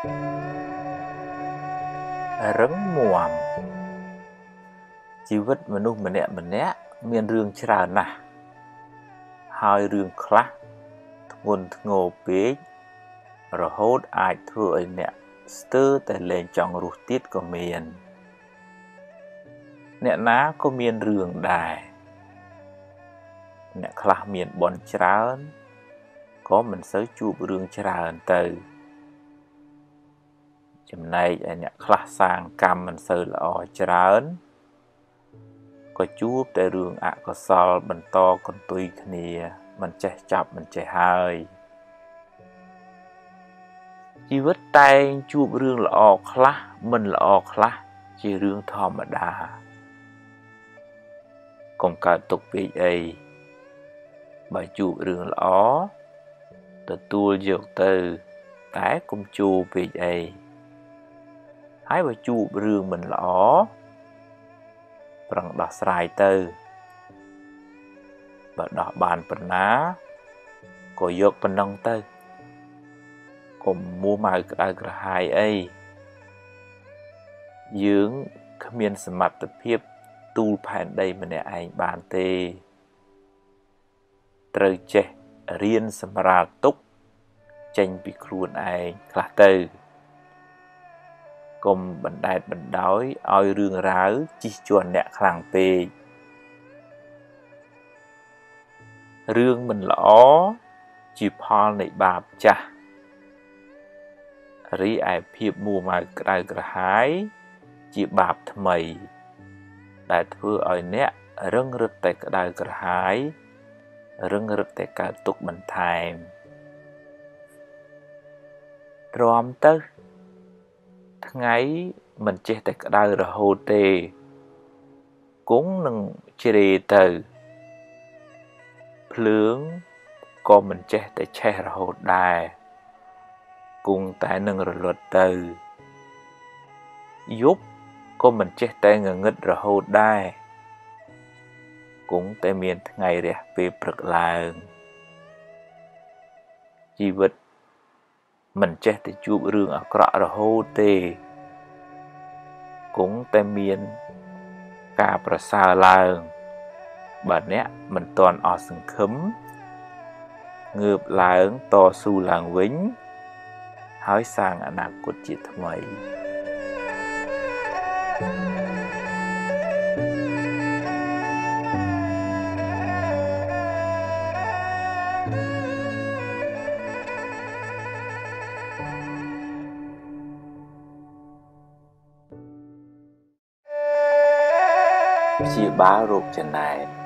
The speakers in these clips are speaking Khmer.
រឹងមាំជីវិតមនុស្សម្នាក់មានរឿងច្រើនណាស់ហើយរឿងខ្លះធ្ងន់ធ្ងរពេករហូតអាចធ្វើឲ្យអ្នកស្ទើរតែលែងចង់រស់ទៀតក៏មានអ្នកណាក៏មានរឿងដែរអ្នកខ្លះមានបុណ្យច្រើនក៏មិនសូវជួបរឿងច្រើនទៅចំណែកឯអ្នកខ្លះសាងកម្មមិនសូវល្អច្រើនក៏ជួបតែរឿងអកុសលបន្តកន្ទុយគ្នាមិនចេះចាប់មិនចេះហើយជីវិតតែងជួបរឿងល្អខ្លះមិនល្អខ្លះជារឿងធម្មតាកុំកើតទុកពេកអីបើជួបរឿងល្អទទួលយកទៅតែកុំជួបពេកអីហើយបើជួបរឿងមិនល្អប្រឹងដោះស្រាយទៅបើដោះបានប៉ុណ្ណាក៏យកប៉ុណ្ណឹងទៅកុំមួម៉ៅក្តៅក្រហាយអីយើងគ្មានសមត្ថភាពទូលផែនដីម្នាក់ឯងបានទេត្រូវចេះរៀនសម្រាលទុក្ខចេញពីខ្លួនឯងខ្លះទៅកុំបណ្ដែតបណ្ដោយឲ្យរឿងរ៉ាវជិះជាន់អ្នកខ្លាំងពេករឿងមិនល្អជាផលនៃបាបចាស់រីឯភាពមួម៉ៅក្តៅក្រហាយជាបាបថ្មីដែលធ្វើឲ្យអ្នករឹងរឹតតែក្តៅក្រហាយរឹងរឹតតែកើតទុក្ខបន្ថែមទ្រាំទៅថ្ងៃមិនចេះតែក្តៅរហូតទេគង់នឹងជ្រេទៅភ្លើងក៏មិនចេះតែឆេះរហូតដែរគង់តែនឹងរលត់ទៅយប់ក៏មិនចេះតែងងឹតរហូតដែរគង់តែមានថ្ងៃរះពេលព្រឹកឡើងជីវិតមិនចេះតែជួបរឿងអាក្រក់រហូតទេគង់តែមានការប្រសើរឡើងបើអ្នកមិនទាន់អស់សង្ឃឹមងើបឡើងតស៊ូឡើងវិញហើយសាងអនាគតជាថ្មីព្យាបាលរោគចំណែន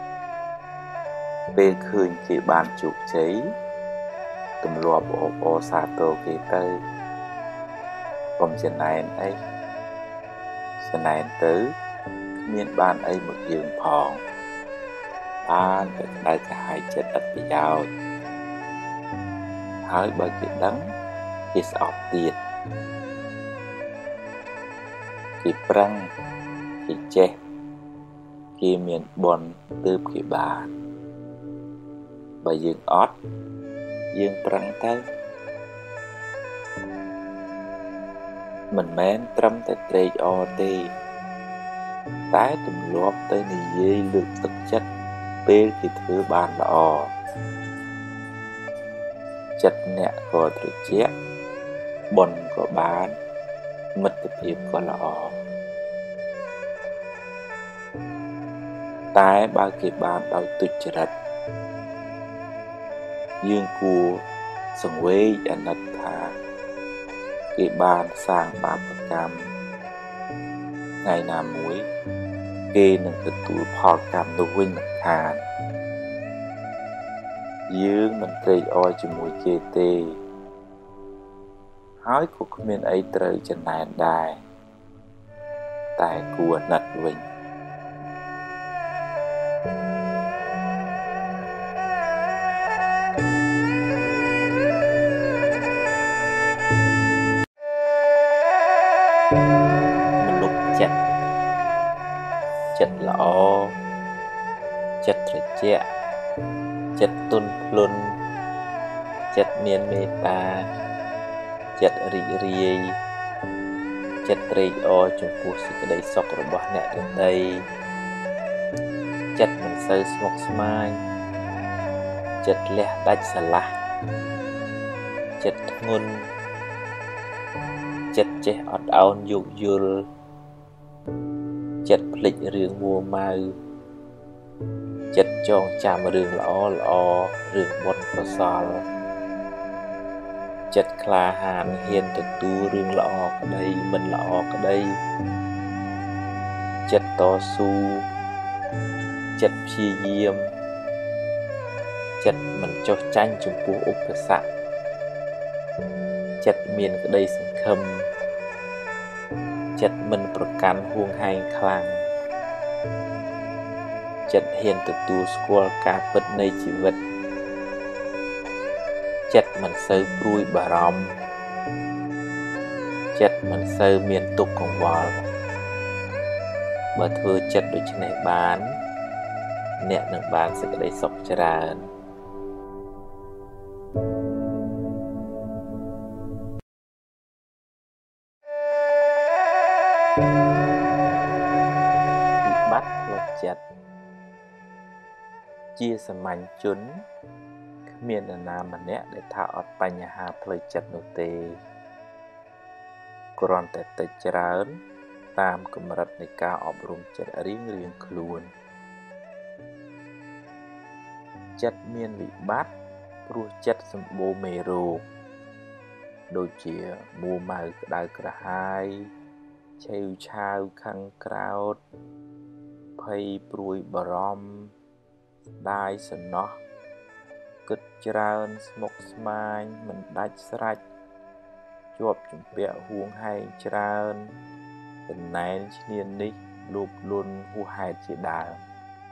ពេលឃើញគេបានជោគជ័យទម្លាប់អបអរសាទរគេទៅកុំចំណែនអីចំណែនទៅគ្មានបានអីមកយើងផងបានតែក្តៅក្រហាយចិត្តឥតប្រយោជន៍ហើយបើគេដឹងគេស្អប់ទៀតគេប្រឹងគេចេះគេមានបុណ្យទើបគេបានបើយើងអត់យើងប្រឹងទៅមិនមែនត្រឹមតែត្រេកអរទេតែទម្លាប់ទៅនិយាយលើកទឹកចិត្តពេលគេធ្វើបានល្អចិត្តអ្នកក៏ត្រជាក់បុណ្យក៏បានមិត្តភាពក៏ល្អតែបើគេបានដោយទុច្ចរិតយើងគួរសង្វេគអាណិតថាគេបានសាងបាបកម្មថ្ងៃណាមួយគេនឹងទទួលផលកម្មនោះវិញមិនខានយើងមិនត្រេកអរជាមួយគេទេហើយក៏គ្មានអីត្រូវចំណែនដែរតែគួរអាណិតវិញមនុស្សចិត្តល្អចិត្តត្រជាក់ចិត្តទន់ភ្លន់ចិត្តមានមេត្តាចិត្តរីករាយចិត្តត្រេកអរចំពោះសេចក្តីសុខរបស់អ្នកដទៃចិត្តមិនសូវស្មុគស្មាញចិត្តលះដាច់ស្រឡះចិត្តធ្ងន់ចិត្តចេះអត់ឱនយោគយល់ចិត្តភ្លេចរឿងមួម៉ៅចិត្តចងចាំរឿងល្អរឿងបុណ្យកុសលចិត្តក្លាហានហ៊ានទទួលរឿងល្អក្តីមិនល្អក្តីចិត្តតស៊ូចិត្តព្យាយាមចិត្តមិនចុះចាញ់ចំពោះឧបសគ្គចិត្តមានក្តីសង្ឃឹមចិត្តមិនប្រកាន់ហួងហែងខ្លាំងចិត្តហ៊ានទទួលស្គាល់ការពិតនៃជីវិតចិត្តមិនសូវព្រួយបារម្ភចិត្តមិនសូវមានទុក្ខកង្វល់បើធ្វើចិត្តដូច្នេះបានអ្នកនឹងបានសេចក្តីសុខច្រើនវិបត្តិផ្លូវចិត្តជាសាមញ្ញជនគ្មាននរណាម្នាក់ដែលថាអត់បញ្ហាផ្លូវចិត្តនោះទេគ្រាន់តែតិចច្រើនតាមកម្រិតនៃការអប់រំចិត្តរៀងខ្លួនចិត្តមានវិបត្តិព្រោះចិត្តសម្បូរមេរោគដូចជាមួម៉ៅក្តៅក្រហាយឆេវឆាវខឹងក្រោធភ័យព្រួយបារម្ភស្ដាយសំណោះគិតច្រើនស្មុគស្មាញមិនដាច់ស្រេចជាប់ជំពាក់ហួងហែងច្រើនចំណែនឈ្នានីសលោភលន់ហួសហេតុជាដើម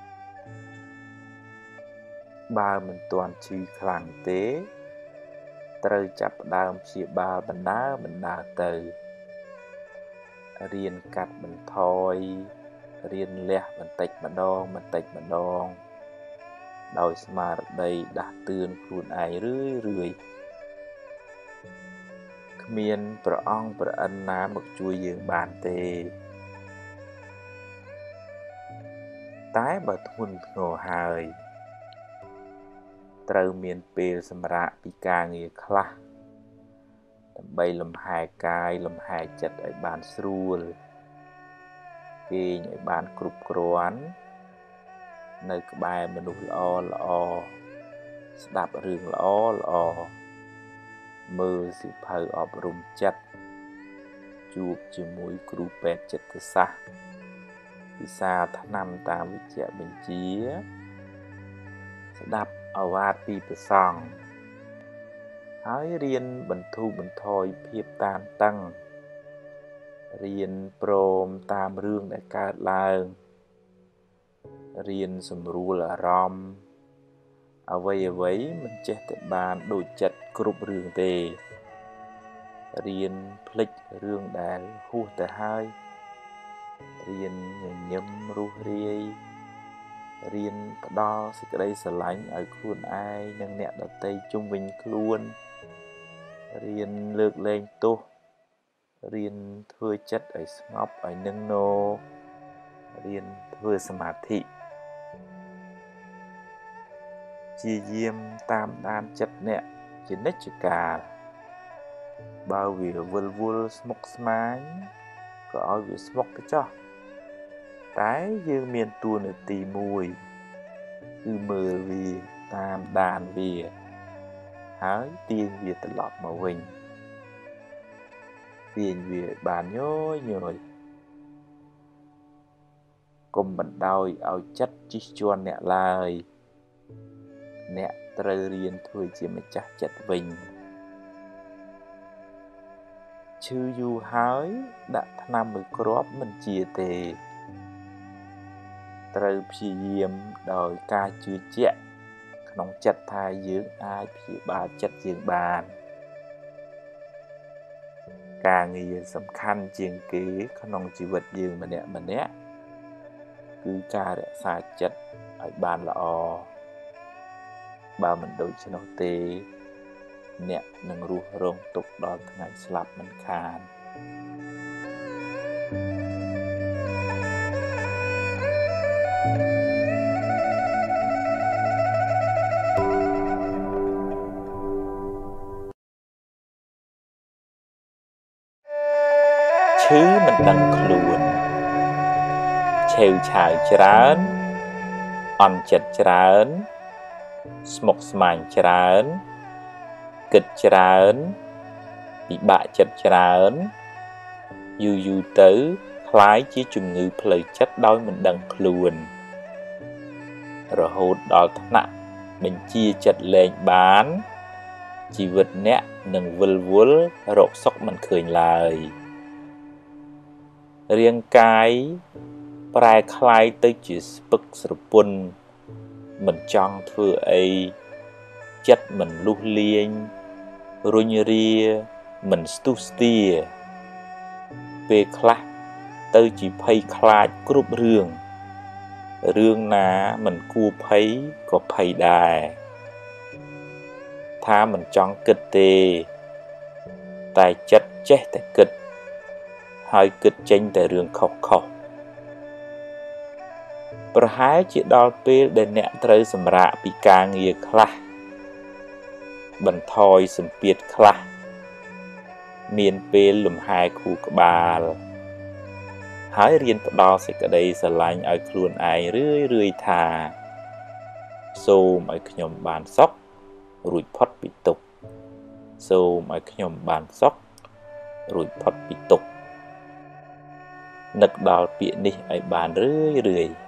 បើមិនទាន់ឈឺខ្លាំងទេត្រូវចាប់ផ្ដើមព្យាបាលបណ្ដើរទៅរៀនកាត់បន្ថយរៀនលះបន្តិចម្ដងដោយស្មារតីដាស់តឿនខ្លួនឯងរឿយគ្មានព្រះអង្គព្រះអិនណាមកជួយយើងបានទេតែបើធ្ងន់ធ្ងរហើយត្រូវមានពេលសម្រាកពីការងារខ្លះដើម្បីលំហែកាយលំហែចិត្តឲ្យបានស្រួលគេងឲ្យបានគ្រប់គ្រាន់នៅក្បែរមនុស្សល្អស្ដាប់រឿងល្អមើលសៀវភៅអប់រំចិត្តជួបជាមួយគ្រូពេទ្យចិត្តសាស្ត្រពិសាថ្នាំតាមវិជ្ជបញ្ជាស្ដាប់ឱវាទពីព្រះសង្ឃហើយរៀនបន្ធូរបន្ថយភាពតានតឹងរៀនព្រមតាមរឿងដែលកើតឡើងរៀនសម្រួលអារម្មណ៍អ្វីមិនចេះតែបានដូចចិត្តគ្រប់រឿងទេរៀនភ្លេចរឿងដែលហួសទៅហើយរៀនញញឹមរស់រាយរៀនផ្ដល់សេចក្តីស្រឡាញ់ឲ្យខ្លួនឯងនិងអ្នកដទៃជុំវិញខ្លួនរៀនលើកលែងទោសរៀនធ្វើចិត្តឲ្យស្ងប់ឲ្យនឹងនររៀនធ្វើសមាធិជាយាមតាមដានចិត្តអ្នកជានិច្ចកាលបើវាវិលវល់ស្មុគស្មាញក៏ឲ្យវាស្មុគទៅចុះតែយើងមានតួនាទីមួយគឺមើលវាតាមដានវាហើយទាញវាត្រឡប់មកវិញទាញវាបានញយកុំបណ្ដោយឲ្យចិត្តជិះជាន់អ្នកឡើយអ្នកត្រូវរៀនធ្វើជាម្ចាស់ចិត្តវិញឈឺយូរហើយដាក់ថ្នាំមួយគ្រាប់មិនជាទេត្រូវព្យាយាមដោយការជឿជាក់ក្នុងចិត្តថាយើងអាចព្យាបាលចិត្តយើងបានការងារសំខាន់ជាងគេក្នុងជីវិតយើងម្នាក់គឺការរក្សាចិត្តឲ្យបានល្អបើមិនដូច្នោះទេអ្នកនឹងរស់រងទុក្ខដល់ថ្ងៃស្លាប់មិនខានឈឺមិនដឹងខ្លួនឆេវឆាវច្រើនអន់ចិត្តច្រើនស្មុគស្មាញច្រើនគិតច្រើនពិបាកចិត្តច្រើនយូរទៅคล้ายជាជំងឺផ្លូវចិត្តដោយមិនដឹងខ្លួនរហូតដល់ថ្នាក់បញ្ជាចិត្តលែងបានជីវិតអ្នកនឹងវិលវល់រកសុខមិនឃើញឡើយរាងកាយប្រែคล้ายទៅជាស្ពឹកស្រពន់មិនចង់ធ្វើអីចិត្តមិនលុះលាញរុញរាមិនស្ទុះស្ទាពេលខ្លះទៅជាភ័យខ្លាចគ្រប់រឿងណាមិនគួរភ័យក៏ភ័យដែរថាមិនចង់គិតទេតែចិត្តចេះតែគិតហើយគិតចេញតែរឿងខុសប្រហែលជាដល់ពេលដែលអ្នកត្រូវសម្រាកពីការងារខ្លះបន្ថយសម្ពាធខ្លះមានពេលលំហែខួរក្បាលហើយរៀនផ្ដល់សេចក្តីស្រឡាញ់ឲ្យខ្លួនឯងរឿយថាសូមឲ្យខ្ញុំបានសុខរួចផុតពីទុក្ខសូមឲ្យខ្ញុំបានសុខរួចផុតពីទុក្ខនឹកដល់ពាក្យនេះឲ្យបានរឿយ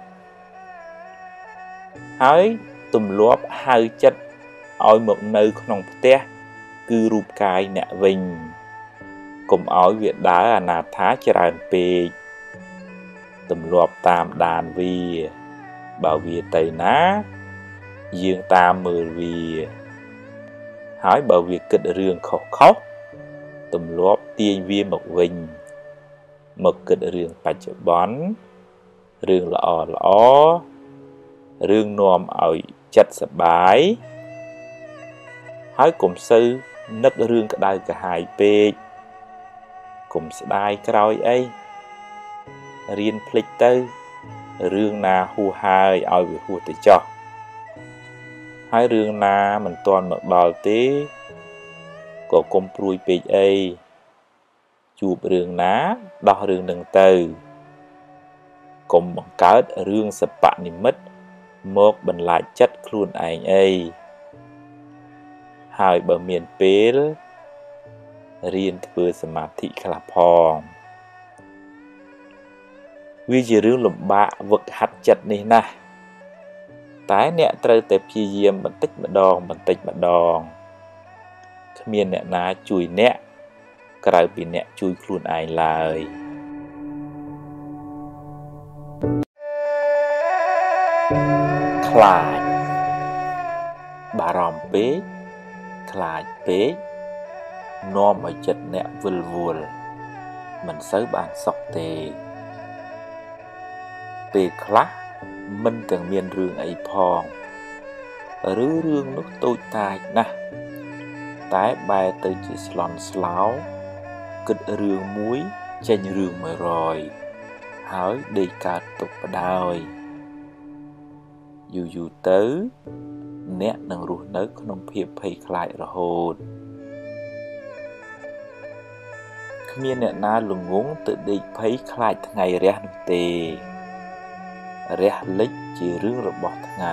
ហើយទម្លាប់ហៅចិត្តឲ្យមកនៅក្នុងផ្ទះគឺរូបកាយអ្នកវិញកុំឲ្យវាដើរអនាថាច្រើនពេកទម្លាប់តាមដានវាបើវាទៅណាយើងតាមមើលវាហើយបើវាគិតរឿងខុសទម្លាប់ទាញវាមកវិញមកគិតរឿងបច្ចុប្បន្នរឿងល្អរឿងនាំឲ្យចិត្តសប្បាយហើយកុំសូវនឹករឿងក្តៅក្រហាយពេកកុំស្ដាយក្រោយអីរៀនភ្លេចទៅរឿងណាហួសហើយឲ្យវាហួសទៅចោះហើយរឿងណាមិនទាន់មកដល់ទេក៏កុំព្រួយពេកអីជួបរឿងណាដោះរឿងនឹងទៅកុំបង្កើតរឿងសបនិមិត្តមកបន្លាចចិត្តខ្លួនឯងអីហើយបើមានពេលរៀនធ្វើសមាធិខ្លះផងវាជារឿងលំបាកវឹកហាត់ចិត្តនេះណាស់តែអ្នកត្រូវតែព្យាយាមបន្តិចម្ដងគ្មានអ្នកណាជួយអ្នកក្រៅពីអ្នកជួយខ្លួនឯងឡើយខ្លាចបារម្ភពេកខ្លាចពេកនាំឲ្យចិត្តអ្នកវិលវល់មិនសូវបានសុខទេពេលខ្លះមិនទាំងមានរឿងអីផងឬរឿងនោះតូចតាចណាស់តែបែរទៅជាស្លន់ស្លោគិតរឿងមួយចេញរឿង100ហើយដេកកើតទុក្ខបដ ாய் យូរទៅអ្នកនឹងរស់នៅក្នុងភាពភ័យខ្លាចរហូតគ្មានអ្នកណាល្ងងទៅដេកភ័យខ្លាចថ្ងៃរះនោះទេរះលិចជារឿងរបស់ថ្ងៃ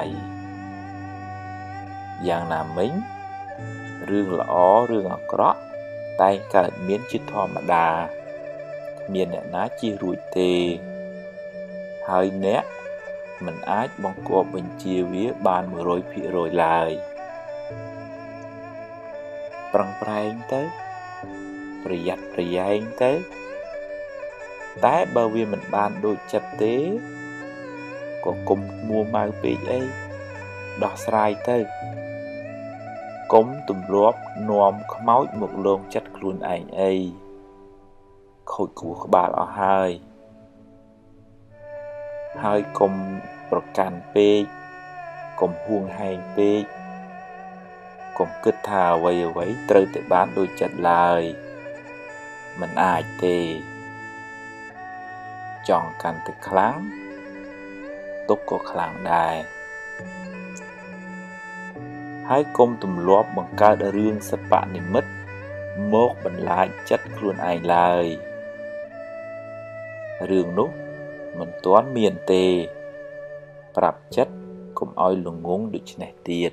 យ៉ាងណាមិញរឿងល្អរឿងអាក្រក់តែងកើតមានជាធម្មតាគ្មានអ្នកណាជៀសរួចទេហើយអ្នកមិនអាចបង្គាប់បញ្ជាវាបាន 100% ឡើយប្រឹងប្រែងទៅប្រយ័ត្នប្រយែងទៅតែបើវាមិនបានដូចចិត្តទេក៏កុំមួម៉ៅពេកអីដោះស្រាយទៅកុំទម្លាប់នាំខ្មោចមកលងចិត្តខ្លួនឯងអីខូចខួរក្បាលអស់ហើយកុំប្រកាន់ពេកកុំហួងហែងពេកកុំគិតថាអ្វីត្រូវតែបានដូចចិត្តឡើយមិនអាចទេចង់កាន់តែខ្លាំងទុកក៏ខ្លាំងដែរហើយកុំទម្លាប់បង្កើតរឿងសបនិមិត្តមកបន្លាចចិត្តខ្លួនឯងឡើយរឿងនោះមិនទាន់មានទេប្រាប់ចិត្តកុំឲ្យល្ងងដូចនេះទៀត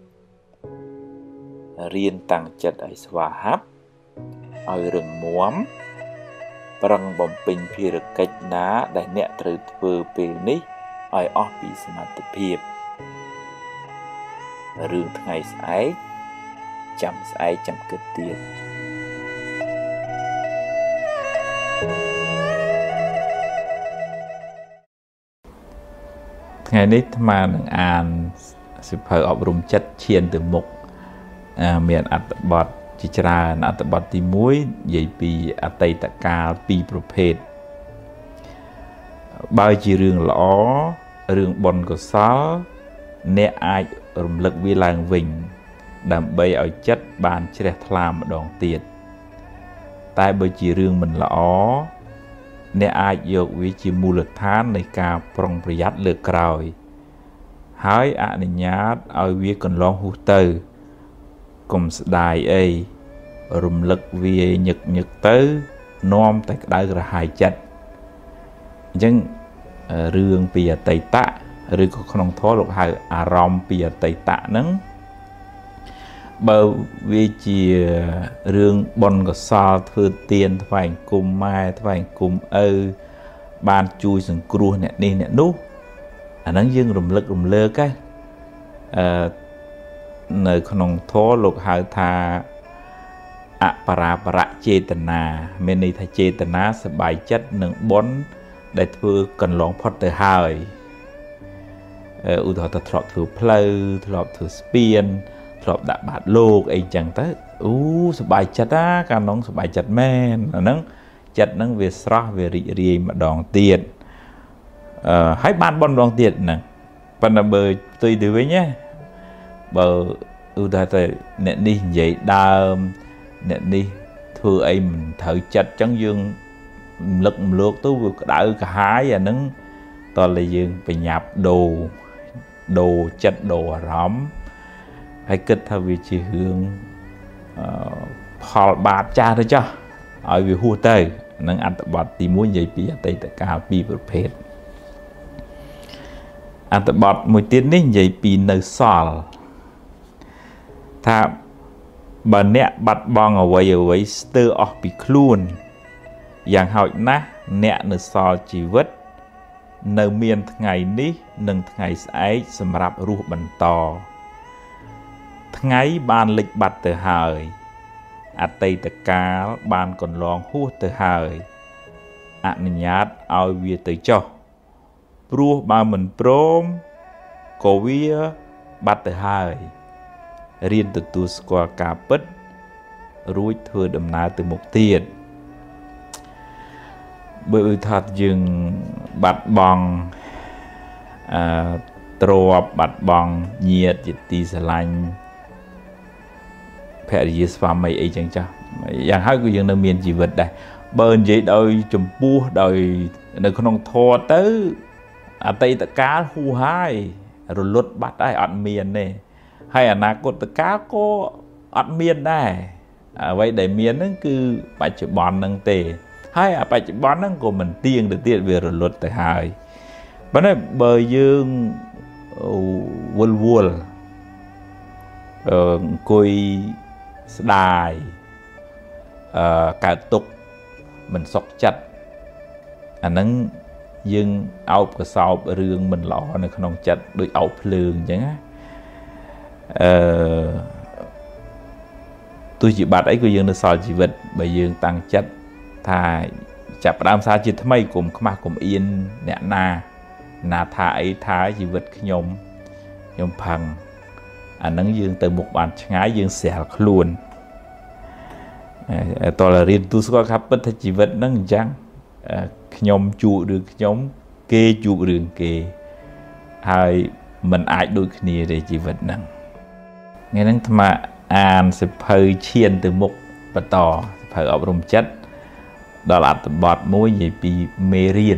រៀនតាំងចិត្តឲ្យស្វាហាប់ឲ្យរឹងមាំប្រឹងបំពេញភារកិច្ចណាដែលអ្នកត្រូវធ្វើពេលនេះឲ្យអស់ពីសមត្ថភាពរឿងថ្ងៃស្អែកចាំស្អែកចាំគិតទៀតថ្ងៃនេះអាត្មានឹងអានសៀវភៅអប់រំចិត្តឈានទៅមុខមានអត្ថបទជាច្រើនអត្ថបទទី1និយាយពីអតីតកាល2ប្រភេទបើជារឿងល្អរឿងបុណ្យកុសលអ្នកអាចរំលឹកវាឡើងវិញដើម្បីឲ្យចិត្តបានជ្រះថ្លាម្ដងទៀតតែបើជារឿងមិនល្អអ្នកអាចយកវាជាមូលដ្ឋាននៃការប្រុងប្រយ័ត្នលើកក្រោយហើយអនុញ្ញាតឲ្យវាកន្លងហួសទៅកុំស្ដាយអីរំលឹកវាញឹកទៅនាំតែក្តៅក្រហាយចិត្តអញ្ចឹងរឿងពីអតីតឬក៏ក្នុងធម៌លោកហៅអារម្មណ៍ពីអតីតហ្នឹងបើវាជារឿងបុណ្យកុសលធ្វើទានថ្វាយគុំម៉ែថ្វាយគុំឪបានជួយសង្គ្រោះអ្នកនេះអ្នកនោះអាហ្នឹងយើងរំលឹករំលើកនៅក្នុងធម៌លោកហៅថាអបរាបរៈចេតនាមានន័យថាចេតនាសប្បាយចិត្តនឹងបុណ្យដែលធ្វើកន្លងផុតទៅហើយឧទាហរណ៍ថាធ្លាប់ធ្វើផ្លូវធ្លាប់ធ្វើស្ពានធ្លាប់ដាក់បាតលោកអីចឹងទៅសប្បាយចិត្តកាលនោះសប្បាយចិត្តមែនអាហ្នឹងចិត្តហ្នឹងវាស្រស់វារីករាយម្ដងទៀតហើយបានបុណ្យម្ដងទៀតហ្នឹងប៉ុន្តែបើផ្ទុយទៅវិញណាបើឧទាហរណ៍ថាអ្នកនេះនិយាយដើមអ្នកនេះធ្វើអីមិនត្រូវចិត្តចឹងយើងរំលឹករំលកទៅវាក្តៅក្រហាយអាហ្នឹងតើយើងបញ្ញាប់ដូរចិត្តដូរអារម្មណ៍ហើយគិតថាវាជារឿងផលបាបចាស់ទៅចុះឲ្យវាហួសទៅនឹងអត្ថបទទី1និយាយពីអតីតកាល2ប្រភេទអត្ថបទមួយទៀតនេះនិយាយពីនៅសល់ថាបើអ្នកបាត់បង់អ្វីស្ទើរអស់ពីខ្លួនយ៉ាងហោចណាស់អ្នកនៅសល់ជីវិតនៅមានថ្ងៃនេះនិងថ្ងៃស្អែកសម្រាប់រស់បន្តថ្ងៃបានលិចបាត់ទៅហើយអតីតកាលបានកន្លងហួសទៅហើយអនុញ្ញាតឲ្យវាទៅចុះព្រោះបើមិនព្រមក៏វាបាត់ទៅហើយរៀនទទួលស្គាល់ការពិតរួចធ្វើដំណើរទៅមុខទៀតបើថាយើងបាត់បង់ទ្រព្យបាត់បង់ញាតិជាទីស្រឡាញ់ភរិយាស្វាមីអីចឹងចាស់យ៉ាងហើយគឺយើងនៅមានជីវិតដែរបើនិយាយដោយចំពោះដោយនៅក្នុងធម៌ទៅអតីតកាលហួសហើយរលត់បាត់ហើយអត់មានទេហើយអនាគតកាលក៏អត់មានដែរអ្វីដែលមានហ្នឹងគឺបច្ចុប្បន្នហ្នឹងទេហើយបច្ចុប្បន្នហ្នឹងក៏មិនទៀងទៅទៀតវារលត់ទៅហើយប៉ុន្តែបើយើងវល់អង្គុយស្ដាយកើតទុកមិនសុខចិត្តអាហ្នឹងយើងអោបកសោបរឿងមិនល្អនៅក្នុងចិត្តដូចអោបភ្លើងអញ្ចឹងណាទោះជាបាត់អីក៏យើងនៅសល់ជីវិតបើយើងតាំងចិត្តថាចាប់ផ្ដើមសារជាថ្មីកុំខ្មាស់កុំអៀនអ្នកណាថាអីថាជីវិតខ្ញុំផឹងអាហ្នឹងយើងទៅមុខបានឆ្ងាយយើងស្រាលខ្លួនតើរៀនទូស្គាល់ថាពិតថាជីវិតហ្នឹងអញ្ចឹងខ្ញុំជួបរឿងខ្ញុំគេជួបរឿងគេហើយมันអាចដូចគ្នាទេជីវិតហ្នឹងថ្ងៃហ្នឹងអាត្មា an sẽ phơi chiên từ mục và tỏ phơi ở rung chất đó là bọt mối gì bị mê riêng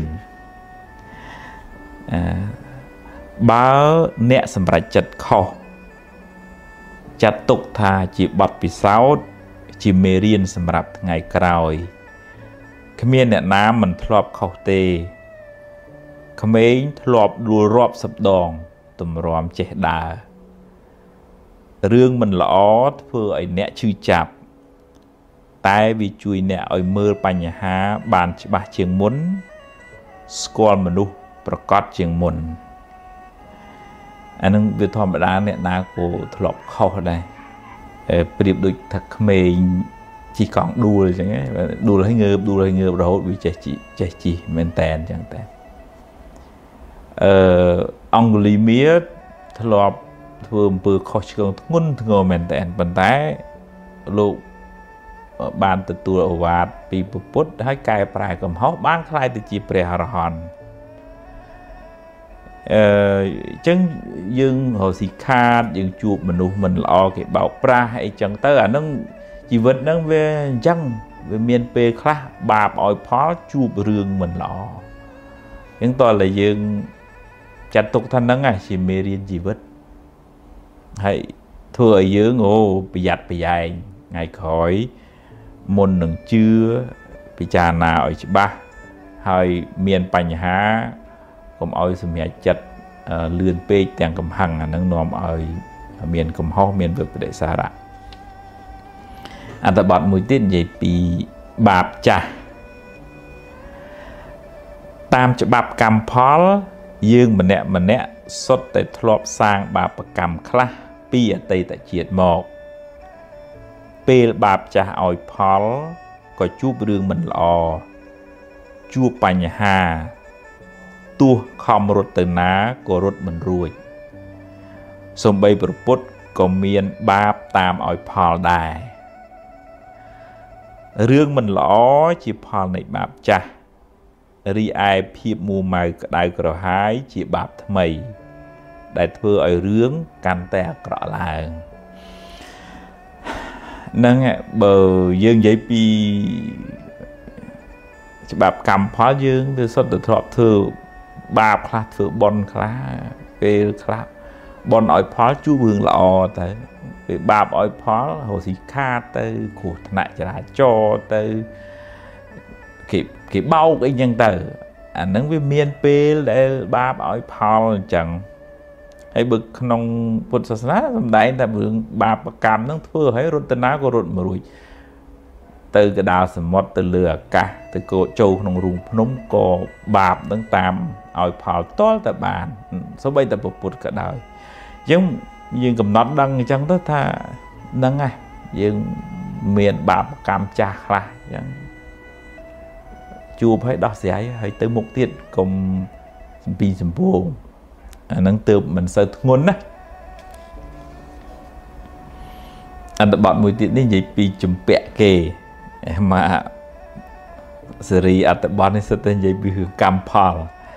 báo nẹ sầm rạch chật kho chặt tục thà chỉ bọt bị sáu chỉ mê riêng sầm rạch ngày cày khmer miền nẹ nám mình thọp khâu tê khmer thọp đua rọp sập đòn tụm ròm che đà rương mình lõ phơi ấy nẹ chư chạp tai vì chui nẹ ở mơ bành há bàn bà chieng muốn squall mà nuประกอบ chieng muốn anhនឹងវាធម្មតាអ្នកណាក៏ធ្លាប់ខុសដែរប្រៀបដូចថាក្មេងជីកង់ដួលអញ្ចឹងដួលឲ្យងើបរហូតវាចេះជីមែនតែនអញ្ចឹងតែអង្គលីមៀធ្លាប់ធ្វើអំពើខុសឆ្គងធ្ងន់ធ្ងរមែនតែនប៉ុន្តែលោកបានទទួលឱវាទពីពុទ្ធហើយកែប្រែកំហុសបានខ្លាយទៅជាព្រះអរហន្តចឹងយើងរកស៊ីខាតយើងជួបមនុស្សមិនល្អគេបោកប្រាស់អីចឹងទៅអានឹងជីវិតហ្នឹងវាអញ្ចឹងវាមានពេលខ្លះបាបឲ្យផលជួបរឿងមិនល្អអញ្ចឹងតើតែយើងចាត់ទុកថាហ្នឹងជាមេរៀនជីវិតហើយធ្វើឲ្យយើងប្រយ័ត្នប្រយែងថ្ងៃក្រោយមុននឹងជឿពិចារណាឲ្យច្បាស់ហើយមានបញ្ហាកុំឲ្យសម្រេចចិត្តលឿនពេកទាំងកំហឹងអានឹងនាំឲ្យមានកំហុសមានវិបត្តិសារៈអត្ថបទមួយទៀតនិយាយពីបាបចាស់តាមច្បាប់កម្មផលយើងម្នាក់សុទ្ធតែធ្លាប់សាងបាបកម្មខ្លះពីអតីតជាតិមកពេលបាបចាស់ឲ្យផលក៏ជួបរឿងមិនល្អជួបបញ្ហាទោះខំរត់ទៅណាក៏រត់មិនរួចសូម្បីព្រះពុទ្ធក៏មានបាបតាមឲ្យផលដែររឿងមិនល្អជាផលនៃបាបចាស់រីឯភាពមួម៉ៅក្តៅក្រហាយជាបាបថ្មីដែលធ្វើឲ្យរឿងកាន់តែអាក្រក់ឡើងហ្នឹងបើយើងនិយាយពីច្បាប់កម្មផលយើងវាសុទ្ធតែធ្លាប់ធ្វើបាបខ្លះធ្វើបុណ្យខ្លះពេលខ្លះបុណ្យឲ្យផលជួបរឿងល្អទៅពេលបាបឲ្យផលរស់ស៊ីខាតទៅគ្រោះថ្នាក់ចរាចរណ៍ទៅគេបោកអីចឹងទៅអាហ្នឹងវាមានពេលដែលបាបឲ្យផលអញ្ចឹងហើយបើក្នុងពុទ្ធសាសនាសម្ដែងថារឿងបាបកម្មហ្នឹងធ្វើឲ្យរត់ទៅណាក៏រត់មិនរួចទៅកដាលសមុទ្រទៅលើអាកាសទៅចូលក្នុងរូងភ្នំក៏បាបនឹងតាមឲ្យផលតលតែបានសូម្បីតែពុទ្ធក៏ដោយអញ្ចឹងយើងកំណត់ដឹងអញ្ចឹងទៅថាហ្នឹងហ่ะយើងមានបាបកម្មចាស់ខ្លះអញ្ចឹងជួបឲ្យដោះស្រាយហើយទៅមុខទៀតកុំសំពីសំពងអាហ្នឹងទើបមិនសូវធ្ងន់ណាអត្ថបទមួយទៀតនេះនិយាយពីជំពាក់គេមកសេរីអត្ថបទនេះសិតតែនិយាយពីរឿងកម្មផល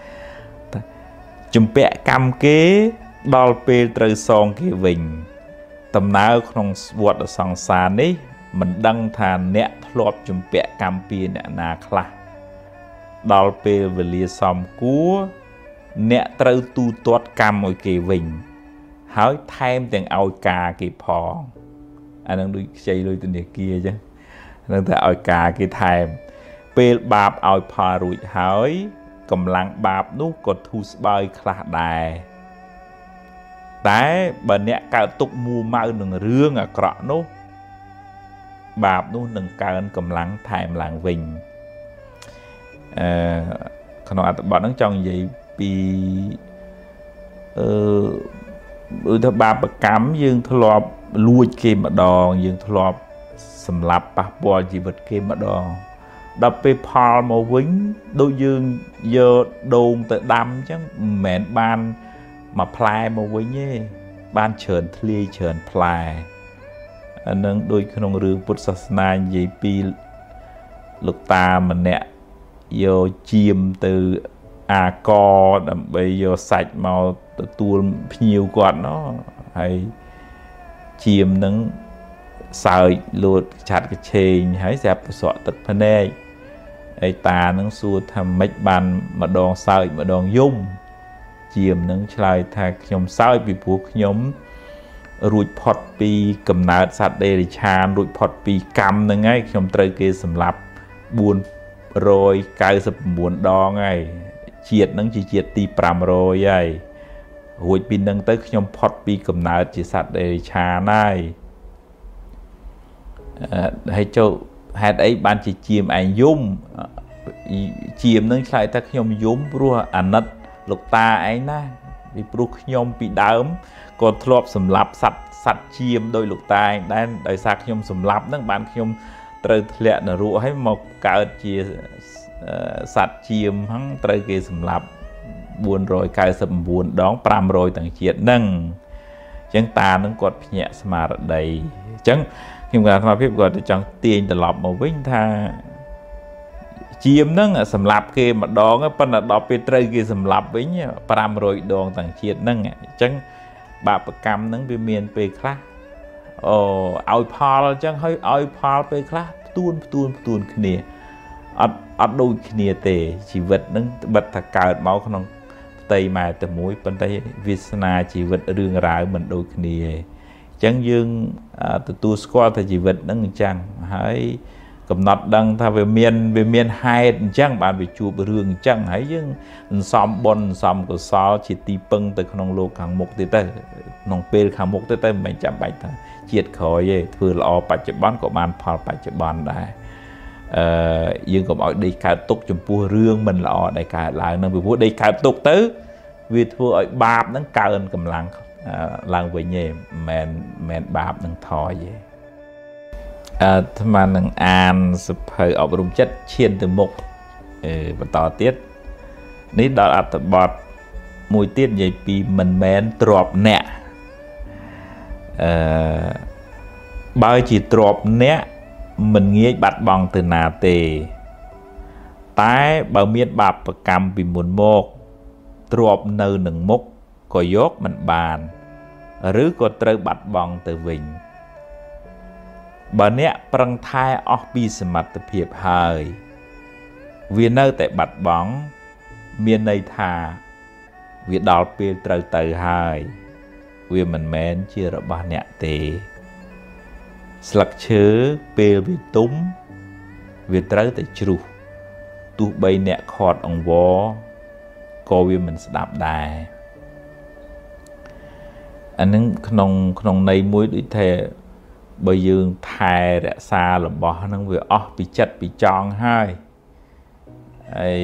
ជំពាក់កម្មគេដល់ពេលត្រូវសងគេវិញដំណើរក្នុងវដ្តសង្សារនេះមិនដឹងថាអ្នកធ្លាប់ជំពាក់កម្មពីអ្នកណាខ្លះដល់ពេលវេលាសមគួរអ្នកត្រូវទូទាត់កម្មឲ្យគេវិញហើយថែមទាំងឲ្យការគេផងអានឹងដូចខ្ចីលុយធនាគារអញ្ចឹងនឹងតែឲ្យការគេថែមពេលបាបឲ្យផលរួចហើយកម្លាំងបាបនោះក៏ធូរស្បើយខ្លះដែរតែបើអ្នកកើតទុកមួម៉ៅនឹងរឿងអាក្រក់នោះបាបនោះនឹងកើនកម្លាំងថែមឡើងវិញក្នុងអត្ថបទហ្នឹងចង់និយាយពីថាបាបកម្មយើងធ្លាប់លួចគេម្ដងយើងធ្លាប់សម្លាប់ប៉ះពាល់ជីវិតគេម្ដងដល់ពេលផលមកវិញដូចយើងយកដូងទៅដាំអញ្ចឹងមិនមែនបានមកផ្លែមកវិញទេបានច្រើនធ្លាយច្រើនផ្លែអានឹងដូចក្នុងរឿងពុទ្ធសាសនានិយាយពីលោកតាម្នាក់យកជាមទៅអាកដើម្បីយកសាច់មកទទួលភ្ញៀវគាត់ណោះហើយជាមនឹង sợi lụt chặt cái chênh hãy dẹp sọ tật phân ê ấy ta nâng xua thầm mách bàn mà đòn sợi mà đòn dung chiêm nâng chạy thà nhóm sợi bị buộc nhóm rụi phọt bì cầm nát sạch đê để chàn rụi phọt bì cầm nâng ấy nhóm trời kê xâm lập buồn rồi cái sập buồn đo ngay chiết nâng chỉ chiết tì pram rồi ấy rụi bì nâng tới nhóm phọt bì cầm nát chỉ sạch đê để chàn này hay cho hạt ấy ban chỉ chiêm ảnh dung chiêm nâng chạy ta nhóm dung rùa ảnh nất lục ta ấy na vì bố nhóm bị đớm còn thọp sầm lạp sạch chiêm đôi lục ta anh đang đợi sạc nhóm sầm lạp nâng ban nhóm trời lẹ nở rùa hay một cả chia sạch chiêm hắn trời kia sầm lạp buồn rồi cái sầm buồn đón pram rồi tầng chiết nâng chẳng ta nâng quạt nhẹ mà đầy chẳng nhưng mà thằng phép gọi chẳng tiền từ lọp một vinh tha chiêm nâng sầm lạp kia mà đón á phần là đọc về trời kia sầm lạp với nhá pram rồi đón tầng chiết nâng chẳng bà cam nâng về miền về khác ao Paul chẳng hơi ao Paul về khác tuôn kia ở đôi kia tệ chỉ vật nâng bật thạc cào máu không tây mà từ mũi bên tây Việt Nam chỉ vật đường rải mình đôi kia chẳng dương từ tu squat thì chỉ vật nâng chẳng hãy cầm nọt đăng tha về miền hai chẳng bạn bị chụp rương chẳng hãy dương xóm bon xóm của xó chỉ tì pưng từក្នុងលោកខាងមុខទៅក្នុងពេលខាងមុខទៅមិនចាំបាច់ថាជាតិក្រោយទេធ្វើល្អបច្ចុប្បន្នក៏បានផលបច្ចុប្បន្នដែរយើងកុំឲ្យដេកកើតទុកចំពោះរឿងមិនល្អដែលកើតឡើងនឹងពីព្រោះដេកកើតទុកទៅវាធ្វើឲ្យបាបហ្នឹងកើនកម្លាំងឡើងវិញទេមិនបាបនឹងថយទេថ្មនឹងអានសភៅអប់រំចិត្តឈានទៅមុខបន្តទៀតនេះដល់អត្ថបទមួយទៀតនិយាយពីមិនមែនទ្របអ្នកបើជាទ្របអ្នកមិនងាយបាត់បង់ទៅណាទេតែបើមានបាបកម្មពីមុនមកទ្របនៅនឹងមុខក៏យកមិនបានឬក៏ត្រូវបាត់បង់ទៅវិញបើអ្នកប្រឹងថែអស់ពីសមត្ថភាពហើយវានៅតែបាត់បង់មានន័យថាវាដល់ពេលត្រូវទៅហើយវាមិនមែនជារបស់អ្នកទេស្លឹកឈើពេលវាទុំវាត្រូវតែជ្រុះទោះបីអ្នកខាត់អង្វរក៏វាមិនស្ដាប់ដែរអានឹងក្នុងន័យមួយដូចថាបើយើងថែរក្សារបស់ហ្នឹងវាអស់ពីចិត្តពីចង់ហើយហើយ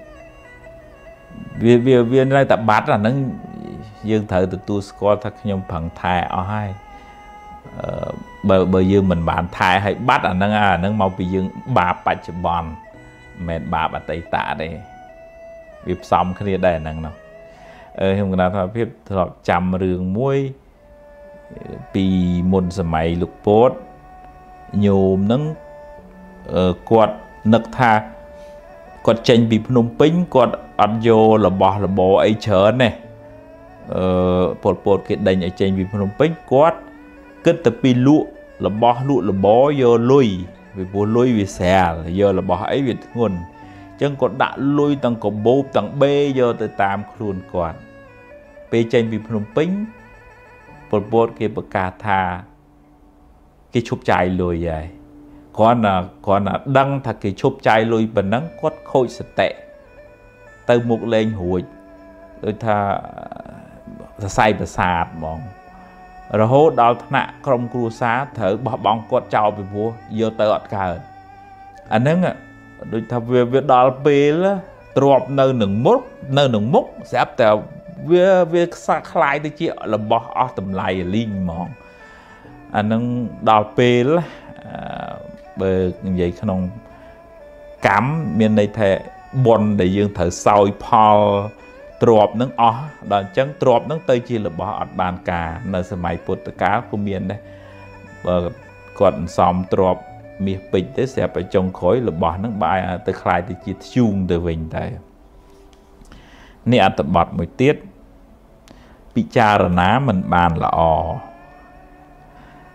វានៅតែបាត់អាហ្នឹងយើងត្រូវទទួលស្គាល់ថាខ្ញុំប្រឹងថែអស់ហើយបើយើងមិនបានថែឲ្យបាត់អាហ្នឹងមកពីយើងបាបបច្ចុប្បន្នមិនមែនបាបអតីតទេវាផ្សំគ្នាដែរហ្នឹងណោះខ្ញុំគណថាភាពធ្លាប់ចាំរឿងមួយពីមុនសម័យលោកពោតញោមហ្នឹងគាត់នឹកថាគាត់ចេញពីភ្នំពេញគាត់អត់យករបស់របរអីច្រើនទេពលពតគេដេញឲ្យចេញពីភ្នំពេញគាត់គិតទៅពីលក់របស់លក់របរយកលុយពីព្រោះលុយវាស្រាលយករបស់អីវាធ្ងន់អញ្ចឹងគាត់ដាក់លុយទាំងកបោបទាំងបេយកទៅតាមខ្លួនគាត់ពេលចេញពីភ្នំពេញពលពតគេប្រកាសថាគេឈប់ចាយលុយហើយគាត់ណាដឹងថាគេឈប់ចាយលុយប៉ុណ្ណឹងគាត់ខូចសតិទៅមុខលេងរួចដូចថាសរសៃប្រសាទហ្មងរហូតដល់ថ្នាក់ក្រុមគ្រួសារត្រូវបោះបង់គាត់ចោលពីព្រោះយកទៅអត់កើតអាហ្នឹងដូចថាវាដល់ពេលទ្របនៅនឹងមុខស្រាប់តែវាខ្សែខ្លាយទៅជារបស់អស់តម្លៃលីងហ្មងអាហ្នឹងដល់ពេលបើនិយាយក្នុងកម្មមានន័យថាបុណ្យដែលយើងត្រូវសោយផលទ្របនឹងអស់ដល់អញ្ចឹងទ្របនឹងទៅជារបស់អត់បានការនៅសម័យពុទ្ធកាលក៏មានដែរបើគាត់សំទ្របមាសពេជ្រទៅស្រាប់តែចុងក្រោយរបស់នឹងបែរទៅคล้ายទៅជាធ្យូងទៅវិញតែនេះអត្ថបទមួយទៀតពិចារណាមិនបានល្អ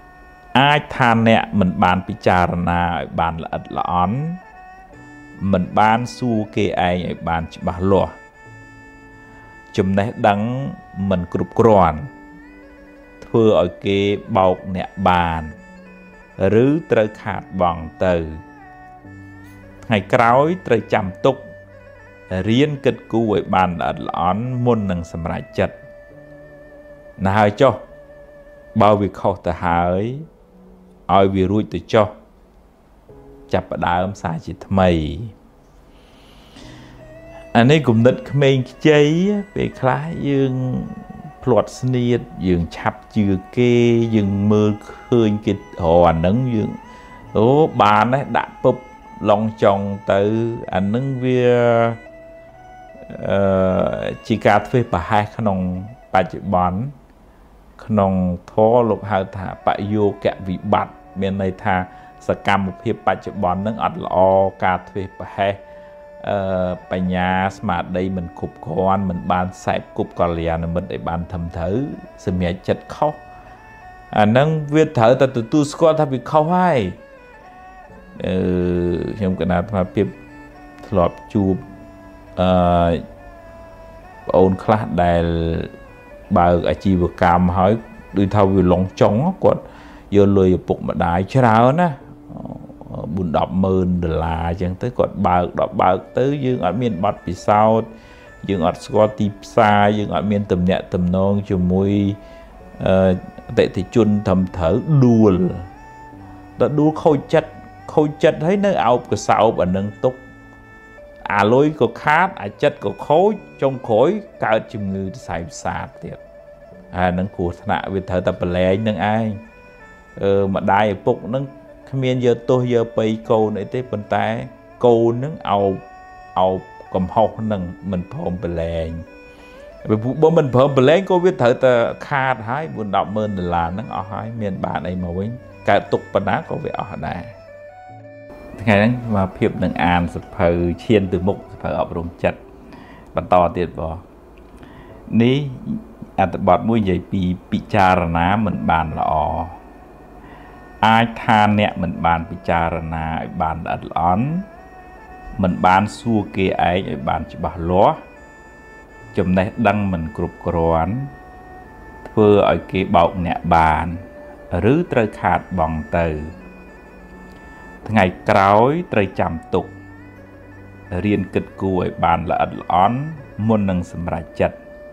ai than nè mình bàn bị trà na bàn là ật là ón mình bàn su kê ai bàn chỉ bà lùa chùm này đắng mình cụp còn thưa ở kê bọc nè bàn rứ trời khát bằng từ ngày cõi trời chăm túc riêng kết cú với bàn là ật là ón môn nâng xâm rải chất nà hơi cho bao việc khó ta hỏi ôi vì rủi từ cho chập ở đá ấm xa chỉ thầm mày anh ấy cũng định mình cháy về khá dương plot sneed dương chập chừa kê dương mơ khơi kịch hồ nâng dương ố bà ấy đã bụp lòng chồng từ anh nâng về chỉ cả thuê bà hai khả nông bà chữ bón nông thô lục hào thả bại vô kẹ vị bạch bên này thà sẽ cầm một hiệp bạch chữ bón nâng ọt lọ cà thuê bà hè bà nhà mà đây mình cụp con mình ban sạp cụp con liền mình để ban thầm thử sự mẹ chất khóc nâng viết thử ta từ tu score ta bị khóc hay trong cái nào mà biết lọp chụp ôn khá đài bà ở chi vừa cam hỏi đi thâu vì lòng trống quật giờ lười bụng mà đại chứ nào nè buồn đọc mơn là chẳng tới quật bà tới dương ở miền bát vì sao dương ở Scotty xa dương ở miền tầm nhẹ tầm non cho mùi tệ thì chun thầm thở đùa đã đùa khôi chất thấy nó áo cái sao và nâng túc lối có khát chất có khối trong khối cả chừng người xài sạt tiệt nâng của nạ về thở tập lệ nâng ai mà đai phục nâng miền giờ tôi giờ bay câu này tới bên tay câu nâng ao cầm hộp nâng mình phom bờ lệ bữa mình phom bờ lệ cô biết thở ta khát hái buồn đọc mơn là nâng ở hái miền bản này mà với cả tục bần á có vẻ ở đây ngày đó mà phiệp nâng an sập phờ chiên từ mục phờ ở rồng chặt và to tiệt bò ní bọt mũi dây bị trà ná mình bàn là ai than nè mình bàn bị trà ná bàn ật lón mình bàn xua kê ấy bàn chỉ bảo lúa chùm này đăng mình cụp còn thưa ở cái bọc nè bàn rứ trời khát bằng từ ngày cõi trời chăm tục riêng kết cú với bàn là ật lón môn nâng xâm ra chất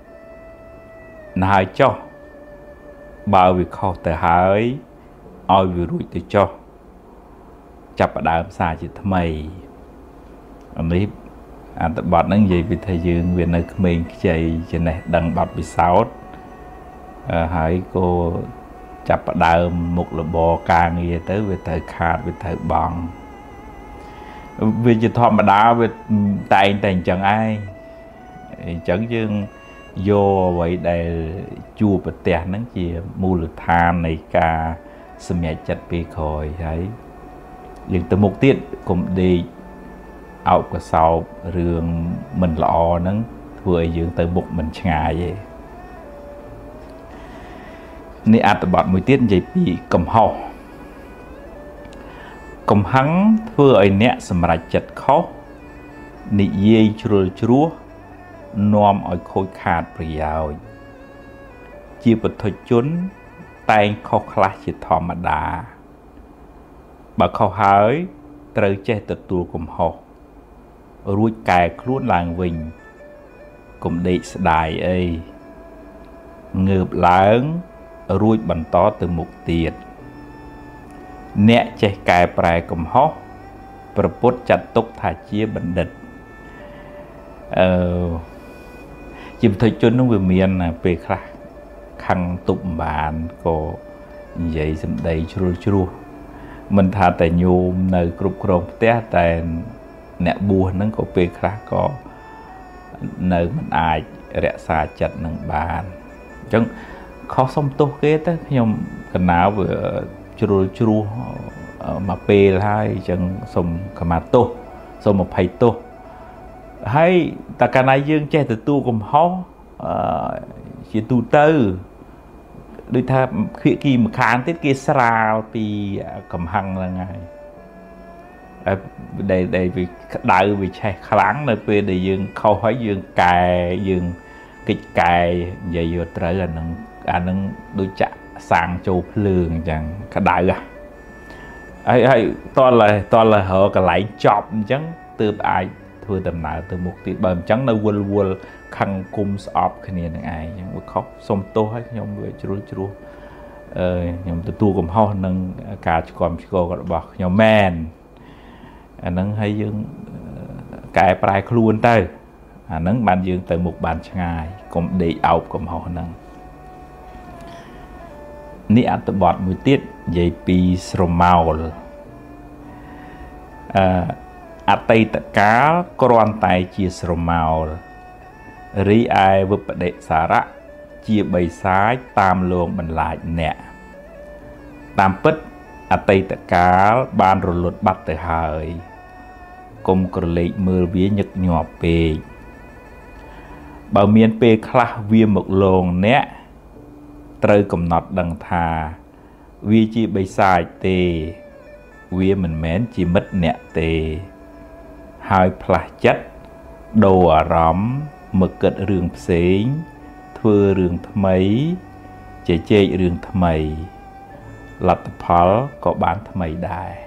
nài cho bao việc khó tới hỏi ôi vì rủi tới cho chập ở đám xa chỉ thầm mày anh ấy tập bọt nâng gì vì thầy dương vì nơi mình chạy trên này đăng bọt vì sao hỏi cô chập ở đám một là bò càng gì tới về thời khát về thời bằng vì chỉ thọ mà đá về tay thành chẳng ai chẳng dương vô vậy để chua bật tẹt nắng chia mua lực than này cả sầm nhẹ chặt bị khỏi thấy những từ một tiết cũng đi ảo của sau rường mình lọ nắng vừa dưỡng tới bụng mình ngài vậy nên ăn bọt một tiết vậy bị cầm hò cầm hắn vừa ấy nè sầm rải chặt khó nị dây chúa nôm ở khối khát bởi giàu chỉ vật thôi chốn tay khó khá chỉ thò mà đá bà khó hỏi trời che tự tù cùng họ rùi cài luôn làng vinh cũng đi đài ấy ngợp lớn rùi bắn to từ một tiệt nẹ che cài bài cùng họ bà bốt chặt túc thả chia bẩn địch chìm thời chốn nó vừa miền về khác khăn tụng bàn có vậy xem đầy chua mình thà tại nhôm nơi cục crom té tại nẹt bùa nó có về khác có nơi mình ai rẽ xa chặt nâng bàn chẳng khó xong tốt kế tới nhưng cần nào vừa chua mà về hai chẳng xong cả mà tốt xong một phải tốt hay ta cả này dương che từ tu cùng hó chỉ tu tư đôi ta khi kỳ mà kháng tiết kia sao thì cầm hăng là ngày để vì đại vì chạy kháng nơi về để dương khâu hỏi dương cài dương kịch cài vậy vừa tới là nâng đôi chạ sang châu lường chẳng cả đại à hay to là họ cả lại chọc chẳng từ ai thưa tầm nào từ một tí bầm trắng nơi quên khăn cung sọp cái này ai nhưng mà khóc xong tôi hết nhóm về chua nhóm từ tu cùng ho nâng cả còn cô gọi bọc nhóm men nâng hay dương cái prai luôn tới nâng bàn dương từ một bàn ngày cũng để áo cùng ho nâng ní ăn từ bọt mũi tiết dây pi sromau tây tất cả con tay chia sromau rí ai vượt đệ xả rạ chia bầy sái tam luồng bằng lại nè tam pít tây tất cả ban rồi luật bắt từ hơi cùng cờ lệ mưa vía nhật nhỏ bề bảo miền bề khla viêm một luồng nè trời cầm nọt đằng thà vì chỉ bày sai tê vì mình mến chỉ mất nẹ tê hai pla chất đồ ở rõm mực cật rừng xến thưa rừng thâm ấy chế chê rừng thâm ấy lật phó có bán thâm ấy đài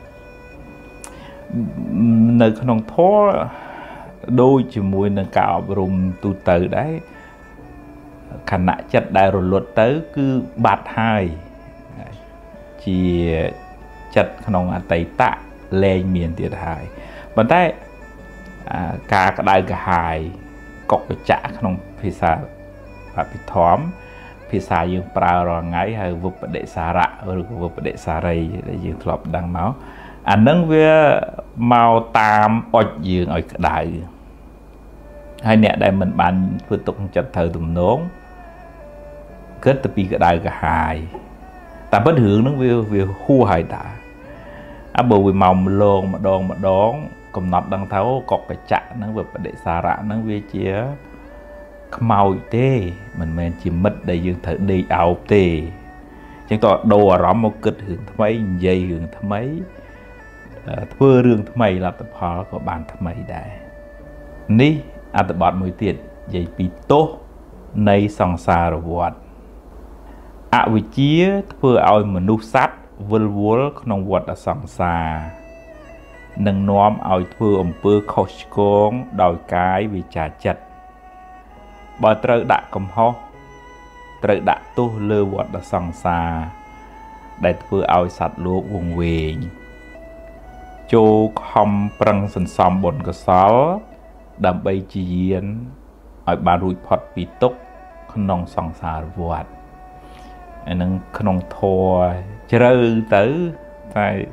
nơi khăn thó đôi chỉ mùi nâng cạo rùm tu tử đấy khả năng chất đại rồi luật tới cứ bát hai chỉ chất không ăn tây tạ lên miền tiệt hại vấn tay cả đại cả hai cọc cái chả không phía xa và phía thóm phía xa dương prao rồi ngay hay vụt để xả rạ rồi vụt để xả rây để dương lọc đằng máu nâng với màu tam oi dương ở đại hai nè đây mình bàn vừa tục chất thời tùm nón kết tập cái đại cả hai ta bất hưởng nó về khu hải ta bầu vì mỏng lồn mà đón cầm nọt đằng tháo cọc cái chạ nó vừa để xả rạ nó về chia màu tê mình chỉ mất đây dương thở đi áo tê chẳng tỏ đồ ở rõm một kịch hưởng thâm ấy dây hưởng thâm ấy thưa rương thâm ấy là tập họ có bàn thâm ấy đại ní tập bọt mùi tiệt dây bị tốt nay song xa rồi vọt vì chia thưa ao mà nút sắt vul vul không vọt ở song xa nâng nóm ao thưa bơ khâu con đòi cái vì trà chật bà trời đã cầm ho trời đã tu lơ vọt ở song xa để thưa ao sạch lúa vùng về châu không prăng sân xóm bồn cơ sáu đầm bay chiên ở bà rùi phật bị túc không song xa vọt nâng không thua chơi tới tại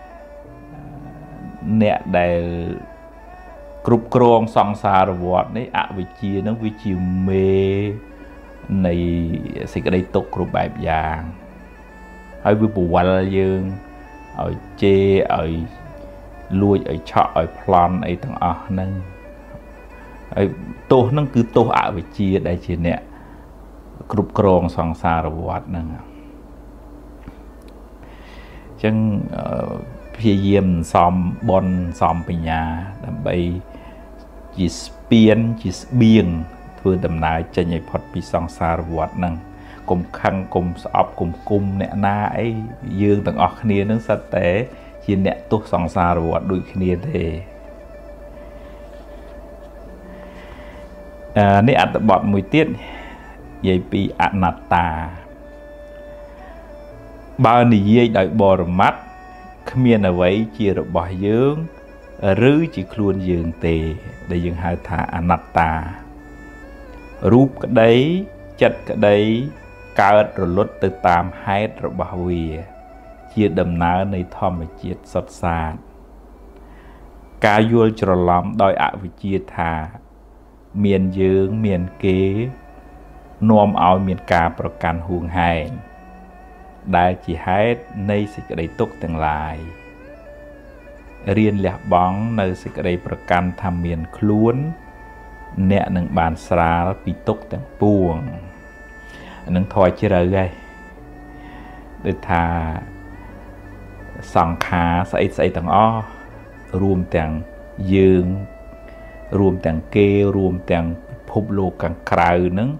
nè để cướp cron song xa vọt đấy vị chia nó vị chiều mê này sẽ cái đây tục cướp bài vàng hay với bùa là dương ở chê ở lui ở chợ ở plan ấy thằng nâng tô nâng cứ tô vị chia đây chỉ nè cướp cron song xa vọt nâng chẳng phía diêm xóm bon xóm bên nhà đâm bay chỉ spiên chỉ biên vừa đầm nai chân nhảy phật bị song xa vọt nâng cùng khăn cùng sọp cùng cung nè na ấy dương tầng ọc nia nâng sát tế chỉ nè tốt song xa vọt đuổi nia thế nè ăn tập bọt mùi tiết vậy bị ăn nạt tà bao nì dây đại bò mắt miền ở vậy chia được bỏ dương rứ chỉ luôn dương tề để dương hai thả anatta rúp cái đấy chặt cái đấy cao rồi lót từ tam hai rồi bảo vệ chia đầm náในธรรมជាតិ sốt sạt ការយល់ច្រឡំដោយអវិជ្ជាថាមានយើងមានគេនាំឲ្យមានការប្រកាន់ហួងហែងដែលជាហេតុនៃសេចក្តីទុក្ខទាំងឡាយរៀនលះបង់នៅសេចក្តីប្រកាន់ថាមានខ្លួនអ្នកនឹងបានស្រាលពីទុក្ខទាំងពួងនឹងថយជ្រៅហើយ để thà sòng khá xây tầng o rùm tầng dương rùm tầng kê rùm tầng phụp lô càng cào nâng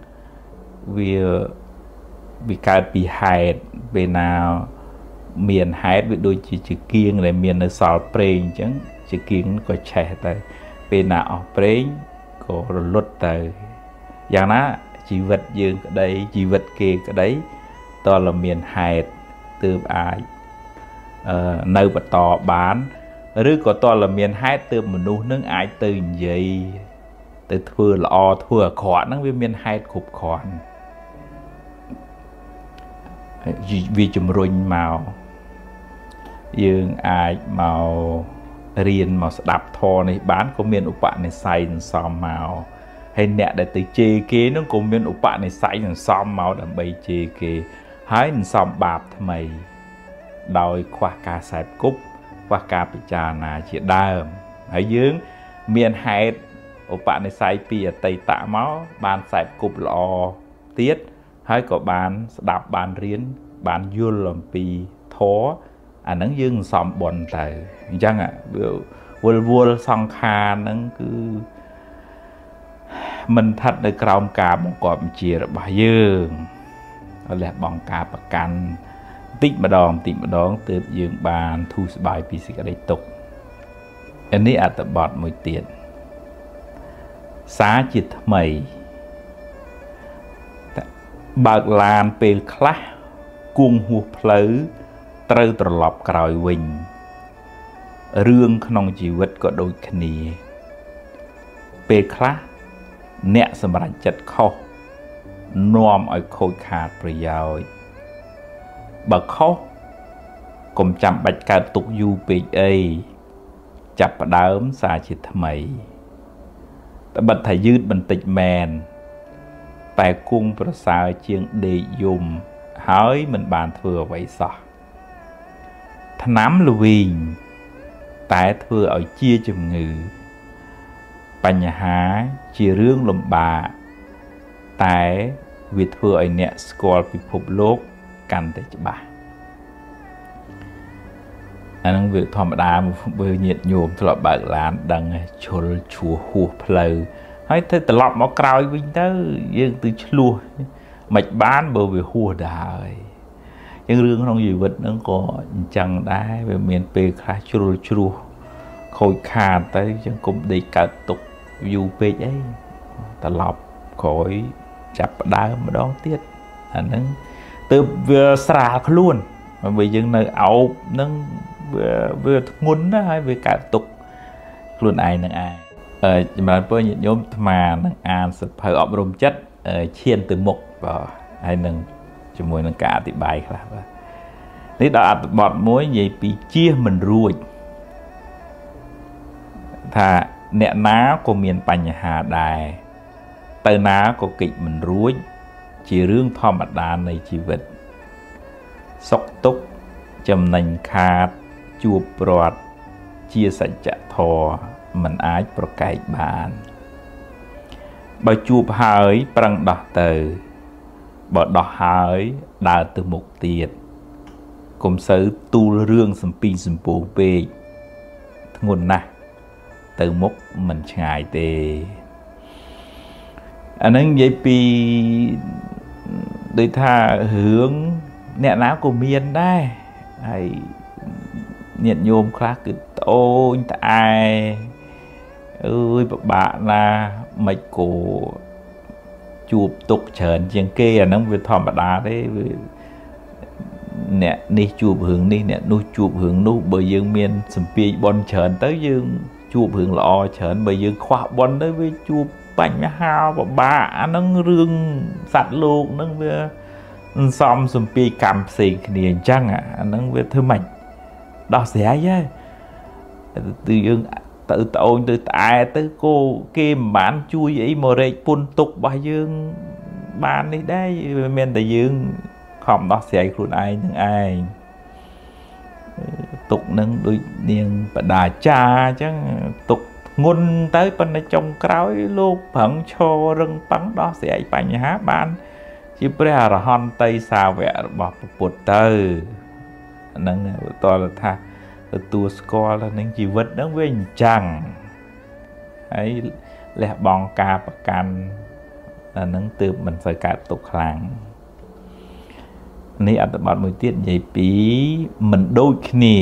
vì cái bị hại bên nào miền hại bị đôi chỉ kiêng này miền ở sào prey chẳng chỉ kiêng có trẻ tới bên nào prey có lót tới dạng đó chỉ vật dương cái đấy chỉ vật kia cái đấy to là miền hại từ ai nơi bắt tỏ bán rồi có to là miền hại từ mình nuôi nước ai từ vậy từ thưa lọ thưa khó nó với miền hại cục khó vì chùm rung màu dương ai màu riêng màu đạp thò này bán có miền ục bạn này xài xòm màu hay nè để từ chê kế nó cũng miền ục bạn này xài xòm màu đầm bay chê kế hái xòm bạp mày đòi khoa ca sạch cúc khoa ca bị trà nà chỉ đàm hãy dương miền hai ục bạn này xài bìa tây tạ máu bàn sạch cúc lò tiết hãy có bàn đạp bàn riêng bàn vô làm bì thó nắng dương xòm bồn tại chăng ạ vua song kha nắng cứ mình thật để còng cả một cọp chia bà dương là bằng cả bạc căn tích mà đòn từ dương bàn thu bài pi sĩ cái tục anh ấy tập bọt mùi tiền xá chít mày bạc làn bề khá cung hụt lỡ trâu trò lọp còi vinh rương không chỉ vật có đôi khỉ bề khá nẹt sầm rạch chặt khô nôm ở khôi khát bây giờ bậc khô cùng chạm bạch cả tục du bị ấy chập đớm xa chỉ thầy ta bật thầy dứt bình tịch mèn tại cung và sao chiên để dùng hỏi mình bàn thừa vậy sao thằng nắm lùi tại thừa ở chia chùm ngữ bánh há chia rương lùm bà tại vì thừa ở nẹ school bị phục lốt canh tới bà anh đang việc thòm đá một bơi nhiệt nhôm cho bạc lán đằng chôl chùa hùa pleu hay thế từ lọt máu cào vinh tới dương từ chua mạch bán bờ về hùa đài nhưng rương không gì vật nó có chẳng đá về miền tây khá chua khôi khàn tới chẳng cũng đi cả tục dù về ấy ta lọp khỏi chập đá mà đón tiết anh nó từ vừa xả luôn mà bây giờ nơi ảo nó vừa ngôn đó hay về cả tục luôn ai nâng ai mà bây giờ nhóm mà nâng an sẽ phải ổn rung chất chiên từ mục và hay nâng cho mùi nâng cả thì bài khá thế đã bọt mối gì bị chia mình ruột thà nẹ ná của miền Pành Hà Đài tờ ná của kịch mình ruột chỉ rương thò mặt đá này chỉ vật sọc túc chầm nành khát chua bọt chia sạch chạ thò mình ái pro cải bàn bà chua hơi prăng đỏ tờ bà đỏ hơi đào từ một tiệt cùng sớ tu rương xâm pin xâm bố bê nguồn nà từ mốc mình ngại tê anh ấy vậy vì đối tha hướng nẹ ná của miền đây hay nhận nhôm khác cứ ôi ai ơi bạn là mạch cổ chụp tục trởn chiếng kê nó về thòm bà đá đấy nè đi chụp hướng đi nè nuôi chụp hướng nuôi bởi dương miền sầm pi bon trởn tới dương chụp hướng lọ trởn bởi dương khoa bon đấy với chụp bánh hao và bà nó rương sạch luôn nó về xong sầm pi cầm xì thì chăng nó về thư mạch đó xé chứ từ dương tự tội từ tại tới cô kim bán chui ấy mà rệt phun tục bà dương bán đi đây men tại dương không đó xé luôn ai nhưng ai tục nâng đôi niên bà đà cha chứ tục ngôn tới bên này trong cõi lúc phận cho rừng bắn đó xé bánh há bán ជាព្រះអរហន្តតីសាវករបស់ពុទ្ធទៅហ្នឹងតើថាទទួលស្គាល់ថានឹងជីវិតហ្នឹងវាអញ្ចឹងហើយលះបង់ការប្រកាន់អាហ្នឹងទើបមិនសូវកើតទុកខ្លាំងនេះអត្ថបទមួយទៀតនិយាយពីមិនដូចគ្នា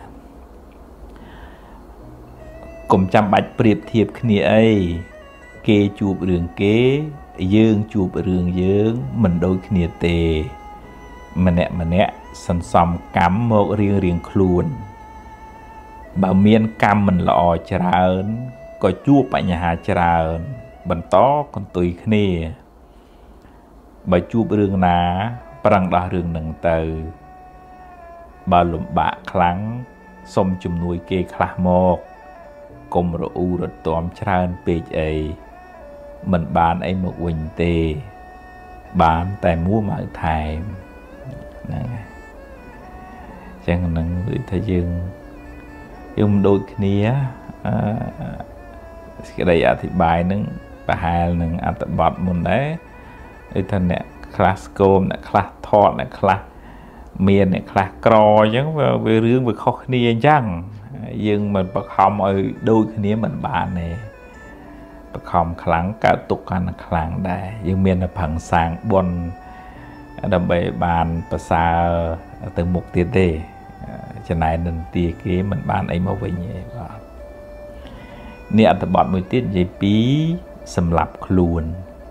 កុំចាំបាច់ប្រៀបធៀបគ្នាអីគេជួបរឿងគេយើងជួបរឿងយើងមិនដូចគ្នាទេម្នាក់សន្សំកម្មមករៀងខ្លួនបើមានកម្មមិនល្អច្រើនក៏ជួបបញ្ហាច្រើនបន្តកន្ទុយគ្នាបើជួបរឿងណាប្រឹងដោះរឿងនឹងទៅបើលំបាកខ្លាំងសុំជំនួយគេខ្លះមកកុំរអ៊ូរទាំច្រើនពេកអីមិនបានអីមកវិញទេបានតែមួម៉ៅថែមហ្នឹងហើយចឹងនឹងនិយាយថាយើងមិនដូចគ្នាសេចក្តីអធិប្បាយនឹងប្រហែលនឹងអត្ថបទមុនដែរដូចថាអ្នកខ្លះស្គមអ្នកខ្លះថតអ្នកខ្លះមានអ្នកខ្លះក្រអញ្ចឹងវារឿងវាខុសគ្នាអញ្ចឹងយើងមិនបខំឲ្យដូចគ្នាមិនបានទេបខំខ្លាំងកើតទុកកាន់តែខ្លាំងដែរយើងមានតែប្រឹងសាងបុណ្យដើម្បីបានប្រសើរទៅមុខទៀតទេចំណែកនន្ទាគេមិនបានអីមកវិញទេបាទនេះអត្ថបទមួយទៀតនិយាយពីសម្លាប់ខ្លួន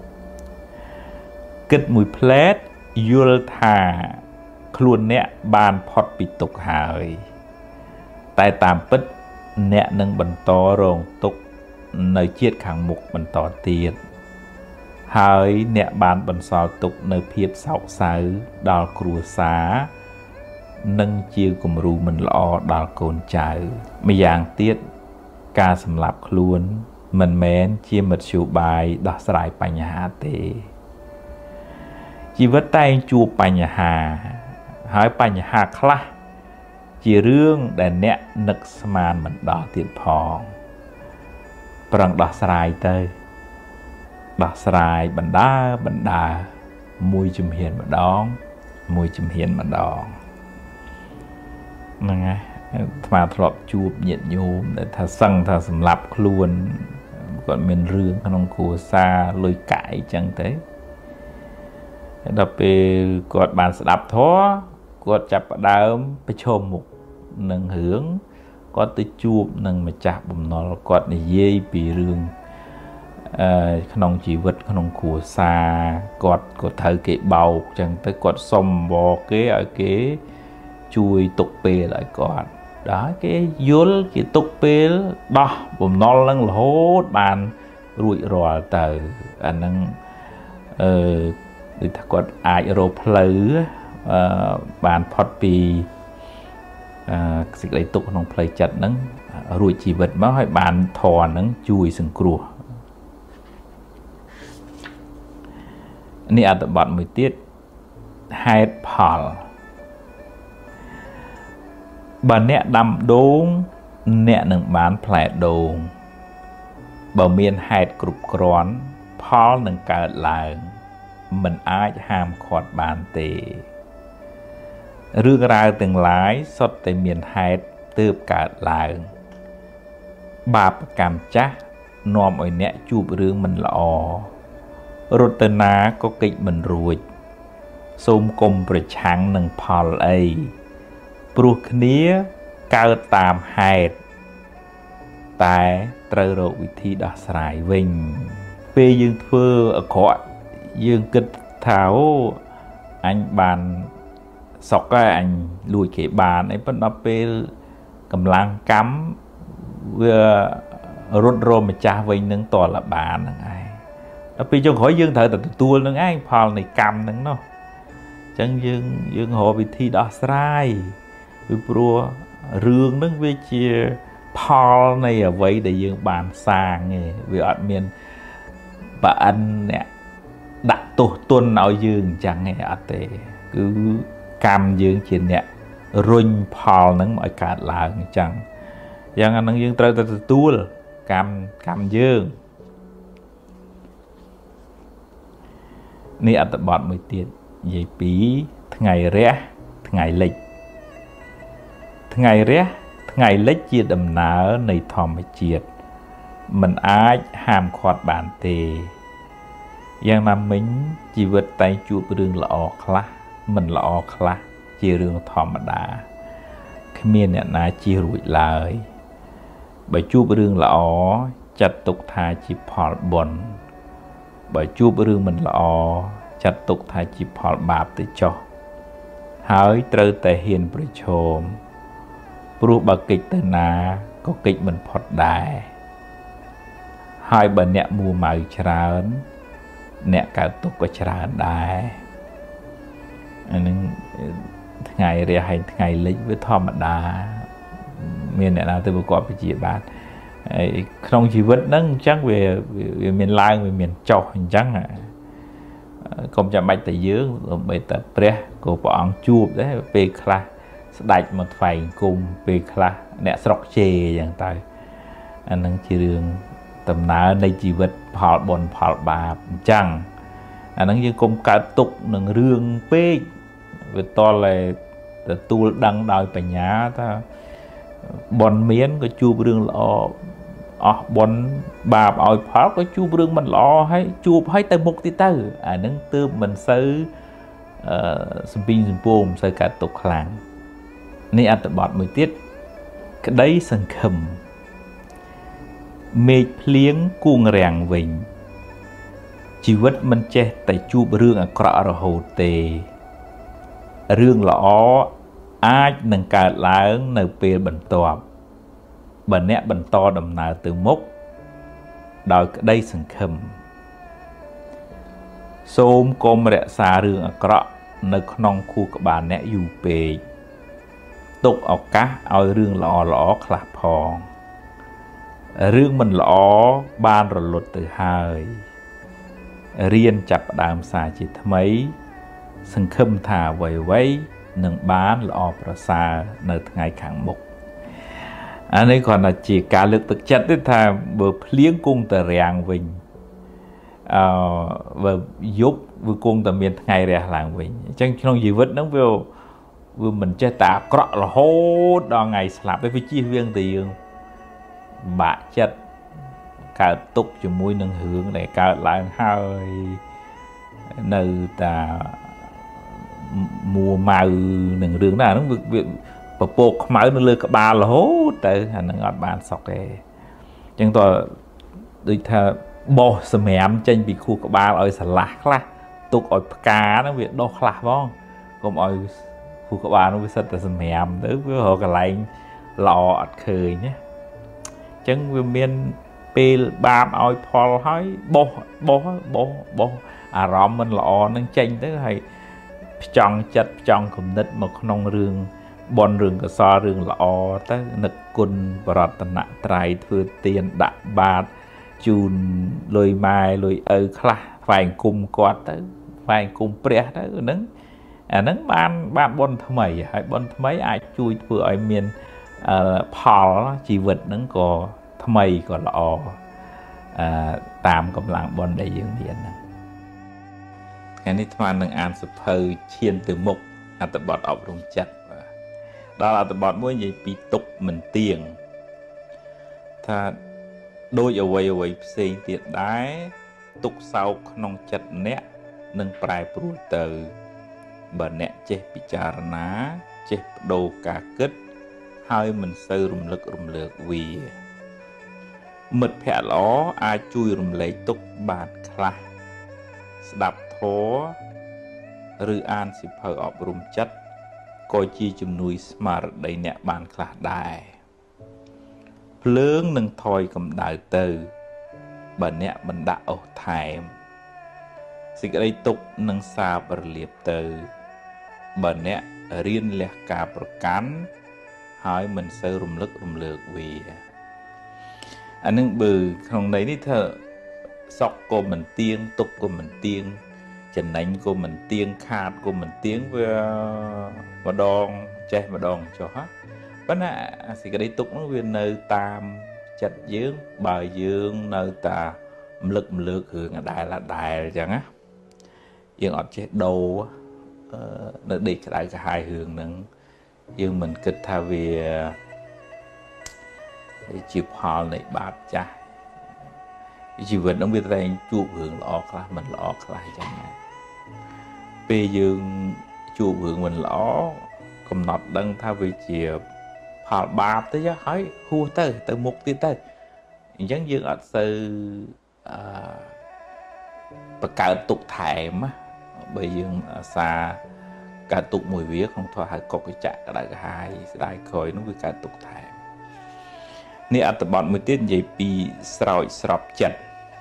គិតមួយផ្លែតយល់ថាខ្លួនអ្នកបានផុតពីទុក្ខហើយតែតាមពិតអ្នកនឹងបន្តរងទុក្ខនៅជាតិខាងមុខបន្តទៀតហើយអ្នកបានបន្សល់ទុកនៅភាពសោកសៅដល់គ្រួសារនិងជាគំរូមិនល្អដល់កូនចៅម្យ៉ាងទៀតការសម្លាប់ខ្លួនមិនមែនជាមធ្យោបាយដោះស្រាយបញ្ហាទេជីវិតតែងជួបបញ្ហាហើយបញ្ហាខ្លះជារឿងដែលអ្នកនឹកស្មានមិនដល់ទៀតផងប្រឹងដោះស្រាយទៅដោះស្រាយបណ្ដើមួយជំហានម្ដងហ្នឹងហើយអាត្មាធ្លាប់ជួបញាតិញោមដែលថាសឹងថាសម្លាប់ខ្លួនគាត់មានរឿងក្នុងគ្រួសារលុយកាក់អីចឹងទៅដល់ពេលគាត់បានស្ដាប់ធម៌គាត់ចាប់ផ្ដើមប្រឈមមុខនឹងរឿងគាត់ទៅជួបនឹងម្ចាស់បំណុលគាត់និយាយពីរឿងក្នុងជីវិតក្នុងគ្រួសារគាត់ក៏ត្រូវគេបោកចឹងទៅគាត់សុំបរគេឲ្យគេជួយទុកពេលឲ្យគាត់ដល់គេយល់គេទុកពេលដោះបំណុលនឹងរហូតបានរួចរាល់ទៅអាហ្នឹងដូចថាគាត់អាចរកផ្លូវបានផុតពីសេចក្តីទុក្ខក្នុងផ្លូវចិត្តហ្នឹងរួចជីវិតមកហើយបានធម៌ហ្នឹងជួយសង្គ្រោះនេះអត្ថបទមួយទៀតហេតុផលបើអ្នកដាំដូងអ្នកនឹងបានផ្លែដូងបើមានហេតុគ្រប់គ្រាន់ផលនឹងកើតឡើងមិនអាចហាមឃាត់បានទេរឿងរ៉ាវទាំងឡាយសុទ្ធតែមានហេតុទើបកើតឡើងបាបកម្មចាស់នាំឲ្យអ្នកជួបរឿងមិនល្អរត់ទៅណាក៏គេចមិនរួចសូមគុំប្រឆាំងនឹងផលអីព្រោះគ្នាកើតតាមហេតុតែត្រូវរកវិធីដោះស្រាយវិញពេលយើងធ្វើអាក្រក់យើងគិតថាអូអញបានសុកហើយអញលួចគេបានអីប៉ុន្តែពេលកម្លាំងកម្មវារត់រម្ចាស់វិញនឹងតលបានហ្នឹងឯងដល់ពេលចុងក្រោយយើងត្រូវតែទទួលនឹងឯងផលនៃកម្មហ្នឹងនោះអញ្ចឹងយើងរកវិធីដោះស្រាយពីព្រោះរឿងហ្នឹងវាជាផលនៃអ្វីដែលយើងបានសាងឯងវាអត់មានប្រអិនអ្នកដាក់ទោសទណ្ឌឲ្យយើងអញ្ចឹងឯងអត់ទេគឺកម្មយើងជាអ្នករុញផលហ្នឹងឲ្យកើតឡើងអញ្ចឹងយ៉ាងអាហ្នឹងយើងត្រូវតែទទួលកម្មយើងនេះអត្ថបទមួយទៀតនិយាយពីថ្ងៃរះថ្ងៃលិចថ្ងៃរះថ្ងៃលិចជាដំណើរនៃធម្មជាតិមិនអាចហាមឃាត់បានទេយ៉ាងណាមិញជីវិតតែងជួបរឿងល្អខ្លះមិនល្អខ្លះជារឿងធម្មតាគ្មានអ្នកណាជៀសរួចឡើយបើជួបរឿងល្អចាត់ទុកថាជាផលបុណ្យបើជួបរឿងមិនល្អចាត់ទុកថាជាផលបាបទៅចុះហើយត្រូវតែហ៊ានប្រឈមព្រោះបើកិច្ចទៅណាក៏កិច្ចមិនផុតដែរហើយបើអ្នកមួម៉ៅច្រើនអ្នកកើតទុកក៏ច្រើនដែរអានឹងថ្ងៃរះហើយថ្ងៃលិចវាធម្មតាមានអ្នកណាទៅប្រកបវិជ្ជាបានហើយក្នុងជីវិតហ្នឹងអញ្ចឹងវាមានឡើងវាមានចុះអញ្ចឹងកុំចាំបាច់តែយើងដើម្បីតែព្រះក៏ព្រះអង្គជួបដែរពេលខ្លះស្ដេចមកថ្វាយគុំពេលខ្លះអ្នកស្រុកជេរអញ្ចឹងទៅអានឹងជារឿងដំណើរនៃជីវិតផលបុណ្យផលបាបអញ្ចឹងអានឹងយើងកុំកើតទុកនឹងរឿងពេកវាតលតែទទួលដឹងដោយបញ្ញាថាបុណ្យមានក៏ជួបរឿងល្អអស់បុណ្យបាបឲ្យផលក៏ជួបរឿងមិនល្អហើយជួបឲ្យទៅមុខទៀតទៅអានឹងទើបមិនសូវសំពីងសំពោមមិនសូវកើតទុកខ្លាំងនេះអត្ថបទមួយទៀតក្តីសង្ឃឹមមេឃភ្លៀងគួងរាំងវិញជីវិតមិនចេះតែជួបរឿងអាក្រក់រហូតទេរឿងល្អអាចនឹងកើតឡើងនៅពេលបន្ទាប់បើអ្នកបន្តដំណើរទៅមុខដោយក្តីសង្ឃឹមសូមកុំរក្សារឿងអាក្រក់នៅក្នុងខួរក្បាលអ្នកយូរពេកទុកឱកាសឲ្យរឿងល្អៗខ្លះផងរឿងមិនល្អបានរលត់ទៅហើយរៀនចាប់ផ្ដើមសារជាថ្មីសង្ឃឹមថាអ្វីៗនឹងបានល្អប្រសើរនៅថ្ងៃខាងមុខអានេះគ្រាន់តែជាការលើកទឹកចិត្តទេថាបើភ្លៀងគង់តែរាំងវិញបើយប់វាគង់តែមានថ្ងៃរះឡើងវិញអញ្ចឹងក្នុងជីវិតហ្នឹងវាមិនចេះតែអាក្រក់រហូតដល់ថ្ងៃស្លាប់ទេវាជៀសវាងតែយើងបាក់ចិត្តកើតទុកជាមួយនឹងរឿងដែលកើតឡើងហើយនៅតែមួម៉ៅនឹងរឿងណាហ្នឹងវាពពកខ្មៅនៅលើក្បាលរហូតទៅអាហ្នឹងអត់បានសុខទេអញ្ចឹងតើដូចថាបោះសម្រាមចេញពីខួរក្បាលឲ្យស្រឡះខ្លះទុកឲ្យផ្កាហ្នឹងវាដុះខ្លះផងកុំឲ្យខួរក្បាលនោះវាសិតតែសម្រាមទៅវារកកន្លែងល្អអត់ឃើញណាអញ្ចឹងវាមានពេលបាបឲ្យផលហើយបោះអារម្មណ៍មិនល្អនឹងចេញទៅហើយផ្ចង់ចិត្តផ្ចង់គំនិតមកក្នុងរឿងបនរឿងកសលរឿងល្អទៅនឹកគុណបរតនត្រ័យធ្វើទានដាក់បាតជូនលុយម៉ែលុយឪខ្លះថ្វាយគុំគាត់ទៅថ្វាយគុំព្រះទៅហ្នឹងអាហ្នឹងបានបនថ្មីហើយបនថ្មីអាចជួយធ្វើឲ្យមានផលជីវិតហ្នឹងក៏ថ្មីក៏ល្អតាមកម្លាំងបនដែលយើងមានហ្នឹងថ្ងៃនេះថ្មនឹងអានសភៅឈានទៅមុខអត្ថបទអប់រំចិត្តដល់អត្ថបទមួយនិយាយពីទុកមិនទៀងថាដូចអ្វីផ្សេងទៀតដែរទុកសោកក្នុងចិត្តអ្នកនឹងប្រែប្រួលទៅបើអ្នកចេះពិចារណាចេះបដូរការគិតហើយមិនសូវរំលឹករំលើកវាមិត្តភក្តិល្អអាចជួយរំលែកទុកបានខ្លះស្ដាប់ធម៌ឬអានសៀវភៅអប់រំចិត្តក៏ជាជំនួយស្មារតីអ្នកបានខ្លះដែរភ្លើងនឹងថយកម្ដៅទៅបើអ្នកមិនដាក់អុសថែមសេចក្តីទុក្ខនឹងសាបរលាបទៅបើអ្នករៀនលះការប្រកាន់ហើយមិនសូវរំលឹករំលើកវាអានឹងបើក្នុងន័យនេះថាសក់ក៏មិនទៀងទុក្ខក៏មិនទៀងចំណេញក៏មិនទៀងខាតក៏មិនទៀងវាម្ដងចេះម្ដងចុះប៉ុន្តែសេចក្តីទុក្ខនោះវានៅតាមចិត្តយើងបើយើងនៅតែរំលឹករំលើករឿងដដែលអញ្ចឹងណាយើងអត់ចេះដូរនៅដេកក្តៅក្រហាយរឿងហ្នឹងយើងមិនគិតថាវាជាផលនៃបាបចាស់ជីវិតហ្នឹងវាតែជួបរឿងល្អខ្លះមិនល្អខ្លះចឹងណាពេលយើងជួបរឿងមិនល្អកំណត់ដឹងថាវាជាផលបាបទៅហើយហួសទៅមុខទៀតទៅអញ្ចឹងយើងអត់សូវបង្កើតទុកថែមបើយើងអាសាកើតទុកមួយវាក្នុងធម៌ហៅកុកចៈក្តៅក្រហាយស្ដាយក្រោយនោះវាកើតទុកថែមនេះអត្ថបទមួយទៀតនិយាយពីស្រោចស្រពចិត្ត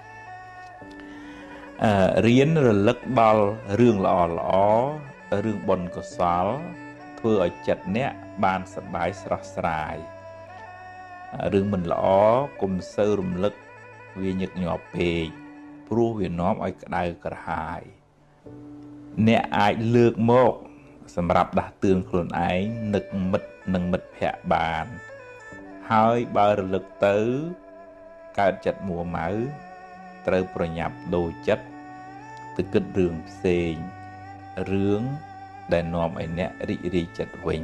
រៀនរលឹកដល់រឿងល្អរឿងបុណ្យកុសលធ្វើឲ្យចិត្តអ្នកបានសប្បាយស្រស់ស្រាយរឿងមិនល្អកុំសូវរំលឹកវាញឹកញាប់ពេកព្រោះវានាំឲ្យក្តៅក្រហាយអ្នកអាចលើកមកសម្រាប់ដាស់តឿនខ្លួនឯងនឹកមិត្តនិងមិត្តភ័ក្តិបានហើយបើរលឹកទៅកើតចិត្តមួម៉ៅត្រូវប្រញាប់ដូរចិត្តទៅគិតរឿងផ្សេងរឿងដែលនាំឲ្យអ្នករីករាយចិត្តវិញ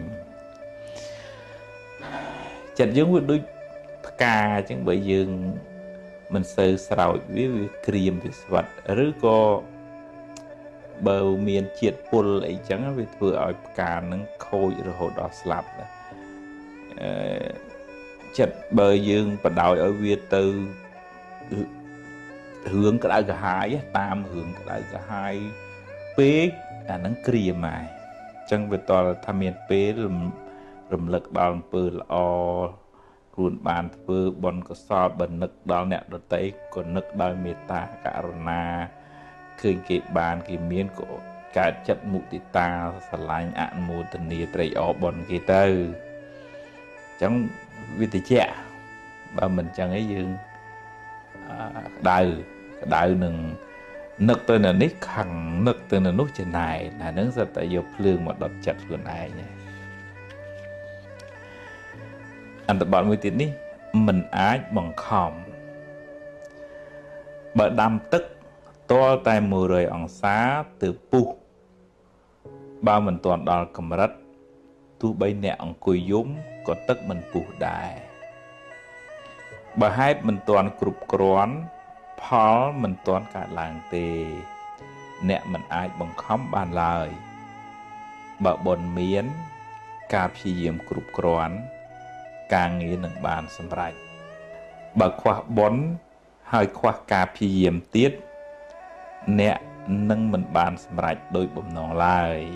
ចិត្តយើងវាដូចផ្កាអញ្ចឹងបើយើងមិនសូវស្រោចវាក្រៀមវាស្វិតឬក៏បើមានជាតិពុលអីចឹងវាធ្វើឲ្យផ្កានឹងខូចរហូតដល់ស្លាប់ចិត្តបើយើងបដ ாய் ឲ្យវាទៅរឿងក្តៅក្រហាយតាមរឿងក្តៅក្រហាយពេកអានឹងក្រៀមហើយអញ្ចឹងវាតលថាមានពេលរំលឹកដល់អំពើល្អខ្លួនបានធ្វើបុណ្យកុសលបើនឹកដល់អ្នកដទៃក៏នឹកដោយមេត្តាករុណាឃើញគេបានគេមានក៏កើតចិត្តមុទិតាស្រឡាញ់អនុមោទនាត្រេកអរបុណ្យគេទៅអញ្ចឹងវាតិចបើមិនអញ្ចឹងឯងយើងក្តៅនឹងនឹកទៅនៅនេះខឹងនឹកទៅនៅនោះច្នៃណានឹងសិតតែយកភ្លើងមកដុតចិត្តខ្លួនឯងអន្តបទមួយទៀតនេះមិនអាចបង្ខំបើដាំទឹកទាល់តែ100អង្សាទៅពុះបើមិនទាន់ដល់កម្រិតទោះបីអ្នកអង្គុយយំក៏ទឹកមិនពុះដែរបើហេតុមិនទាន់គ្រប់គ្រាន់ផលមិនទាន់កើតឡើងទេអ្នកមិនអាចបង្ខំបានឡើយបើបុណ្យមានការព្យាយាមគ្រប់គ្រាន់ការងារនឹងបានសម្រេចបើខ្វះបុណ្យហើយខ្វះការព្យាយាមទៀតអ្នកនឹងមិនបានសម្រេចដោយបំណងឡើយ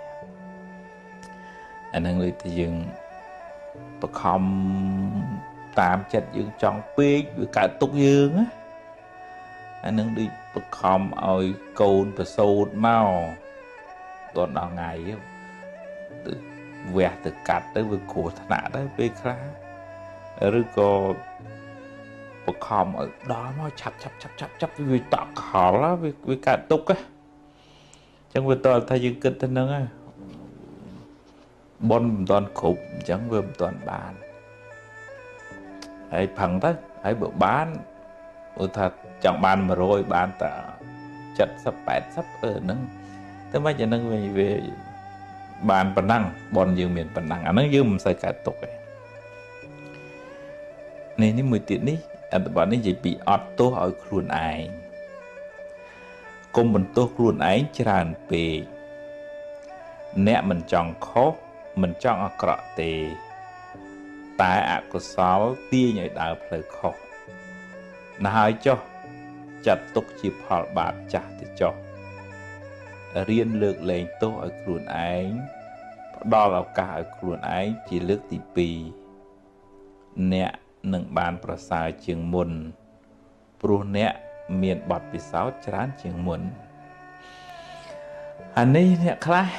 អានឹងដូចតែយើងបខំតាមចិត្តយើងចង់ពេកវាកើតទុកយើងណាអានឹងដូចបខំឲ្យកូនប្រសូតមកដល់ថ្ងៃទៅវះទៅកាត់ទៅវាគ្រោះថ្នាក់ទៅពេលខ្លះឬក៏បខំឲ្យដល់មកឆាប់វាតក់ខលវាកើតទុកអញ្ចឹងវាតើថាយើងគិតទៅហ្នឹងបុណ្យមិនតាន់គ្រប់អញ្ចឹងវាមិនតាន់បានហើយផឹងទៅហើយបើបានឧទាហរណ៍ចង់បាន100បានតែ70 80ហ្នឹងតែមិនអាហ្នឹងវាបានប៉ុណ្ណឹងបុណ្យយើងមានប៉ុណ្ណឹងអាហ្នឹងយើងមិនសូវកើតទុកទេនេះមួយទៀតនេះអត្ថបទនេះនិយាយពីអត់ទោសឲ្យខ្លួនឯងកុំបន្ទោសខ្លួនឯងច្រើនពេកអ្នកមិនចង់ខុសមិនចង់អាក្រក់ទេតែអកុសលទាញឲ្យដើរផ្លូវខុសណាស់ហើយចុះចាត់ទុកជាផលបាបចាស់ទៅចុះរៀនលើកលែងទោសឲ្យខ្លួនឯងផ្ដល់ឱកាសឲ្យខ្លួនឯងជាលើកទី2អ្នកនឹងបានប្រសើរជាងមុនព្រោះអ្នកមានបទពិសោធន៍ច្រើនជាងមុនអានេះអ្នកខ្លះ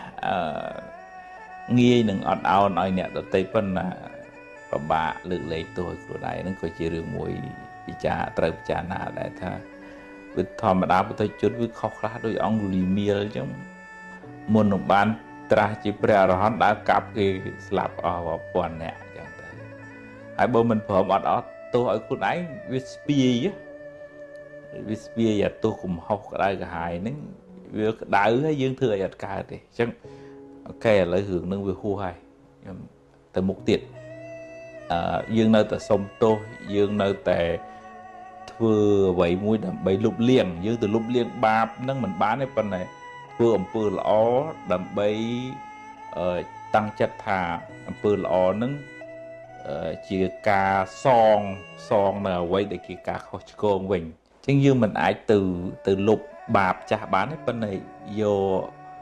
ងាយនឹងអត់ឱនឲ្យអ្នកដទៃប៉ុណ្ណាពិបាកលើកលែងទោសឲ្យខ្លួនឯងហ្នឹងក៏ជារឿងមួយត្រូវពិចារណាដែរថាវាធម្មតាពុទ្ធជនវាខុសខ្លះដោយអង្គលីមៀលអញ្ចឹងមុននឹងបានត្រាស់ជាព្រះអរហន្តដើរកាប់គេស្លាប់អស់រាប់ពាន់អ្នកអញ្ចឹងទៅហើយបើមិនព្រមអត់ទោសឲ្យខ្លួនឯងវាស្ពាយអាទោសកំហុសក្តៅក្រហាយហ្នឹង việc đau hay dương thừa ở cả thì chẳng cái là hưởng nâng về hô hay từ mục tiệt dương nơi từ sông tô dương nơi tại vừa vậy mũi đầm bay lục liền dương từ lục liền ba nâng mình bán cái phần này vừa vừa lõ đầm bay tăng chất thà vừa lõ nâng chỉ cả son là quay để chỉ cả khó con mình chẳng như mình ai từ lục bạp chả bán cái phần này vô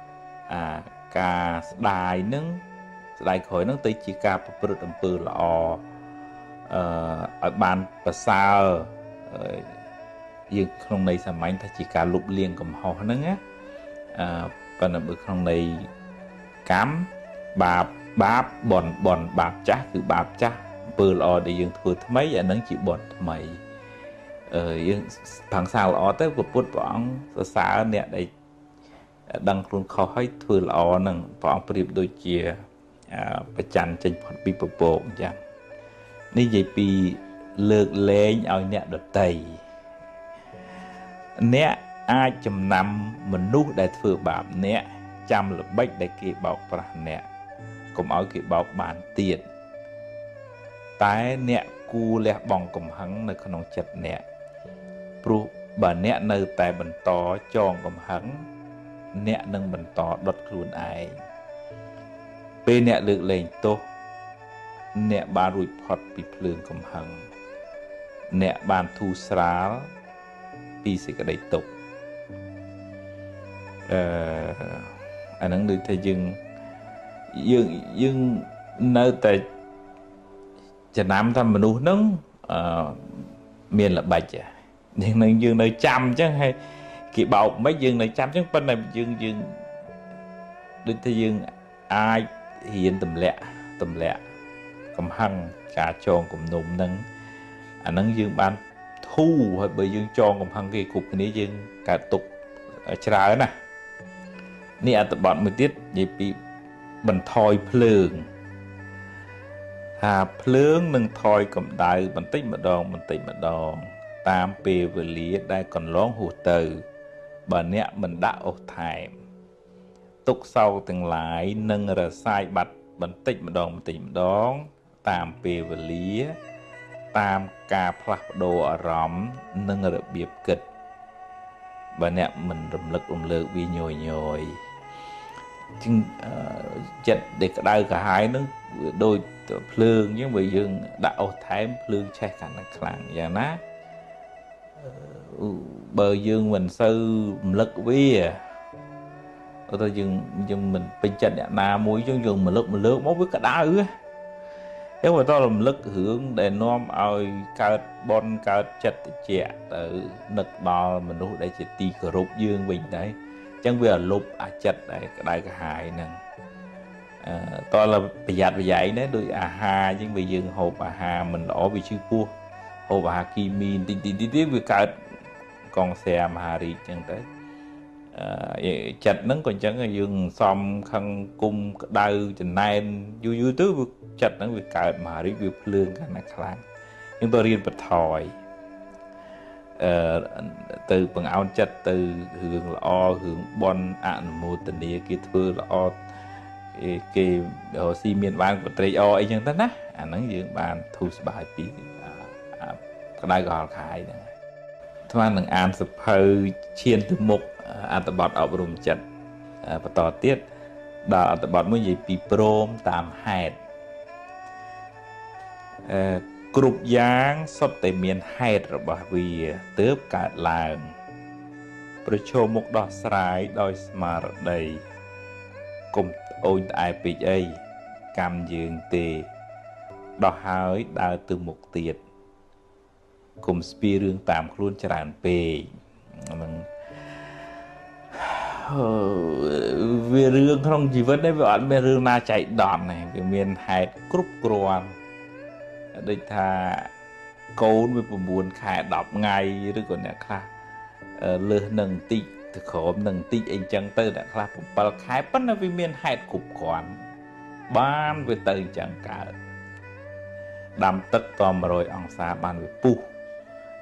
cả đài nâng đài khỏi nâng tới chỉ cả vừa lõ ở bàn và sao dương không này sao mạnh ta chỉ cả lục liền cầm họ nâng á và là bữa không này cám bạp bòn bạp chắcคือbạp chắc bữa lò để dương thừa mấy và nâng chịu bọt mày dương thằng sao lò tới một phút bọn xã nè đây đăng luôn khó hết thừa lò nâng bọn bịp đôi chia và chăn trên bọn bị bộ chẳngนี่vậy bị lược lên ao nhẹ đợt tây nè ai chầm nằm mình nuốt đại thừa bạp nè chăm là bách đại kỳ bọc ra nè cũng ở kỳ bọc bản tiền tái nè cu lẹ bong cùng hắn nơi con chật nè pru bà nè nơi tại bình to tròn cùng hắn nè nâng bình to đốt luôn ai bên nè lược lên tốt nè bà rùi phọt bị phường cầm hằng nè bàn thu sá bị sẽ cái đầy tục anh ấy được thấy dừng nơi tại Việt Nam ta mình nuôi nấng miền là bạch nhưng nơi dừng nơi chăm chứ hay kỳ bọc mấy dừng nơi chăm chứ bên này dừng được thấy dừng ai hiện tầm lẹ cầm hăng cả tròn cùng nụm nâng nâng dương ban thu hay bởi dương tròn cầm hăng cái cục này dương cả tục trả nè nè tập bọn mới tiết vậy bị bần thoi phường phường nâng thoi cầm đại bần tích mà đòn tam pê về lý đây còn lón hồ từ bà nè mình đã ổ thải tục sau từng lại nâng ra sai bạch bần tích mà đòn tam pê về lý tam ca phật đồ ở rõm nâng ở biệp kịch bà nè mình rầm lực vì nhồi chừng chật để cả đau cả hai nó đôi phường nhưng bởi dương đạo thái phường chạy cả nó khẳng và ná bờ dương mình sư lực vì tôi dương mình bình chân na mũi cho dương mình lực mốt với cả đau nếu mà tôi làm lực hưởng để nom ơi cao bon cao chất trẻ từ nực đo mình lúc đây chỉ ti cờ rụp dương bình đấy chẳng vì là lục chất đấy đại cả hai nè tôi là bây giờ vậy đấy đôi ha nhưng vì dương hộp ha mình ở vị trí cua hộp ha kim tí vì cao con xe mà đi chẳng tới chặt nắng còn chẳng là dương xóm khăn cung đau trên này vui tứ chặt nắng việc cài mà đi việc lương cái này kháng nhưng tôi riêng bật thỏi từ bằng áo chặt từ hướng lo hướng bon ạn một tình địa kia thưa lo cái hồ xi miền ban của tây o ấy chẳng tất á nắng dương bàn thu bài tí cái đại gò khai này thoa nâng an sập hơi chiên từ mụcอัตบอดอบรมจัดประต่อเตี้ยดาอัตบอดมื่อยี่ปีโปรมตามแฮดกรุบยางสดแต่เมียนแฮดระบาวีเติบกาดลางประโชมุกดอกสายดอยสมาร์ดย์กลมโอนไอปีเอกำยืงเตดอกหายดาวtừมุกเตียดกลมสปีเรื่องตามคลุ้นจรานเปมันvề rương không chỉ vấn đấy bọn về rương na chạy đòn này về miền hải cướp cồn đây thà côn với buồn khai đọc ngay rồi còn nè kha lừa nâng tị thực khổ nâng tị anh chẳng tơ đã kha bal khai bắt nó về miền hải cướp cồn ban về tơ chẳng cả đam tất tòm rồi ông xa ban về pu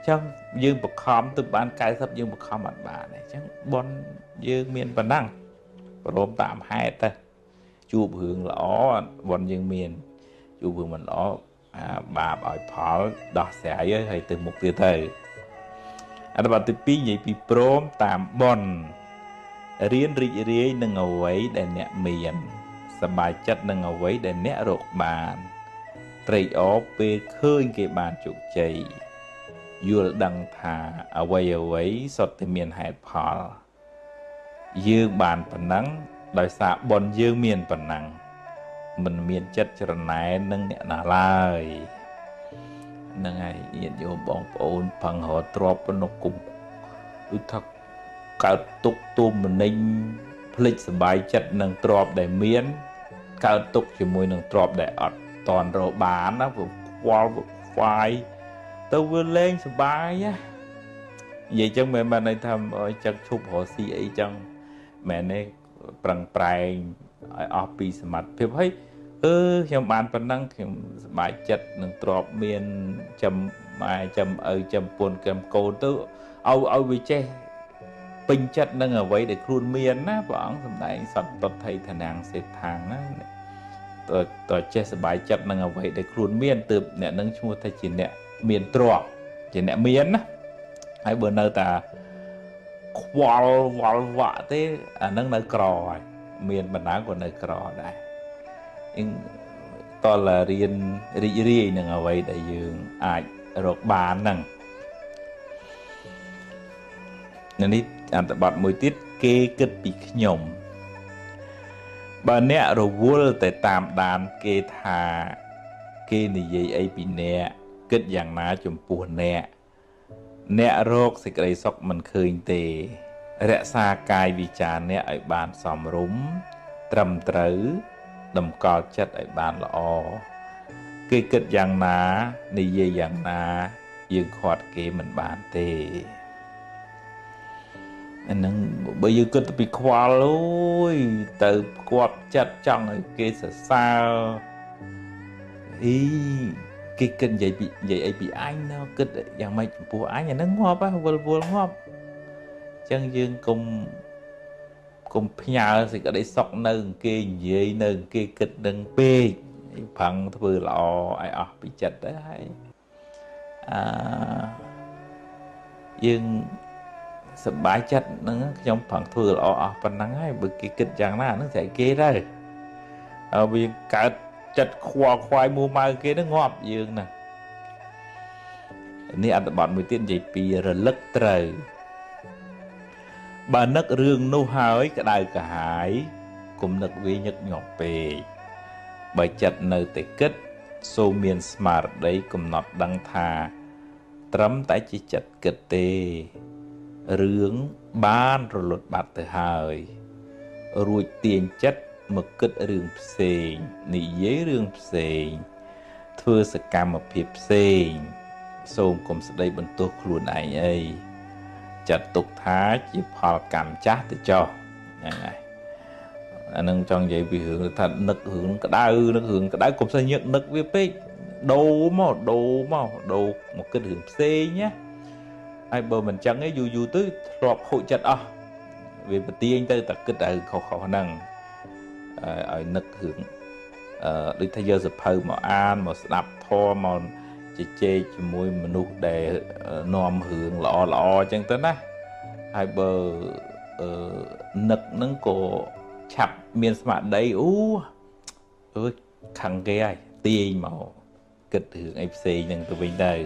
chẳng dương bậc khóm từ ban cái sắp dương bậc khóm mặt bà này chẳng bon dương miền bản năng rôm tạm hai ta chụp hướng lõ bon dương miền chụp hướng mình lõ bà bỏi phó đỏ xẻ với hay từ mục tiêu thời anh bạn từ pi vậy pi prom tạm bon riêng riêng nâng ở ấy để nẹt miềnสบายចិត្តនឹងអ្វីដែលអ្នករកបានត្រេកអរពេលឃើញគេបានជោគជ័យយល់ដឹងថាអ្វីសុទ្ធតែមានហេតុផលយើងបានប៉ុណ្ណឹងដោយសារបុណ្យយើងមានប៉ុណ្ណឹងមិនមានចិត្តច្រណែននឹងអ្នកណាឡើយហ្នឹងហើយញាតិញោមបងប្អូនផឹងរត់ទ្របប៉ុណ្ណោះគុំដូចថាកើតទុកទុំមនិញភ្លេចសบายចិត្តនឹងទ្របដែលមានកើតទុកជាមួយនឹងទ្របដែលអត់តន់រកបានណាព្រោះខ្វល់ខ្វាយទៅវាលេងសบายណានិយាយចឹងមិនមែនន័យថាឲ្យចឹងឈប់រកស៊ីអីចឹងមែនទេប្រឹងប្រែងឲ្យអស់ពីសមត្ថភាពហើយខ្ញុំបានប៉ុណ្ណឹងខ្ញុំសบายចិត្តនឹងទ្របមានចាំម៉ែចាំឪចាំពុនចាំកូនទៅឲ្យវាចេះពេញចិត្តនឹងអ្វីដែលខ្លួនមានណាព្រះអង្គសម្ដែងសត្វតថៃឋានាងសេដ្ឋាងណាតើចេះសบายចិត្តនឹងអ្វីដែលខ្លួនមានទើបអ្នកនឹងឈ្មោះថាជាអ្នកមានទ្រព្យជាអ្នកមានណាហើយបើនៅតែខ្វល់វល់វាក់ទេអានឹងនៅក្រហើយមានបណ្ដាក៏នៅក្រដែរតលរៀនរីករាយនឹងអ្វីដែលយើងអាចរកបានហ្នឹងនេះអត្ថបទមួយទៀតគេគិតពីខ្ញុំបើអ្នករវល់តែតាមដានគេថាគេនិយាយអីពីអ្នកគិតយ៉ាងណាចំពោះអ្នករកសេចក្តីសុខមិនឃើញទេរក្សាកាយវិចារអ្នកឲ្យបានសមរម្យត្រឹមត្រូវតម្កល់ចិត្តឲ្យបានល្អគេគិតយ៉ាងណានិយាយយ៉ាងណាយើងខាត់គេមិនបានទេអានឹងបើយើងគិតទៅពីខ្វល់អូយទៅគាត់ចិត្តចង់ឲ្យគេសរសើរគេគិតនិយាយអីពីអញណ៎គិតយ៉ាងម៉េចចំពោះអញអានឹងងាប់ហ៎វល់ងាប់អញ្ចឹងយើងកុំផ្ញើសេចក្តីសុខនៅគេនិយាយនៅគេគិតនឹងពេកផឹងធ្វើល្អឲ្យអស់ពីចិត្តទៅហើយយើងសប្បាយចិត្តហ្នឹងខ្ញុំផឹងធ្វើល្អអស់ប៉ុណ្ណឹងហើយបើគេគិតយ៉ាងណាហ្នឹងស្អីគេទៅវាកើតចិត្តខ្វល់ខ្វាយមួម៉ៅគេហ្នឹងងាប់យើងហ្នឹងនេះអត្ថបទមួយទៀតនិយាយពីរលឹកត្រូវបើនឹករឿងនោះហើយក្តៅក្រហាយកុំនឹកវាញឹកញាប់ពេកបើចិត្តនៅតែគិតសូមមានស្មារតីកំណត់ដឹងថាត្រឹមតែជាចិត្តគិតទេរឿងបានរលត់បាត់ទៅហើយរួចទាញចិត្តមកគិតរឿងផ្សេងនិយាយរឿងផ្សេងធ្វើសកម្មភាពផ្សេងសូមកុំស្ដីបន្ទោសខ្លួនឯងអីចាត់ទុកថាជាផលកម្មចាស់ទៅចុះហ្នឹងហើយអានឹងចង់និយាយពីរឿងថានឹករឿងក្តៅកុំស្អីញឹកនឹកវាពេកដូរមកគិតរឿងផ្សេងណាហើយបើមិនចឹងទេយូរទៅធ្លាប់ខូចចិត្តអស់វាប្រទៀងទៅតែគិតតែខុសហ្នឹងឲ្យនឹករឿងដូចថាយកសភៅមកអានមកស្ដាប់ធម៌មកជជែកជាមួយមនុស្សដែលនាំរឿងល្អអញ្ចឹងទៅណាហើយបើនឹកហ្នឹងក៏ឆាប់មានស្មារតីខឹងគេហើយទាញមកគិតរឿងអីផ្សេងហ្នឹងទៅវិញទៅ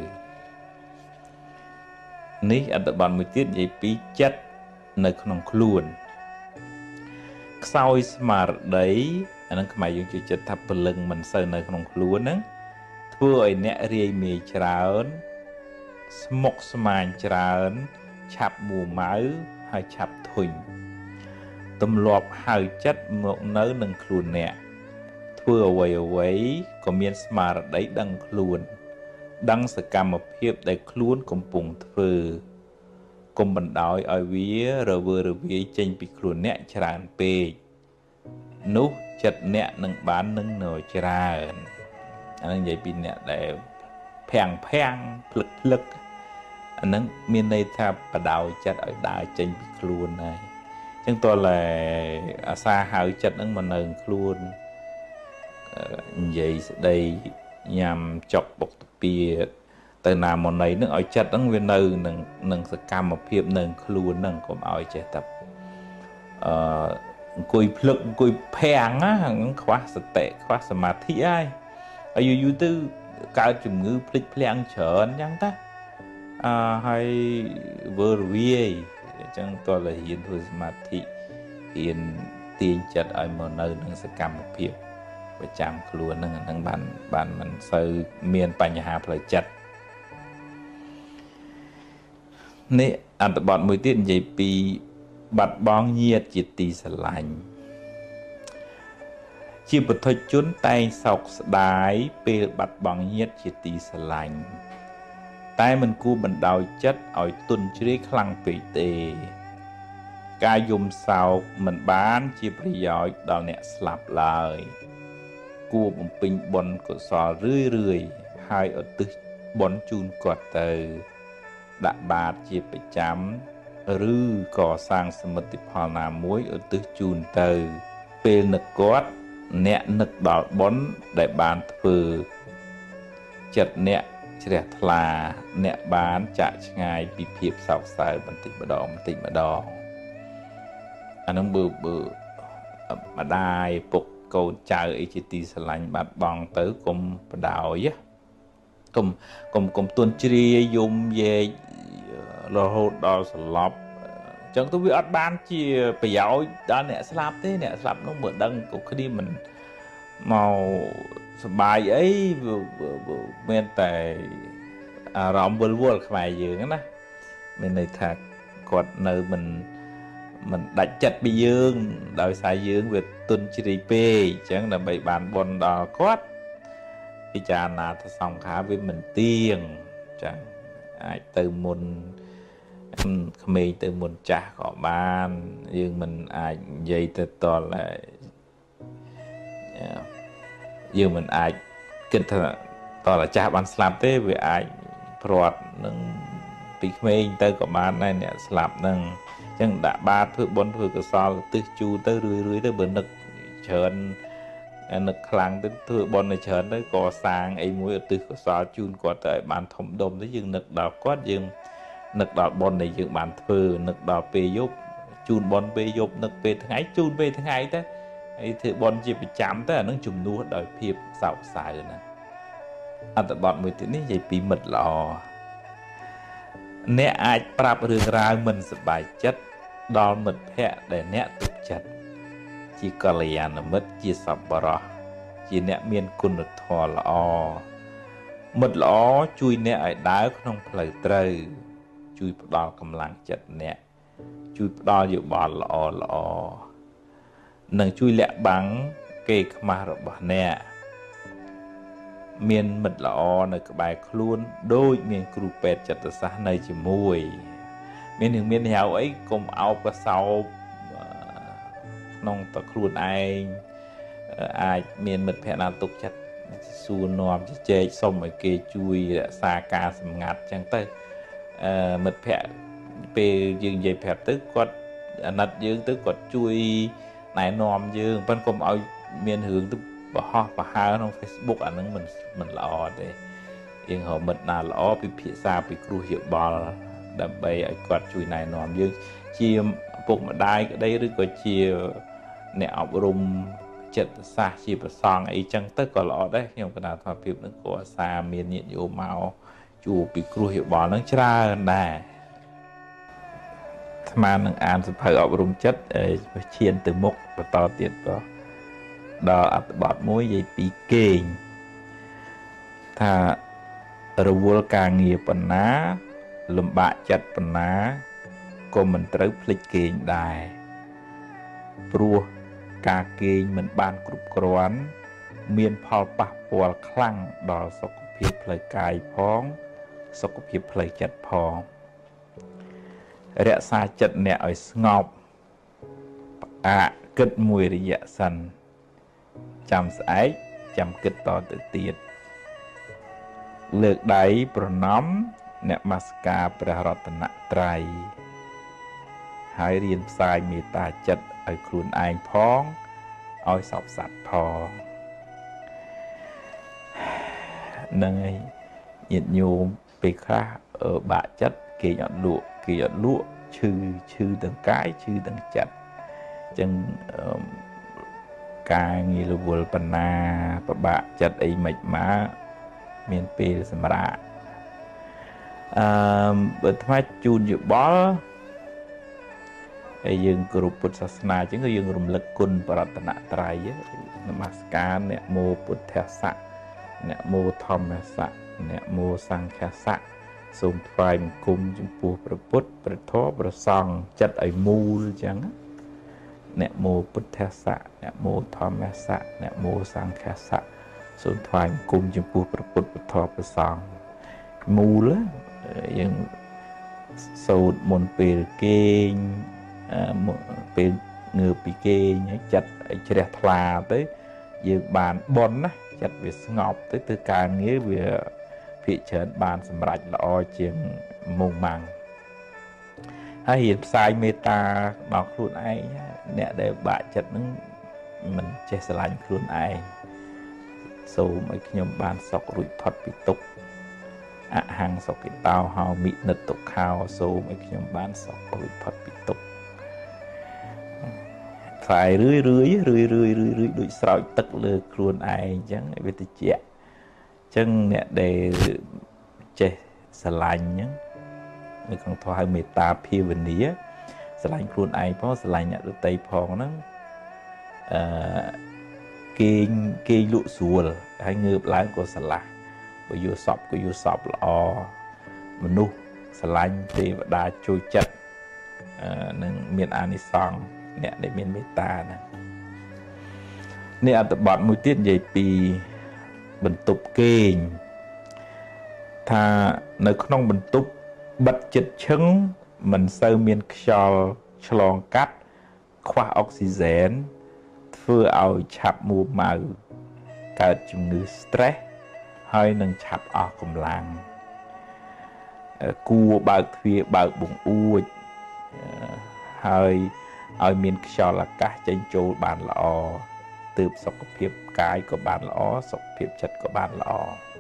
នេះអត្ថបទមួយទៀតនិយាយពីចិត្តនៅក្នុងខ្លួនខ្សោយស្មារតីអានឹងខ្មែរយើងជឿចិត្តថាពលឹងមិនសូវនៅក្នុងខ្លួនហ្នឹងធ្វើឲ្យអ្នករាយមាយច្រើនស្មុគស្មាញច្រើនឆាប់មួម៉ៅហើយឆាប់ធុញទម្លាប់ហៅចិត្តមកនៅនឹងខ្លួនអ្នកធ្វើអ្វីក៏មានស្មារតីដឹងខ្លួនដឹងសកម្មភាពដែលខ្លួនកំពុងធ្វើកុំបណ្ដោយឲ្យវារវើរវាយចេញពីខ្លួនអ្នកច្រើនពេកនោះចិត្តអ្នកនឹងបាននឹងនៅច្រើនអានេះនិយាយពីអ្នកដែលភាំងភ្លឹក anh nâng miền này thà bà đào chặt ở đài trên bị luôn này chẳng tôi là xa hào chặt nâng mà nâng luôn vậy đây nhằm chọc bọc bia từ nào một này nó ở chặt nâng viên nơi nâng sự cam một hiệp nâng luôn nâng cũng ở trẻ tập cùi lực cùi phèn á khóa sự tệ khóa sự mà thị ai ở dù tư cao chùm ngư phích phèn trở nhắn ta hay vừa rồi chẳng tôi là hiện thôi mà thị hiện tiền chặt ở một nơi nâng sự cam một hiệp và chạm luôn nâng bàn mình sơ miền bánh hà phải chặt nè anh ta bọn mùi tiết vậy vì bật bóng nhiệt chỉ tì sẵn lạnh chỉ bật thôi chốn tay sọc đáy bê bật bóng nhiệt chỉ tì sẵn lạnh tay mình cua mình đào chất ở tuần chế khăn bị tê ca dùng sau mình bán chỉ bởi giỏi đào nẹ slap lời cua bụng bình bồn của xò rươi hai ở tư bón chun quạt từ đã bạt chỉ phải chấm rư cỏ sang sâm tịch phò nà muối ở tư chun từ pe nực quát nẹ nực đỏ bón để bán phừ chật nẹ trẻ thà nẹ bán chạy ngày bị phiệp sọc sàiបន្តិចម្ដងអានឹងបើម្ដាយពុកកូនចៅអីជាទីស្រឡាញ់បាត់បង់ទៅកុំបដោយកុំទួនជ្រាយយំយែករហូតដល់ស្លាប់អញ្ចឹងទៅវាអត់បានជាប្រយោជន៍ដល់អ្នកស្លាប់ទេអ្នកស្លាប់នោះមើលដឹងក៏គ្នាមិនមកសបាយអីមានតែអារម្មណ៍វល់ខ្មែរយើងណាមានន័យថាគាត់នៅមិនដាច់ចិត្តពីយើងដោយសារយើងវាទុនជ្រាយពេកអញ្ចឹងដើម្បីបានបុណ្យដល់គាត់ពិចារណាទៅសង្ខារវាមិនទៀងអញ្ចឹងអាចទៅមុនក្មេងទៅមុនចាស់ក៏បានយើងមិនអាចនិយាយទៅតល់យើងមិនអាចគិតថាតល់ចាស់បានស្លាប់ទេវាអាចព្រាត់នឹងពីក្មេងទៅក៏បានដែរអ្នកស្លាប់នឹងចឹងដាក់បាតធ្វើបុណ្យធ្វើកុសលទិសជូរទៅរឿយទៅបើនឹកច្រើននឹកខ្លាំងទៅធ្វើបុណ្យច្រើនទៅក៏សាងអីមួយឧទ្ទិសកុសលជូនគាត់ទៅឲ្យបានធំដុំទៅយើងនឹកដល់គាត់យើងនឹកដល់បុណ្យដែលយើងបានធ្វើនឹកដល់ពេលយប់ជូនបុណ្យពេលយប់នឹកពេលថ្ងៃជូនពេលថ្ងៃទៅហើយធ្វើបុណ្យជាប្រចាំទៅអានឹងជំនួសដោយភាពសោកសៅណាអត្ថបទមួយទៀតនេះនិយាយពីមិត្តល្អអ្នកអាចប្រាប់រឿងរ៉ាវមិនសប្បាយចិត្តដល់មិត្តភក្តិដែលអ្នកទុកចិត្តជាកល្យាណមិត្តជាសប្បុរសជាអ្នកមានគុណធម៌ល្អមិត្តល្អជួយអ្នកឲ្យដើរក្នុងផ្លូវត្រូវជួយផ្ដល់កម្លាំងចិត្តអ្នកជួយផ្ដល់យោបល់ល្អនិងជួយលាក់បាំងគេខ្មាស់របស់អ្នកមានមិត្តល្អនៅក្បែរខ្លួនដូចមានគ្រូពេទ្យចិត្តសាស្ត្រនៅជាមួយមានហៅអីកុំអោបកសោបក្នុងតខ្លួនឯងអាចមានមិត្តភក្តិណាទុកចិត្តសួរនាំជជែកសុំឲ្យគេជួយរក្សាការសម្ងាត់ចឹងទៅមិត្តភក្តិពេលយើងនិយាយប្រាប់ទៅគាត់អាណិតយើងទៅគាត់ជួយណែនាំយើងប៉ុន្តែកុំឲ្យមានរឿងទៅបោះបោហើក្នុង Facebook អានឹងមិនល្អទេយើងរកមិត្តណាល្អពិភាក្សាពីគ្រោះយោបល់ដើម្បីឲ្យគាត់ជួយណែនាំយើងជាឪពុកម្ដាយក្តីឬក៏ជាអ្នកអប់រំចិត្តសាស្ត្រជាប្រសង់អីចឹងទៅក៏ល្អដែរខ្ញុំគណៈថាភាពនឹងក៏អាសាមានញាតិញោមមកជួបពីគ្រោះយោបល់នឹងច្រើនដែរស្មាននឹងអានសភៅអប់រំចិត្តឈានទៅមុខបន្តទៀតក៏ដល់អត្ថបទមួយនិយាយពីគេងថារវល់ការងារប៉ុណ្ណាលំបាកចិត្តប៉ុណ្ណាក៏មិនត្រូវភ្លេចគេងដែរព្រោះការគេងមិនបានគ្រប់គ្រាន់មានផលប៉ះពាល់ខ្លាំងដល់សុខភាពផ្លូវកាយផងសុខភាពផ្លូវចិត្តផងរក្សាចិត្តអ្នកឲ្យស្ងប់ផ្អាកគិតមួយរយៈសិនចាំស្អែកចាំគិតតទៅទៀតលើកដៃប្រណម្យអ្នកមាសការព្រះរតនត្រ័យហើយរៀនផ្សាយមេត្តាចិត្តឲ្យខ្លួនឯងផងឲ្យសពសត្វផងនឹងឯងញាតិញោមពេលខ្លះបាក់ចិត្តគេអត់លក់ឈឺទាំងកាយឈឺទាំងចិត្តអញ្ចឹងការងាររវល់បណ្ណាពិបាកចិត្តអីមិនមកមានពេលសម្រាប់បើថ្មជូនយោបល់ហើយយើងគោរពពុទ្ធសាសនាអញ្ចឹងគឺយើងរំលឹកគុណបរតនត្រ័យនមស្ការអ្នកមោពុទ្ធស័ក្តិអ្នកមោធម្មស័ក្តិអ្នកមោសង្ឃស័ក្តិសូមថ្វាយបង្គំចំពោះព្រះពុទ្ធព្រះធម៌ព្រះសង្ឃចិត្តឲ្យមូលអញ្ចឹងអ្នកមោពុទ្ធស័ក្តិអ្នកមោធម្មស័ក្តិអ្នកមោសង្ឃស័ក្តិសូមថ្វាយបង្គំចំពោះព្រះពុទ្ធព្រះធម៌ព្រះសង្ឃមូលយើងសូត្រមុនពេលគេងពេលងើបពីគេងហើយចិត្តឲ្យជ្រះថ្លាទៅយើងបានបន់ណាចិត្តវាស្ងប់ទៅធ្វើការងារវាភាកច្រើនបានសម្រេចល្អជាងមុងម៉ាំងហើយរៀនផ្សាយមេត្តាដល់ខ្លួនឯងអ្នកដែលបាក់ចិត្តនឹងមិនចេះស្រឡាញ់ខ្លួនឯងសូមឲ្យខ្ញុំបានសុខរួចផុតពីទុក្ខអហង្សុគិតោហោមិនិតទុក្ខោសូមឲ្យខ្ញុំបានសុខរួចផុតពីទុក្ខខ្លាយរឿយដូចស្រោចទឹកលើខ្លួនឯងអញ្ចឹងវាតិចអញ្ចឹងអ្នកដែលចេះស្រឡាញ់អញ្ចឹងនៅក្នុងធម៌ហៅមេត្តាភាវនាស្រឡាញ់ខ្លួនឯងផងស្រឡាញ់អ្នកដទៃផងហ្នឹងគេលក់ស្រួលហើយងើបឡើងក៏ស្រឡះបើយល់សពក៏យល់សពល្អមនុស្សស្រឡាញ់ទេវតាជួយចិត្តនឹងមានអានិសង្សអ្នកដែលមានមេត្តាហ្នឹងនេះអត្ថបទមួយទៀតនិយាយពីបន្ទប់គេងថានៅក្នុងបន្ទប់បិទជិតឈឹងមិនសូវមានខ្យល់ឆ្លងកាត់ខ្វះអុកស៊ីហ្សែនធ្វើឲ្យឆាប់មួម៉ៅកើតជំងឺ stress ហើយនឹងឆាប់អស់កម្លាំងគួរបើកទ្វារបើកបង្អួចហើយឲ្យមានខ្យល់អាកាសចេញចូលបានល្អទើបសុខភាពកាយក៏បានល្អសុខភាពចិត្តក៏បានល្អ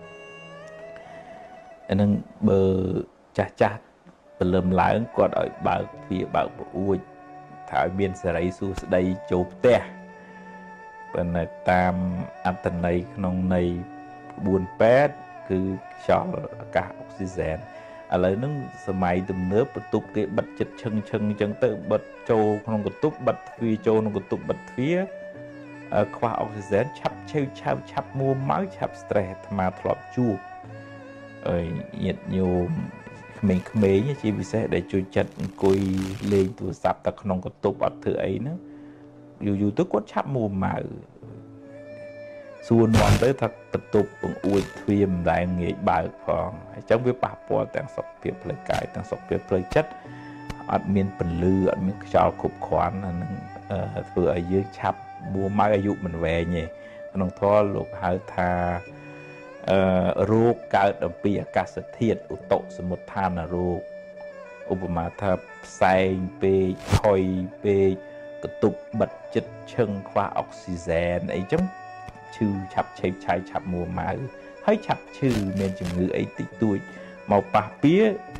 អានឹងបើចាស់ព្រលឹមឡើងគាត់ឲ្យបើកទ្វារបើកបង្អួចថាឲ្យមានសេរីសួស្តីចូលផ្ទះប៉ុន្តែតាមអត្ថន័យក្នុងន័យ4.8គឺខ្យល់អាកាសអុកស៊ីហ្សែនឥឡូវហ្នឹងសម័យទំនើបបន្ទប់គេបិទចិត្តឈឹងអញ្ចឹងទៅបិទចូលក្នុងបន្ទប់បិទទ្វារចូលក្នុងបន្ទប់បិទទ្វារខ្វះអុកស៊ីហ្សែនឆាប់ឆេវឆាប់មួម៉ៅឆាប់ stress អាត្មាធ្លាប់ជួបញាតិញោមក្មេងៗជាពិសេសដែលជួយចិត្តអង្គុយលេងទូរស័ព្ទតែក្នុងបន្ទប់អត់ធ្វើអីហ្នឹងយូរទៅគាត់ឆាប់មួម៉ៅសួរនាំទៅថាបន្ទប់បង្អួចទ្វារមិនដែលងាយបើកផងអញ្ចឹងវាប៉ះពាល់ទាំងសុខភាពផ្លូវកាយទាំងសុខភាពផ្លូវចិត្តអត់មានពន្លឺអត់មានខ្យល់គ្រប់គ្រាន់អានឹងធ្វើឲ្យយើងឆាប់មួម៉ៅអាយុមិនវែងទេក្នុងធម៌លោកហៅថារោគកើតអំពីអាកាសធាតុឧតុសមុដ្ឋានរោគឧបមាថាផ្សែងពេកថុយពេកកន្ទប់បិទជិតឈឹងខ្វះអុកស៊ីហ្សែនអីចឹងឈឺឆាប់ឆេបឆាយឆាប់មួម៉ៅហើយឆាប់ឈឺមានជំងឺអីតិចតួចមកប៉ះពា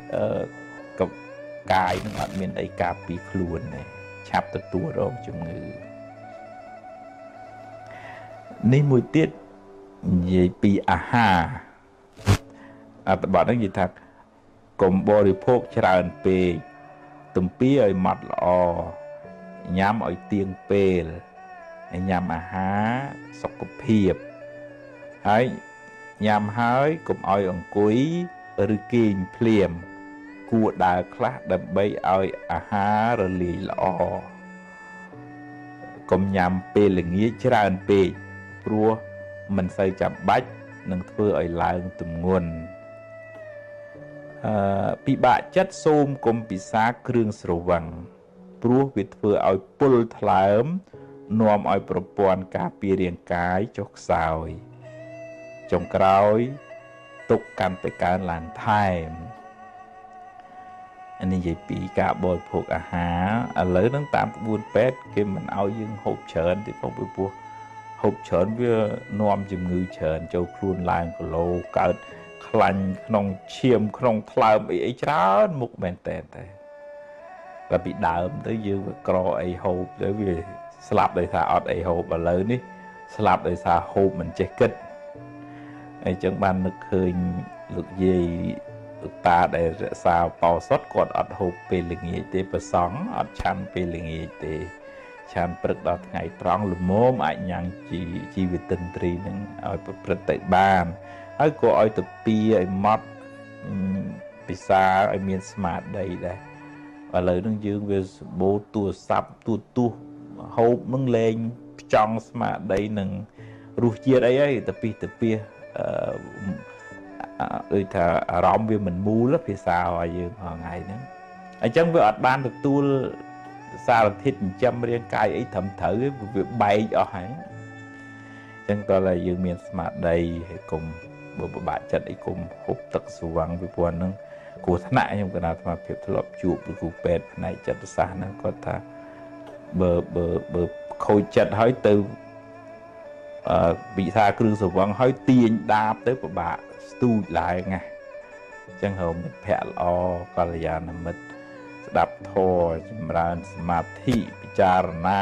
កាយនឹងអត់មានអីការពារខ្លួនទេឆាប់ទទួលរងជំងឺនេះមួយទៀតនិយាយពីអាហារអត្ថបទនេះនិយាយថាកុំបរិភោគច្រើនពេកទំពាឲ្យម៉ត់ល្អញ៉ាំឲ្យទៀងពេលហើយញ៉ាំអាហារសុខភាពហើយញ៉ាំហើយកុំឲ្យអង្គុយឬគេងភ្លាមគួរដើរខ្លះដើម្បីឲ្យអាហាររលាយល្អកុំញ៉ាំពេលល្ងាចច្រើនពេកព្រោះមិនសូវចាំបាច់នឹងធ្វើឲ្យឡើងទម្ងន់ពិបាកចិត្តសូមកុំពិសាគ្រឿងស្រវឹងព្រោះវាធ្វើឲ្យពុលថ្លើមនាំឲ្យប្រព័ន្ធការពាររាងកាយចុះខ្សោយចុងក្រោយទុក្ខកាន់តែកើនឡើងថែមនេះនិយាយពីការបរិភោគអាហារឥឡូវហ្នឹងតាមក្បួនពេទ្យគេមិនឲ្យយើងហូបច្រើនទេផងពីព្រោះហូបច្រើនវានាំជំងឺច្រើនចូលខ្លួនឡើងគីឡូកើតខ្លាញ់ក្នុងឈាមក្នុងថ្លើមអីច្រើនមុខមែនតែតែពីដើមទៅយើងវាក្រអីហូបទៅវាស្លាប់ដោយសារអត់អីហូបឥឡូវនេះស្លាប់ដោយសារហូបមិនចេះគិតអញ្ចឹងបាននឹកឃើញលោកយាយលោកតាដែលរក្សាបោសុតគាត់អត់ហូបពេលល្ងាចទេប្រសង់អត់ឆាន់ពេលល្ងាចទេឆាន់ព្រឹកដល់ថ្ងៃត្រង់ល្មមអាចញ៉ាំងជីវិតិនត្រីនឹងឲ្យប្រព្រឹត្តទៅបានហើយក៏ឲ្យទៅពីឲ្យម៉ត់ពិសាឲ្យមានស្មារតីដែរឥឡូវហ្នឹងយើងវាសម្បូរទូរស័ព្ទទូហូបនឹងលេងផ្ចង់ស្មារតីនឹងរសជាតិអីទៅពីដូចថាអារម្មណ៍វាមិនមូលភាសាឲ្យយើងថ្ងៃហ្នឹងអញ្ចឹងវាអត់បានទទួលសារធាតុចិញ្ចឹមរាងកាយអីត្រឹមត្រូវវាបែកអស់ហើយអញ្ចឹងតើយើងមានស្មារតីហើយកុំបើពិបាកចិត្តអីកុំហូបទឹកស្វាំងពីព្រោះហ្នឹងគ្រោះថ្នាក់ខ្ញុំគណៈអាត្មាភាពធ្លាប់ជួបលោកគ្រូពេទ្យផ្នែកចិត្តសាស្ត្រហ្នឹងគាត់ថាបើខូចចិត្តហើយទៅវិសាគ្រឿងស្រវឹងហើយទាញដាបទៅពិបាកស្ទូចឡើងណាអញ្ចឹងហៅមិត្តភក្តិល្អកល្យាណមិត្តស្ដាប់ធម៌ចម្រើនសមាធិពិចារណា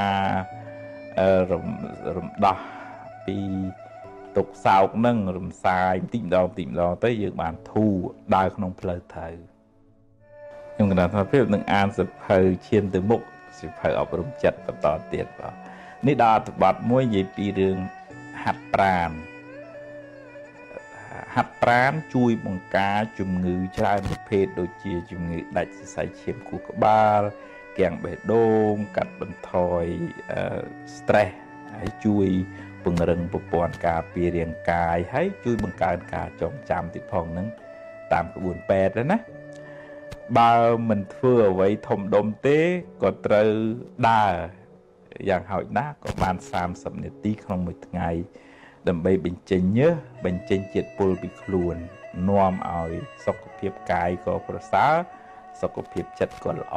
រំដោះពីទុកសោកនឹងរំសាយបន្តិចម្ដងទៅយើងបានធូរដើរក្នុងផ្លូវត្រូវខ្ញុំគណៈថាពេលនឹងអានសភៅឈានទៅមុខសភៅអប់រំចិត្តបន្តទៀតបាទនេះដល់អត្ថបទមួយនិយាយពីរឿងហាត់ប្រាណជួយបង្ការជំងឺច្រើនប្រភេទដូចជាជំងឺដាច់សរសៃឈាមខួរក្បាលគាំងបេះដូងកាត់បន្ថយstress ហើយជួយពង្រឹងប្រព័ន្ធការពាររាងកាយហើយជួយបង្កើនការចងចាំទៀតផងហ្នឹងតាមក្បួនពេទ្យណាបើមិនធ្វើអ្វីធំដុំទេក៏ត្រូវដើរយ៉ាងហោចណាស់ក៏បាន30នាទីក្នុងមួយថ្ងៃដើម្បីបញ្ចេញញើសបញ្ចេញជាតិពុលពីខ្លួននាំឲ្យសុខភាពកាយក៏ប្រសើរសុខភាពចិត្តក៏ល្អ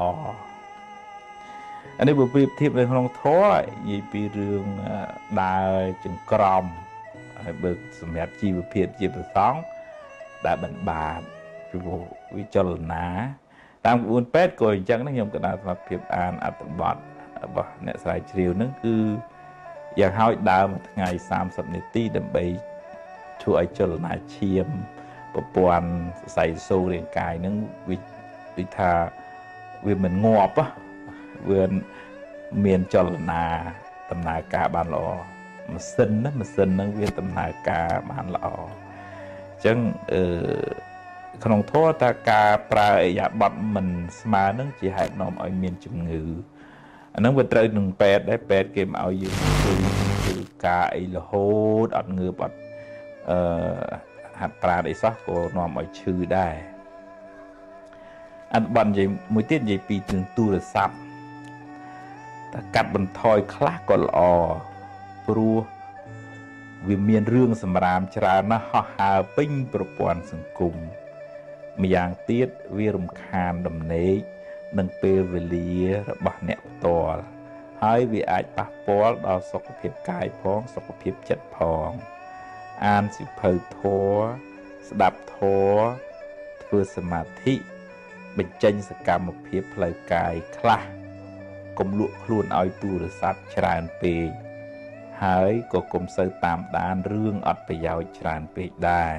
អានេះបើប្រៀបធៀបនៅក្នុងធម៌និយាយពីរឿងដើរចង្ក្រមហើយបើសម្រាប់ជីវភាពជាប្រសង់ដែលបិណ្ឌបាតពីវិចលនាតាមក្បួនពេទ្យក៏អញ្ចឹងខ្ញុំក៏បានស្មារតីអានអត្ថបទរបស់អ្នកស្រាវជ្រាវហ្នឹងគឺយ៉ាងហោចដើរមួយថ្ងៃ30នាទីដើម្បីធ្វើឲ្យចលនាឈាមប្រព័ន្ធសរសៃសូររាងកាយហ្នឹងវាថាវាមិនងាប់វាមានចលនាដំណើរការបានល្អម៉ាស៊ីនហ្នឹងវាដំណើរការបានល្អអញ្ចឹងក្នុងធម៌ថាការប្រើអរិយាបថមិនស្មើនឹងជាហេតុនាំឲ្យមានជំងឺអាហ្នឹងវាត្រូវនឹងពេទ្យដែរពេទ្យគេមកឲ្យយើងធ្វើការអីរហូតអត់ងើបអត់ហាត់ប្រាណអីសោះក៏នាំឲ្យឈឺដែរអត្ថបទនិយាយមួយទៀតនិយាយពីរឿងទូរស័ព្ទតែកាត់បន្ថយខ្លះក៏ល្អព្រោះវាមានរឿងសម្រាមច្រើនណាស់ហោះហើរពេញប្រព័ន្ធសង្គមម្យ៉ាងទៀតវារំខានដំណេកនិងពេលវេលារបស់អ្នកផ្ទាល់ហើយវាអាចប៉ះពាល់ដល់សុខភាពកាយផងសុខភាពចិត្តផងអានសៀវភៅធម៌ស្ដាប់ធម៌ធ្វើសមាធិបញ្ចេញសកម្មភាពផ្លូវកាយខ្លះកុំលក់ខ្លួនឲ្យទូរស័ព្ទច្រើនពេកហើយក៏កុំសូវតាមដានរឿងអត់ប្រយោជន៍ច្រើនពេកដែរ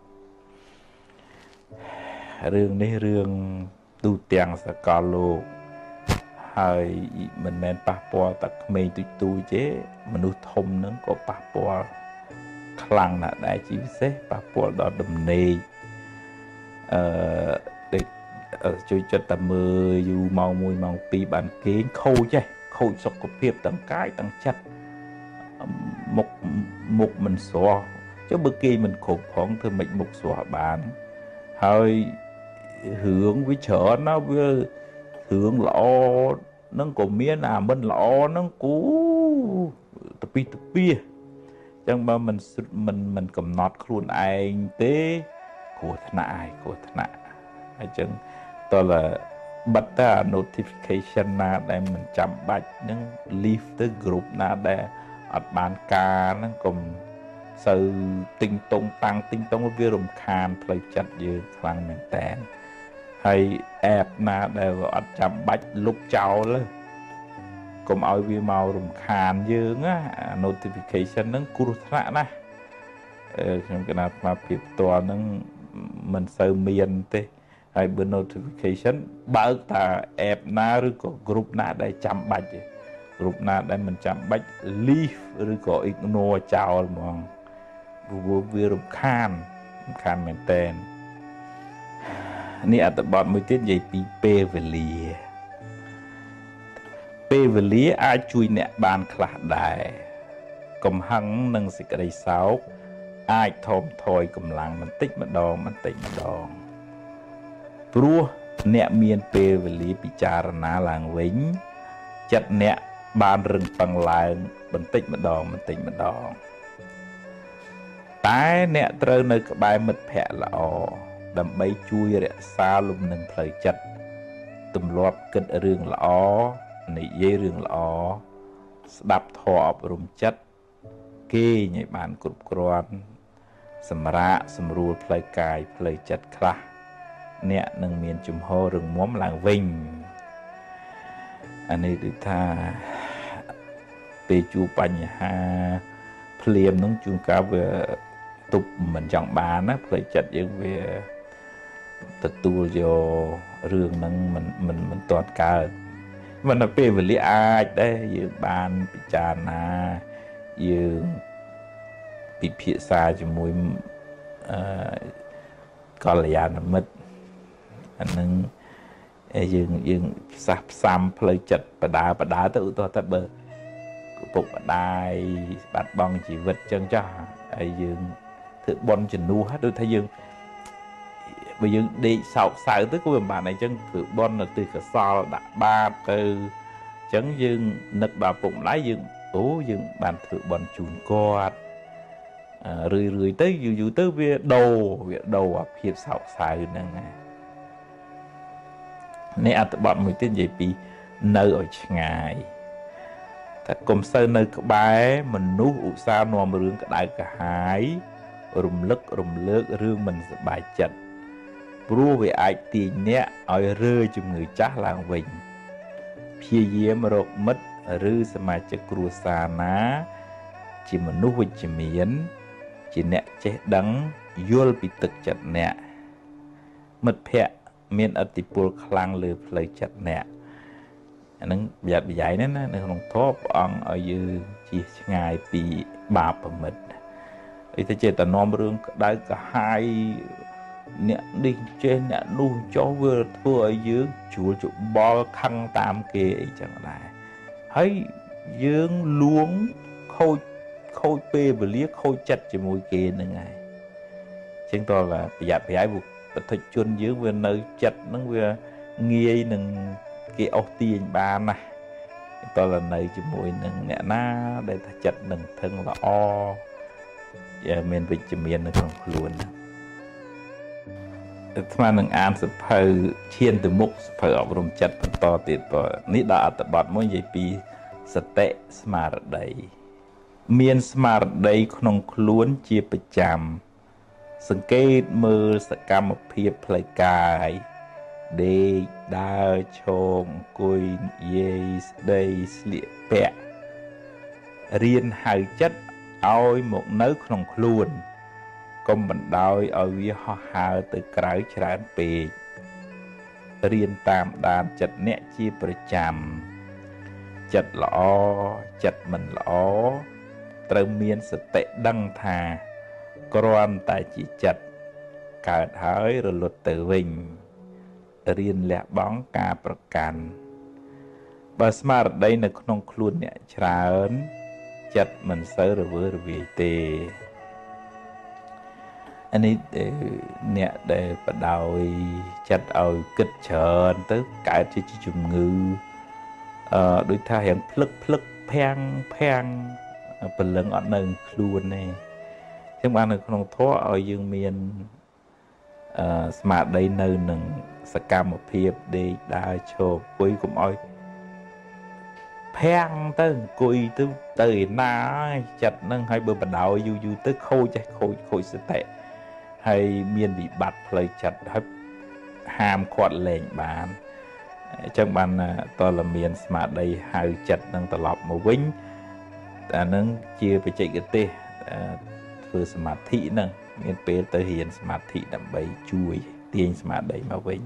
រឿងនេះរឿងទូទាំងសកលលោកហើយមិនមែនប៉ះពាល់តែក្មេងទូចទេមនុស្សធំហ្នឹងក៏ប៉ះពាល់ខ្លាំងណាស់ដែរជាពិសេសប៉ះពាល់ដល់ដំណេកជួយចិត្តតែមើលយូរម៉ោង1ម៉ោង2បានគេងខូចសុខភាពទាំងកាយទាំងចិត្តមុខមិនស្រស់ចុះបើគេមិនគ្រប់ផងធ្វើម៉េចមុខស្រស់បានហើយរឿងវាច្រើនណាស់វារឿងល្អនឹងក៏មានអាមិនល្អនឹងគូតពីអញ្ចឹងបើមិនកំណត់ខ្លួនឯងទេគ្រោះថ្នាក់ហើយអញ្ចឹងតើបិទតែ notification ណាដែលមិនចាំបាច់នឹង leave ទៅ group ណាដែលអត់បានការហ្នឹងកុំសូវទិញតុងតាំងទិញតុងវារំខានផ្លូវចិត្តយើងខ្លាំងមែនតើហើយ app ណាដែលអត់ចាំបាច់លុបចោលកុំឲ្យវាមករំខានយើងណា notification ហ្នឹងគ្រោះថ្នាក់ណាស់ខ្ញុំគណៈស្មារតីផ្ទាល់ហ្នឹងមិនសូវមានទេហើយបើ notification បើកតា app ណាឬក៏ group ណាដែលចាំបាច់ទេ group ណាដែលមិនចាំបាច់ leave ឬក៏ ignore ចោលហ្មងព្រោះវារំខានមែនតើនេះអត្ថបទមួយទៀតនិយាយពីពេលវេលាអាចជួយអ្នកបានខ្លះដែរកំហឹងនិងសេចក្តីសោកអាចថមថយកម្លាំងបន្តិចម្ដងព្រោះអ្នកមានពេលវេលាពិចារណាឡើងវិញចិត្តអ្នកបានរឹងប៉ឹងឡើងបន្តិចម្ដងតែអ្នកត្រូវនៅក្បែរមិត្តភក្តិល្អដើម្បីជួយរក្សាលំនឹងផ្លូវចិត្តទម្លាប់គិតរឿងល្អនិយាយរឿងល្អស្ដាប់ធម៌អប់រំចិត្តគេងឲ្យបានគ្រប់គ្រាន់សម្រាកសម្រួលផ្លូវកាយផ្លូវចិត្តខ្លះអ្នកនឹងមានជំហររឹងមាំឡើងវិញអានេះដូចថាពេលជួបបញ្ហាភ្លាមនឹងជួនកាលវាទប់មិនចង់បានណាផ្លូវចិត្តយើងវាទទួលយករឿងហ្នឹងមិនទាន់កើតមិនដល់ពេលវេលាអាចដែរយើងបានពិចារណាយើងពិភាក្សាជាមួយកល្យាណមិត្តអានឹងយើងផ្សះផ្សំផ្លូវចិត្តបដាទៅឧទាហរណ៍ថាបើពុកម្ដាយបាត់បង់ជីវិតចឹងចាស់ហើយយើងធ្វើបន់ជំនួសដូចថាយើងបើយើងដេកសោកសៅទៅក៏មិនបានអីចឹងធ្វើបន់នៅទិសកសលដាក់បាតទៅចឹងយើងនឹកដល់ពុកម្ដាយយើងបានធ្វើបន់ជូនគាត់រឿយទៅយូរទៅវាដូរអាភាពសោកសៅហ្នឹងណានេះអត្ថបទមួយទៀតនិយាយពីនៅឲ្យឆ្ងាយតែកុំសូវនៅក្បែរមនុស្សឧស្សាហ៍នាំរឿងក្តៅក្រហាយរំលឹករឿងមិនសប្បាយចិត្តព្រោះវាអាចទាញអ្នកឲ្យរើជំងឺចាស់ឡើងវិញព្យាយាមរកមិត្តឬសមាជិកគ្រួសារណាជាមនុស្សវិជ្ជមានជាអ្នកចេះដឹងយល់ពីទឹកចិត្តអ្នកមិត្តភក្តិមានឥទ្ធិពលខ្លាំងលើផ្លូវចិត្តអ្នកអានឹងប្រយ័ត្នប្រយែងណានៅក្នុងធម៌ព្រះអង្គឲ្យយើងជៀសឆ្ងាយពីបាបប្រមិតអីទៅចេះតែនាំរឿងក្តៅក្រហាយអ្នកនេះចេះអ្នកនោះចុះវាធ្វើឲ្យយើងជួលច្បល់ខឹងតាមគេអីចឹងដែរហើយយើងលួងខូចពេលវេលាខូចចិត្តជាមួយគេហ្នឹងហើយចឹងតើប្រយ័ត្នប្រយែងបទជនយើងវានៅចិត្តហ្នឹងវាងាយនឹងគេអស់ទាញបានណាតើនៅជាមួយនឹងអ្នកណាដែលថាចិត្តនឹងថឹងល្អមានវិជ្ជមាននៅក្នុងខ្លួនអាត្មានឹងអានសភៅឈានទៅមុខសភៅអប់រំចិត្តបន្តទៀតបើនេះដល់អត្ថបទមួយនិយាយពីសតិស្មារតីមានស្មារតីក្នុងខ្លួនជាប្រចាំសង្កេតមើលសកម្មភាពផ្លូវកាយដេកដើរឈរអង្គុយនិយាយស្ដីស្លៀកពាក់រៀនហៅចិត្តឲ្យមកនៅក្នុងខ្លួនកុំបណ្ដោយឲ្យវាហោះហើរទៅក្រៅច្រើនពេករៀនតាមដានចិត្តអ្នកជាប្រចាំចិត្តល្អចិត្តមិនល្អត្រូវមានសតិដឹងថាគ្រាន់តែជាចិត្តកើតហើយរលត់ទៅវិញរៀនលះបង់ការប្រកាន់បើស្មារតីនៅក្នុងខ្លួនអ្នកច្រើនចិត្តមិនសូវរវើរវាយទេអានេះអ្នកដែលបដោយចិត្តឲ្យគិតច្រើនទៅកើតជាជំងឺដូចថារៀងភ្លឹកភាំងព្រលឹងអត់នៅខ្លួនទេចឹងបាននៅក្នុងធម៌ឲ្យយើងមានស្មារតីនៅនឹងសកម្មភាពដេកដើរឈរអង្គុយកុំឲ្យភាំងទៅអង្គុយទៅឯណាចិត្តហ្នឹងហើយបើបដ ாய் យូរទៅខូចសតិហើយមានវិបត្តិផ្លូវចិត្តហើយហាមគាត់លែងបានអញ្ចឹងបានតលមានស្មារតីហៅចិត្តនឹងត្រឡប់មកវិញអានឹងជាបច្ចេកទេសធ្វើសមាធិហ្នឹងមានពេលទៅរៀនសមាធិដើម្បីជួយទាញស្មារតីមកវិញ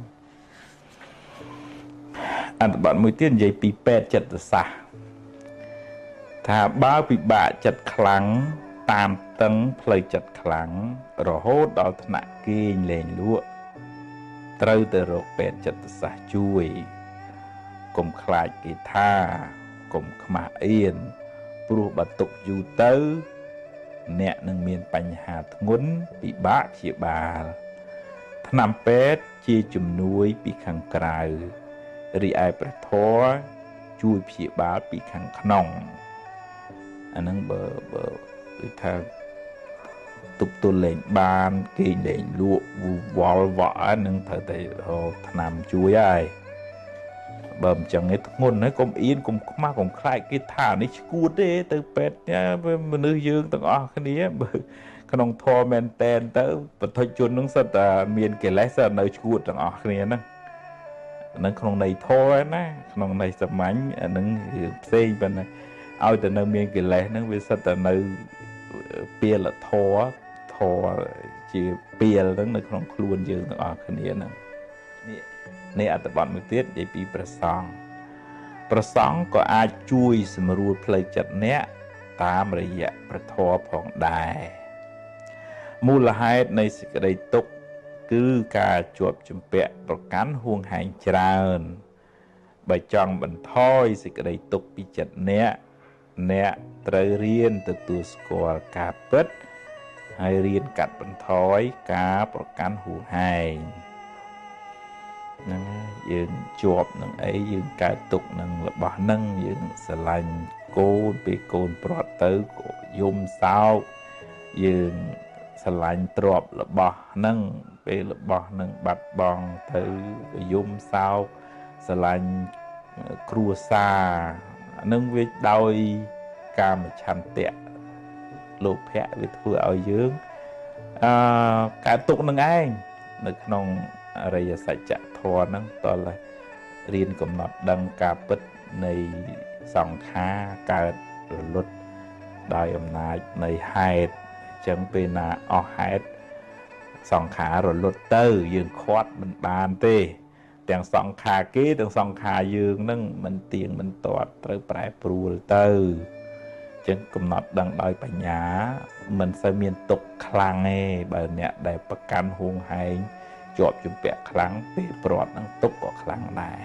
អត្ថបទមួយទៀតនិយាយពីពេទ្យចិត្តសាស្ត្រថាបើពិបាកចិត្តខ្លាំងតាមតឹងផ្លូវចិត្តខ្លាំងរហូតដល់ថ្នាក់គេងលែងលក់ត្រូវទៅរកពេទ្យចិត្តសាស្ត្រជួយកុំខ្លាចគេថាកុំខ្មាស់អៀនព្រោះបើទុកយូរទៅអ្នកនឹងមានបញ្ហាធ្ងន់ពិបាកព្យាបាលថ្នាំពេទ្យជាជំនួយពីខាងក្រៅរីឯព្រះធម៌ជួយព្យាបាលពីខាងក្នុងអាហ្នឹងបើគឺថាទប់ទល់លែងបានគេលែងលក់វល់វក់ហ្នឹងត្រូវតែថ្នាំជួយហើយបើមិនចឹងទេធ្ងន់ហើយកុំអៀនកុំខ្មាស់កុំខ្លាចគេថានេះឈួតទេទៅពេទ្យមនុស្សយើងទាំងអស់គ្នាបើក្នុងធម៌មែនតែនទៅបទជននឹងសិតតែមានកិលេសនៅឈួតទាំងអស់គ្នាហ្នឹងក្នុងន័យធម៌ណាក្នុងន័យសាមញ្ញអាហ្នឹងរឿងផ្សេងប៉ុន្តែឲ្យតែនៅមានកិលេសហ្នឹងវាសិតតែនៅពាលធម៌ជាពាលហ្នឹងនៅក្នុងខ្លួនយើងទាំងអស់គ្នាហ្នឹងនេះអត្ថបទមួយទៀតនិយាយពីព្រះសង្ឃក៏អាចជួយសម្រួលផ្លូវចិត្តអ្នកតាមរយៈព្រះធម៌ផងដែរមូលហេតុនៃសេចក្តីទុក្ខគឺការជាប់ជំពាក់ប្រកាន់ហួងហែងច្រើនបើចង់បន្ថយសេចក្តីទុក្ខពីចិត្តអ្នកត្រូវរៀនទទួលស្គាល់ការពិតហើយរៀនកាត់បន្ថយការប្រកាន់ហួងហែងហ្នឹងយើងជាប់នឹងអីយើងកើតទុកនឹងរបស់ហ្នឹងយើងស្រឡាញ់កូនពេលកូនប្រត់ទៅក៏យំសោកយើងស្រឡាញ់ទ្រព្យរបស់ហ្នឹងពេលរបស់ហ្នឹងបាត់បង់ទៅក៏យំសោកស្រឡាញ់គ្រួសារហ្នឹងវាដោយកាមឆន្ទៈលោភៈវាធ្វើឲ្យយើងកើតទុកនឹងឯងនៅក្នុងអរិយសច្ចធម៌ហ្នឹងតលរៀនកំណត់ដឹងការពិតនៃសង្ខារកើតរលត់ដោយអំណាចនៃហេតុអញ្ចឹងពេលណាអស់ហេតុសង្ខាររលត់ទៅយើងខាត់មិនបានទេទាំងសង្ខារគេទាំងសង្ខារយើងហ្នឹងមិនទៀងមិនទាត់ត្រូវប្រែប្រួលទៅអញ្ចឹងកំណត់ដឹងដោយបញ្ញាមិនសូវមានទុកខ្លាំងទេបើអ្នកដែលប្រកាន់ហួងហែងជាប់ជំពាក់ខ្លាំងពេលព្រាត់នឹងទុកក៏ខ្លាំងដែរ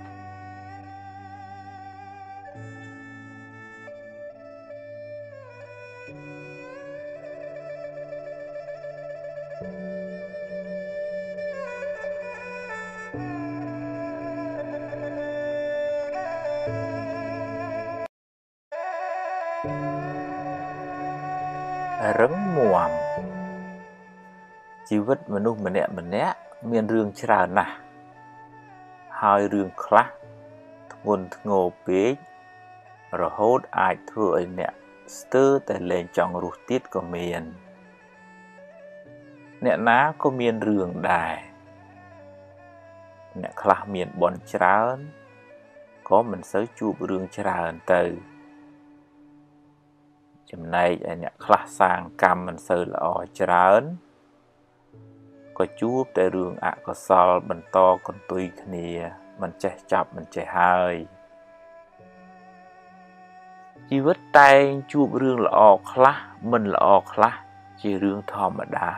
រឹងមាំជីវិតមនុស្សម្នាក់មានរឿងច្រើនណាស់ហើយរឿងខ្លះធ្ងន់ធ្ងរពេករហូតអាចធ្វើឲ្យអ្នកស្ទើរតែលែងចង់រស់ទៀតក៏មានអ្នកណាក៏មានរឿងដែរអ្នកខ្លះមានបុណ្យច្រើនក៏មិនសូវជួបរឿងច្រើនទៅចំណែកឯអ្នកខ្លះសាងកម្មមិនសូវល្អច្រើនក៏ជួបតែរឿងអកុសលបន្តកន្ទុយគ្នាមិនចេះចាប់មិនចេះហើយជីវិតតែងជួបរឿងល្អខ្លះមិនល្អខ្លះជារឿងធម្មតា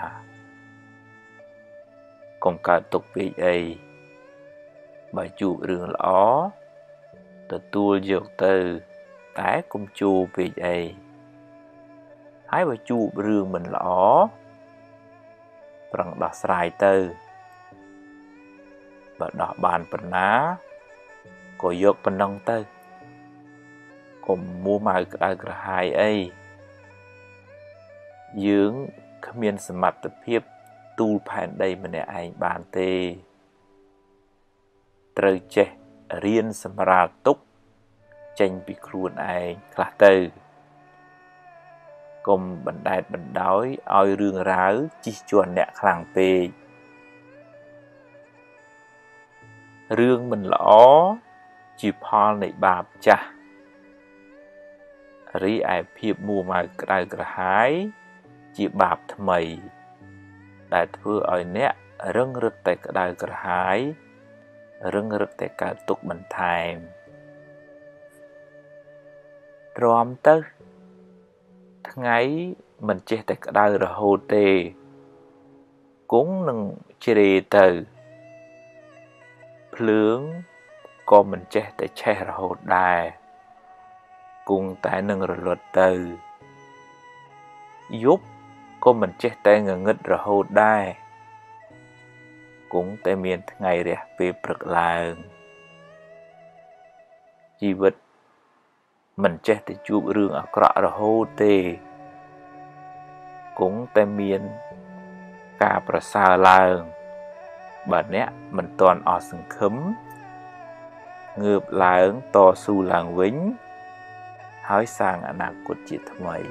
កុំកើតទុកពេកអីបើជួបរឿងល្អទទួលយកទៅតែកុំជួបពេកអីហើយបើជួបរឿងមិនល្អប្រឹងដោះស្រាយទៅបើដោះបានប៉ុណ្ណាក៏យកប៉ុណ្ណឹងទៅកុំមួម៉ៅក្តៅក្រហាយអីយើងគ្មានសមត្ថភាពទូលផែនដីម្នាក់ឯងបានទេត្រូវចេះរៀនសម្រាលទុកចេញពីខ្លួនឯងខ្លះទៅកុំបណ្ដែតបណ្ដោយឲ្យរឿងរ៉ាវជិះជាន់អ្នកខ្លាំងពេករឿងមិនល្អជាផលនៃបាបចាស់រីឯភាពមួម៉ៅក្តៅក្រហាយជាបាបថ្មីដែលធ្វើឲ្យអ្នករឹងរឹតតែក្តៅក្រហាយរឹងរឹតតែកើតទុក្ខបន្ថែមទ្រាំទៅថ្ងៃមិនចេះតែក្តៅរហូតទេគង់នឹងជ្រេទៅភ្លើងក៏មិនចេះតែឆេះរហូតដែរគង់តែនឹងរលត់ទៅយប់ក៏មិនចេះតែងងឹតរហូតដែរគង់តែមានថ្ងៃរះពេលព្រឹកឡើងជីវិតមិនចេះតែជួបរឿងអាក្រក់រហូតទេគង់តែមានការប្រសើរឡើងបើអ្នកមិនទាន់អស់សង្ឃឹមងើបឡើងតស៊ូឡើងវិញហើយសាងអនាគតជាថ្មី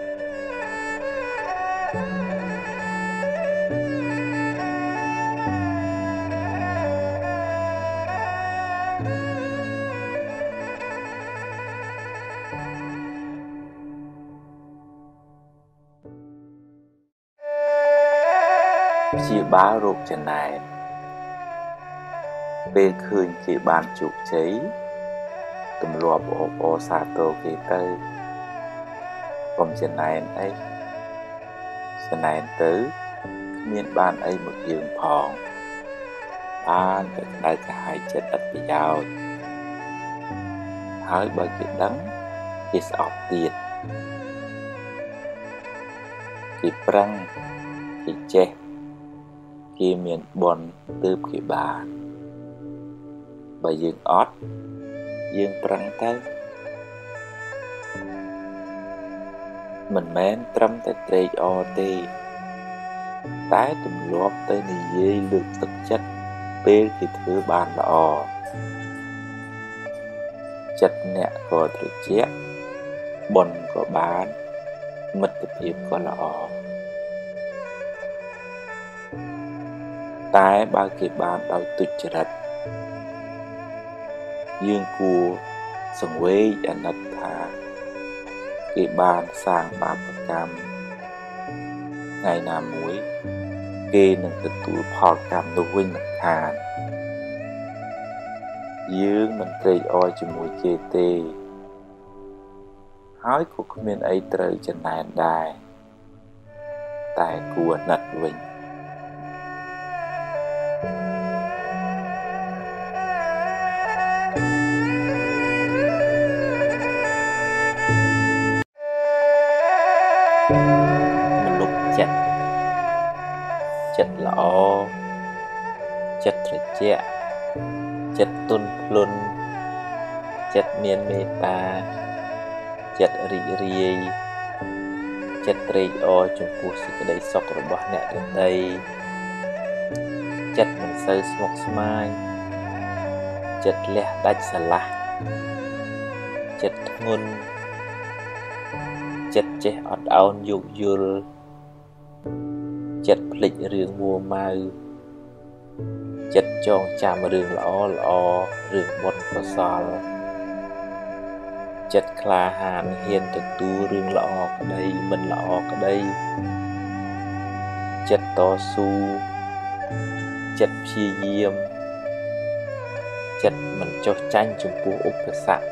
ព្យាបាលរោគចំណែនពេលឃើញគេបានជោគជ័យទម្លាប់អបអរសាទរគេទៅកុំចំណែនអីចំណែនទៅគ្មានបានអីមកយើងផងបានតែក្តៅក្រហាយចិត្តឥតប្រយោជន៍ហើយបើគេដឹងគេស្អប់ទៀតគេប្រឹងគេចេះគេមានបុណ្យទើបគេបានបើយើងអត់យើងប្រឹងទៅមិនមែនត្រឹមតែត្រេកអរទេតែទម្លាប់ទៅនិយាយលើកទឹកចិត្តពេលគេធ្វើបានល្អចិត្តអ្នកក៏ត្រជាក់បុណ្យក៏បានមិត្តភាពក៏ល្អតែបើគេបានដោយទុច្ចរិតយើងគួរសង្វេគអាណិតថាគេបានសាងបាបកម្មថ្ងៃណាមួយគេនឹងទទួលផលកម្មនោះវិញមិនខានយើងមិនត្រេកអរជាមួយគេទេហើយក៏គ្មានអីត្រូវចំណែនដែរតែគួរអាណិតវិញមនុស្សចិត្តល្អចិត្តត្រជាក់ចិត្តទន់ភ្លន់ចិត្តមានមេត្តាចិត្តរីករាយចិត្តត្រេកអរចំពោះសេចក្តីសុខរបស់អ្នកដទៃចិត្តមិនសូវស្មុគស្មាញចិត្តលះដាច់ស្រឡះចិត្តធ្ងន់ចិត្តចេះអត់ឱនយោគយល់ចិត្តភ្លេចរឿងមួម៉ៅចិត្តចងចាំរឿងល្អរឿងបុណ្យកុសលចិត្តក្លាហានហ៊ានទទួលរឿងល្អក្តីមិនល្អក្តីចិត្តតស៊ូចិត្តព្យាយាមចិត្តមិនចុះចាញ់ចំពោះឧបសគ្គ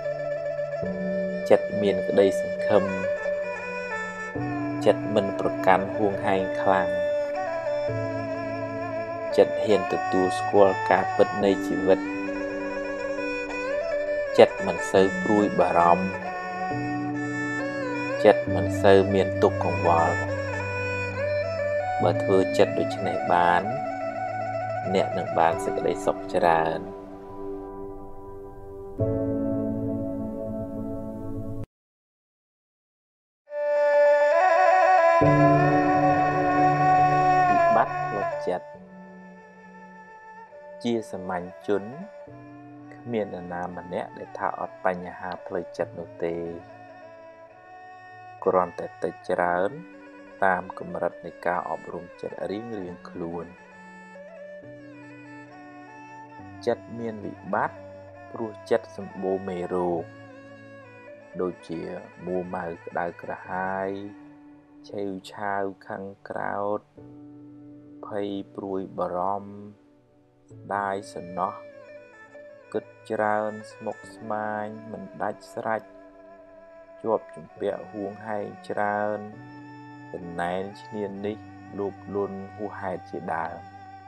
ចិត្តមានក្តីសង្ឃឹមចិត្តមិនប្រកាន់ហួងហែងខ្លាំងចិត្តហ៊ានទទួលស្គាល់ការពិតនៃជីវិតចិត្តមិនសូវព្រួយបារម្ភចិត្តមិនសូវមានទុក្ខកង្វល់បើធ្វើចិត្តដូច្នេះបានអ្នកនឹងបានសេចក្តីសុខច្រើនវិបត្តិផ្លូវចិត្តជាសាមញ្ញជនគ្មាននរណាម្នាក់ដែលថាអត់បញ្ហាផ្លូវចិត្តនោះទេគ្រាន់តែតិចច្រើនតាមកម្រិតនៃការអប់រំចិត្តរៀងខ្លួនចិត្តមានវិបត្តិព្រោះចិត្តសម្បូរមេរោគដូចជាមួម៉ៅក្តៅក្រហាយឆេវឆាវខឹងក្រោធភ័យព្រួយបារម្ភស្ដាយសំណោះគិតច្រើនស្មុគស្មាញមិនដាច់ស្រេចជាប់ជំពាក់ហួងហែងច្រើនចំណែនឈ្នាននេះលោភលន់ហួសហេតុជាដើម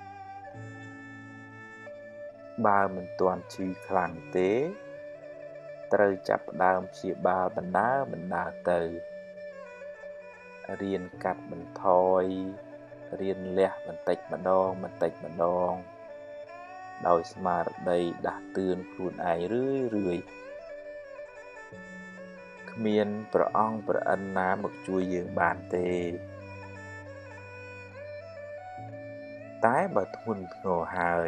បើមិនទាន់ឈឺខ្លាំងទេត្រូវចាប់ផ្ដើមព្យាបាលបណ្ដើរទៅរៀនកាត់បន្ថយរៀនលះបន្តិចម្ដងដោយស្មារតីដាស់តឿនខ្លួនឯងរឿយគ្មានព្រះអង្គព្រះអិនណាមកជួយយើងបានទេតែបើធ្ងន់ធ្ងរហើយ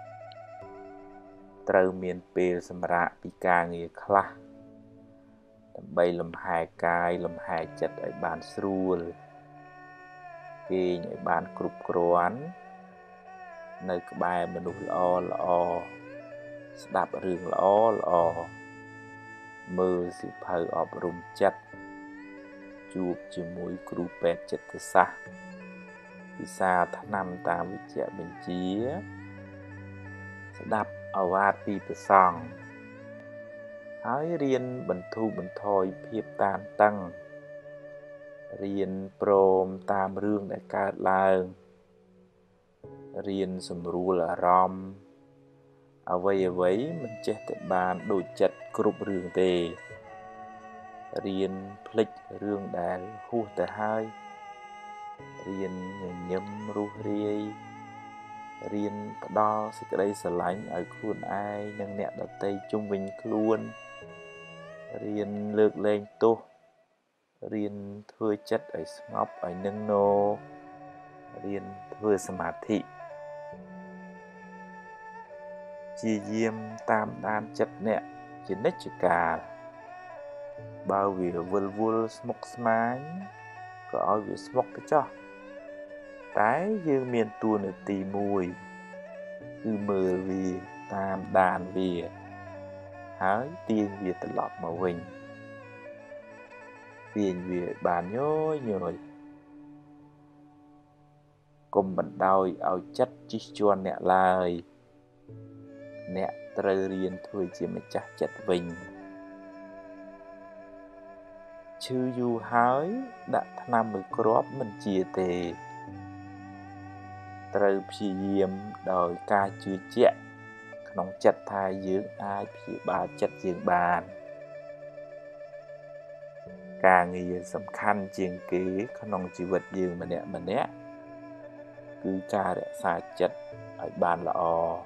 ត្រូវមានពេលសម្រាកពីការងារខ្លះដើម្បីលំហែកាយលំហែចិត្តឲ្យបានស្រួលគេងឲ្យបានគ្រប់គ្រាន់នៅក្បែរមនុស្សល្អស្ដាប់រឿងល្អមើលសៀវភៅអប់រំចិត្តជួបជាមួយគ្រូពេទ្យចិត្តសាស្ត្រពិសាថ្នាំតាមវិជ្ជបញ្ជាស្ដាប់ឱវាទពីព្រះសង្ឃហើយរៀនបន្ធូរបន្ថយភាពតានតឹងរៀនព្រមតាមរឿងដែលកើតឡើងរៀនសម្រួលអារម្មណ៍អ្វីមិនចេះតែបានដូចចិត្តគ្រប់រឿងទេរៀនភ្លេចរឿងដែលហួសទៅហើយរៀនញញឹមរុះរាយរៀនផ្ដល់សេចក្តីស្រឡាញ់ឲ្យខ្លួនឯងនិងអ្នកដទៃជុំវិញខ្លួនរៀនលើកលែងទោសរៀនធ្វើចិត្តឲ្យស្ងប់ឲ្យនឹងនររៀនធ្វើសមាធិជាយាមតាមដានចិត្តអ្នកជានិច្ចកាលបើវាវិលវល់ស្មុគស្មាញក៏ឲ្យវាស្មុគទៅចុះតែយើងមានតួនាទីមួយគឺមើលវាតាមដានវាហើយទាញវាត្រឡប់មកវិញទាញវាបានញយ កុំបណ្ដោយឲ្យចិត្តជិះជាន់អ្នកឡើយអ្នកត្រូវរៀនធ្វើជាម្ចាស់ចិត្តវិញឈឺយូរហើយដាក់ថ្នាំមួយគ្រាប់មិនជាទេត្រូវព្យាយាមដោយការជឿជាក់ក្នុងចិត្តថាយើងអាចព្យាបាលចិត្តយើងបានការងារសំខាន់ជាងគេក្នុងជីវិតយើងម្នាក់គឺការរក្សាចិត្តឲ្យបានល្អ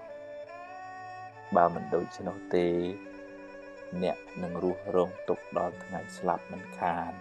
បើមិនដូច្នោះទេអ្នកនឹងរស់រងទុក្ខដល់ថ្ងៃស្លាប់មិនខាន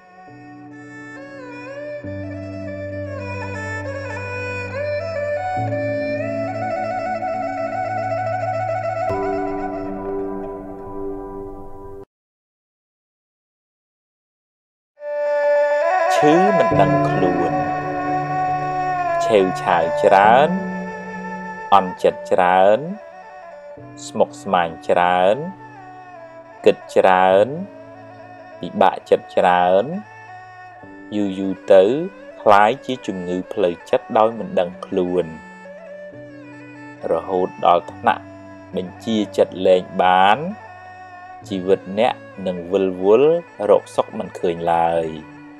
ឈឺមិនដឹងខ្លួនឆេវឆាវច្រើនអន់ចិត្តច្រើនស្មុគស្មាញច្រើនគិតច្រើនពិបាកចិត្តច្រើនយូរទៅคล้ายជាជំងឺផ្លូវចិត្តដោយមិនដឹងខ្លួនរហូតដល់ថ្នាក់បញ្ជាចិត្តលែងបានជីវិតអ្នកនឹងវិលវល់រកសុខមិនឃើញឡើយ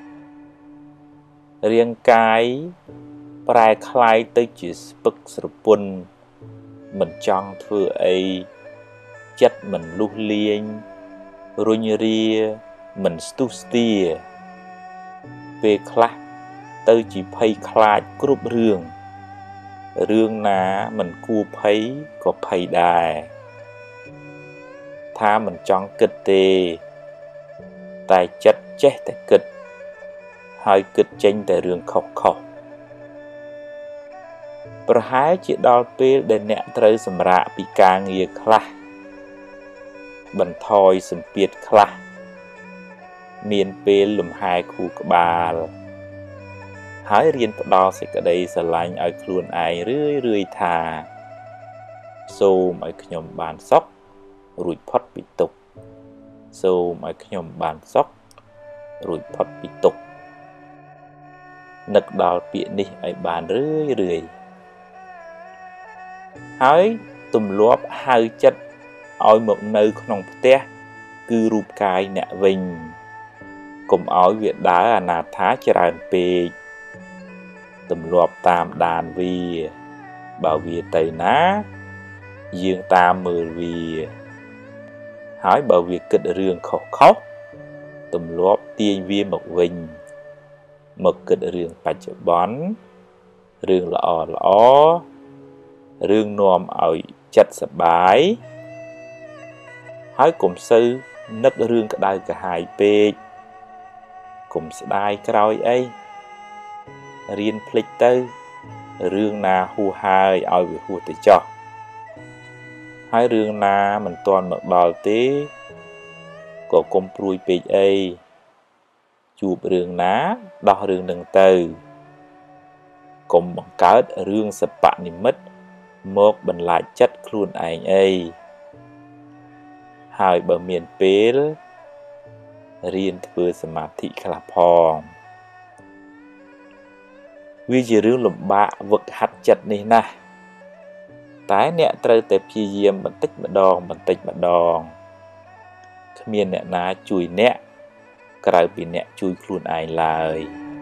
រាងកាយប្រែคล้ายទៅជាស្ពឹកស្រពន់មិនចង់ធ្វើអីចិត្តមិនលុះលាញរុញរាមិនស្ទុះស្ទាពេលខ្លះទៅជាភ័យខ្លាចគ្រប់រឿងណាមិនគួរភ័យក៏ភ័យដែរថាមិនចង់គិតទេតែចិត្តចេះតែគិតហើយគិតចេញតែរឿងខុសប្រហែលជាដល់ពេលដែលអ្នកត្រូវសម្រាកពីការងារខ្លះបន្ថយសម្ពាធខ្លះមានពេលលំហែខួរក្បាលហើយរៀនផ្ដល់សេចក្តីស្រឡាញ់ឲ្យខ្លួនឯងរឿយៗថាសូមឲ្យខ្ញុំបានសុខរួចផុតពីទុក្ខសូមឲ្យខ្ញុំបានសុខរួចផុតពីទុក្ខនឹកដល់ពាក្យនេះឲ្យបានរឿយៗហើយទម្លាប់ហៅចិត្តឲ្យមកនៅក្នុងផ្ទះគឺរូបកាយអ្នកវិញកុំឲ្យវាដើរអនាថាច្រើនពេកទម្លាប់តាមដានវាបើវាទៅណាយើងតាមមើលវាហើយបើវាគិតរឿងខុសទម្លាប់ទាញវាមកវិញមកគិតរឿងបច្ចុប្បន្នរឿងល្អរឿងនាំឲ្យចិត្តសប្បាយហើយកុំសូវនឹករឿងក្តៅក្រហាយពេកកុំស្ដាយក្រោយអីរៀនភ្លេចទៅរឿងណាហួសហើយឲ្យវាហួសទៅចោះហើយរឿងណាមិនទាន់មកដល់ទេក៏កុំព្រួយពេកអីជួបរឿងណាដោះរឿងនឹងទៅកុំបង្កើតរឿងសពនិមិត្តមកបន្លាចចិត្តខ្លួនឯងអីហើយបើមានពេលរៀនធ្វើសមាធិខ្លះផងវាជារឿងលំបាកវឹកហាត់ចិត្តនេះណាស់តែអ្នកត្រូវតែព្យាយាមបន្តិចម្ដងគ្មានអ្នកណាជួយអ្នកក្រៅពីអ្នកជួយខ្លួនឯងឡើយ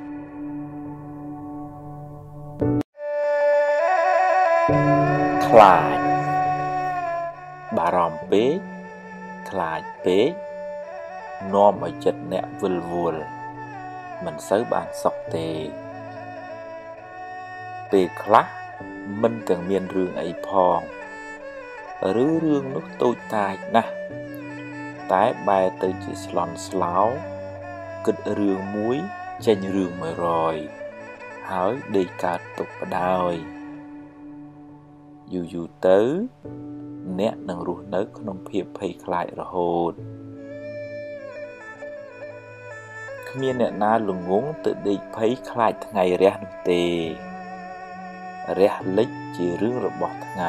ខ្លាចបារម្ភពេកខ្លាចពេកនាំឲ្យចិត្តអ្នកវិលវល់មិនសូវបានសុខទេពេលខ្លះមិនទាំងមានរឿងអីផងឬរឿងនោះតូចតាចណាស់តែបែរទៅជាស្លន់ស្លោគិតរឿងមួយចេញរឿង100ហើយដេកកើតទុកបដ យូរទៅអ្នកនឹងរស់នៅក្នុងភាពភ័យខ្លាចរហូតគ្មានអ្នកណាល្ងង់ទៅដេកភ័យខ្លាចថ្ងៃរះនោះទេរះលិចជារឿងរបស់ថ្ងៃ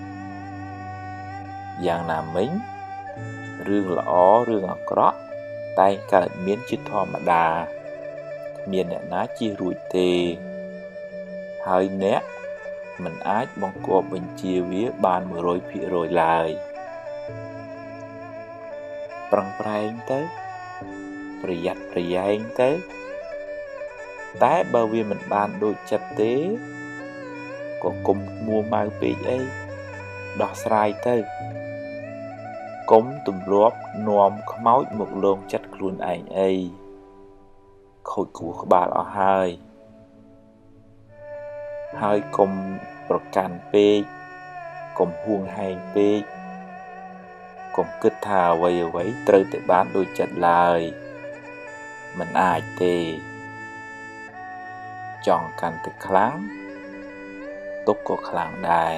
យ៉ាងណាមិញរឿងល្អរឿងអាក្រក់តែងកើតមានជាធម្មតាគ្មានអ្នកណាជៀសរួចទេហើយអ្នកមិនអាចបង្គាប់បញ្ជាវាបាន 100% ឡើយប្រឹងប្រែងទៅប្រយ័ត្នប្រយែងទៅតែបើវាមិនបានដូចចិត្តទេក៏កុំមួម៉ៅពេកអីដោះស្រាយទៅកុំទម្លាប់នាំខ្មោចមកលងចិត្តខ្លួនឯងអីខូចខួរក្បាលអស់ហើយកុំប្រកាន់ពេកកុំហួងហែងពេកកុំគិតថាអ្វីត្រូវតែបានដូចចិត្តឡើយមិនអាចទេចង់កាន់តែខ្លាំងទុកក៏ខ្លាំងដែរ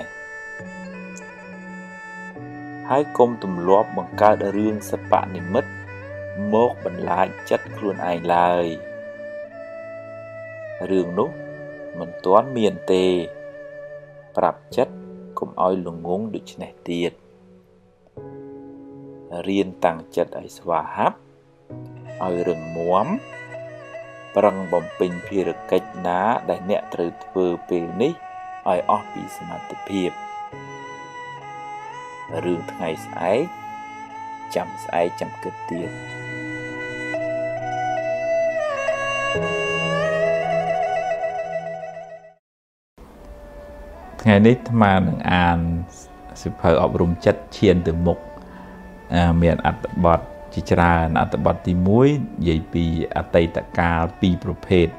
ហើយកុំទម្លាប់បង្កើតរឿងសពនិមិត្តមកបន្លាចចិត្តខ្លួនឯងឡើយរឿងនោះមិនទាន់មានទេប្រាប់ចិត្តកុំឲ្យល្ងងដូចនេះទៀតរៀនតាំងចិត្តឲ្យស្វាហាប់ឲ្យរឹងមាំប្រឹងបំពេញភារកិច្ចណាដែលអ្នកត្រូវធ្វើពេលនេះឲ្យអស់ពីសមត្ថភាពរឿងថ្ងៃស្អែកចាំស្អែកចាំគិតទៀតថ្ងៃនេះអាត្មានឹងអានសៀវភៅអប់រំចិត្តឈានទៅមុខមានអត្ថបទជាច្រើនអត្ថបទទី1និយាយពីអតីតកាល2ប្រភេទ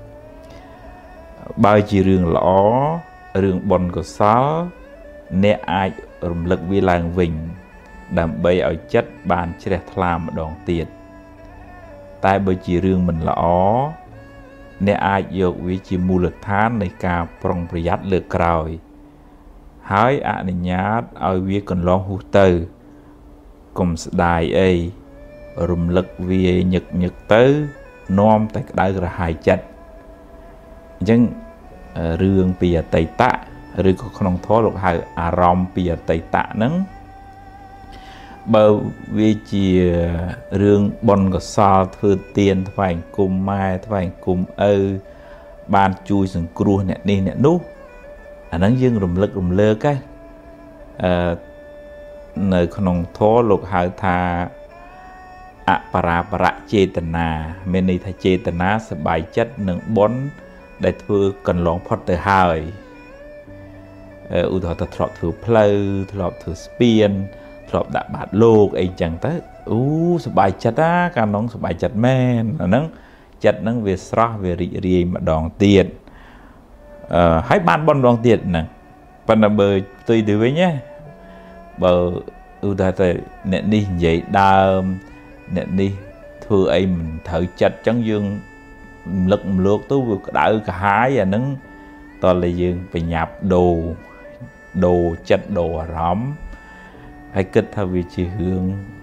បើជារឿងល្អរឿងបុណ្យកុសលអ្នកអាចរំលឹកវាឡើងវិញដើម្បីឲ្យចិត្តបានជ្រះថ្លាម្ដងទៀតតែបើជារឿងមិនល្អអ្នកអាចយកវាជាមូលដ្ឋាននៃការប្រុងប្រយ័ត្នលើកក្រោយហើយអនុញ្ញាតឲ្យវាកន្លងហួសទៅកុំស្ដាយអីរំលឹកវាញឹកទៅនាំតែក្តៅក្រហាយចិត្តអញ្ចឹងរឿងពីអតីតឬក៏ក្នុងធម៌លោកហៅអារម្មណ៍ពីអតីតហ្នឹងបើវាជារឿងបុណ្យកុសលធ្វើទានថ្វាយគុំម៉ែថ្វាយគុំឪបានជួយសង្គ្រោះអ្នកនេះអ្នកនោះអាហ្នឹងយើងរំលឹករំលើកនៅក្នុងធម៌លោកហៅថាអបរាបរៈចេតនាមានន័យថាចេតនាសบายចិត្តនឹងបុណ្យដែលធ្វើកន្លងផុតទៅហើយឧទាហរណ៍ថាធ្លាប់ធ្វើផ្លូវធ្លាប់ធ្វើស្ពានធ្លាប់ដាក់បាតលោកអីចឹងទៅសบายចិត្តកាលនោះសบายចិត្តមែនអាហ្នឹងចិត្តហ្នឹងវាស្រស់វារីករាយម្ដងទៀតហើយបានបុណ្យម្ដងទៀតហ្នឹងប៉ុន្តែបើផ្ទុយទៅវិញណាបើឧទាហរណ៍ថាអ្នកនេះនិយាយដើមអ្នកនេះធ្វើអីមិនត្រូវចិត្តចឹងយើងរំលឹករំលកទៅវាក្តៅក្រហាយអាហ្នឹងតើតែយើងបញ្ញាប់ដូរចិត្តដូរអារម្មណ៍ហើយគិតថាវាជារឿង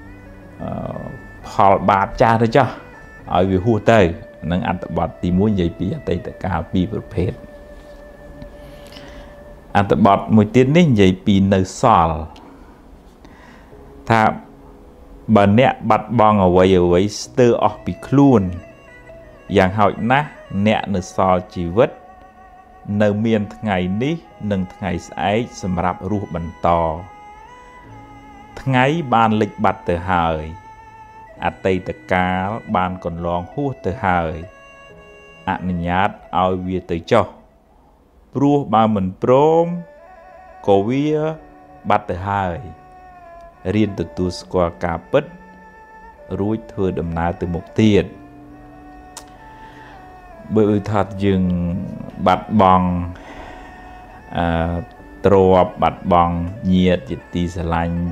ផលបាបចាស់ទៅចុះឲ្យវាហួសទៅនឹងអត្ថបទទី1និយាយពីអតីតកាល2ប្រភេទអត្ថបទមួយទៀតនេះនិយាយពីនៅសល់ថាបើអ្នកបាត់បង់អ្វីស្ទើរអស់ពីខ្លួនយ៉ាងហោចណាស់អ្នកនៅសល់ជីវិតនៅមានថ្ងៃនេះនិងថ្ងៃស្អែកសម្រាប់រស់បន្តថ្ងៃបានលិចបាត់ទៅហើយអតីតកាលបានកន្លងហួសទៅហើយអនុញ្ញាតឲ្យវាទៅចុះព្រោះបើមិនព្រមក៏វាបាត់ទៅហើយរៀនទទួលស្គាល់ការពិតរួចធ្វើដំណើរទៅមុខទៀតបើថាយើងបាត់បង់ទ្រព្យបាត់បង់ញាតិជាទីស្រឡាញ់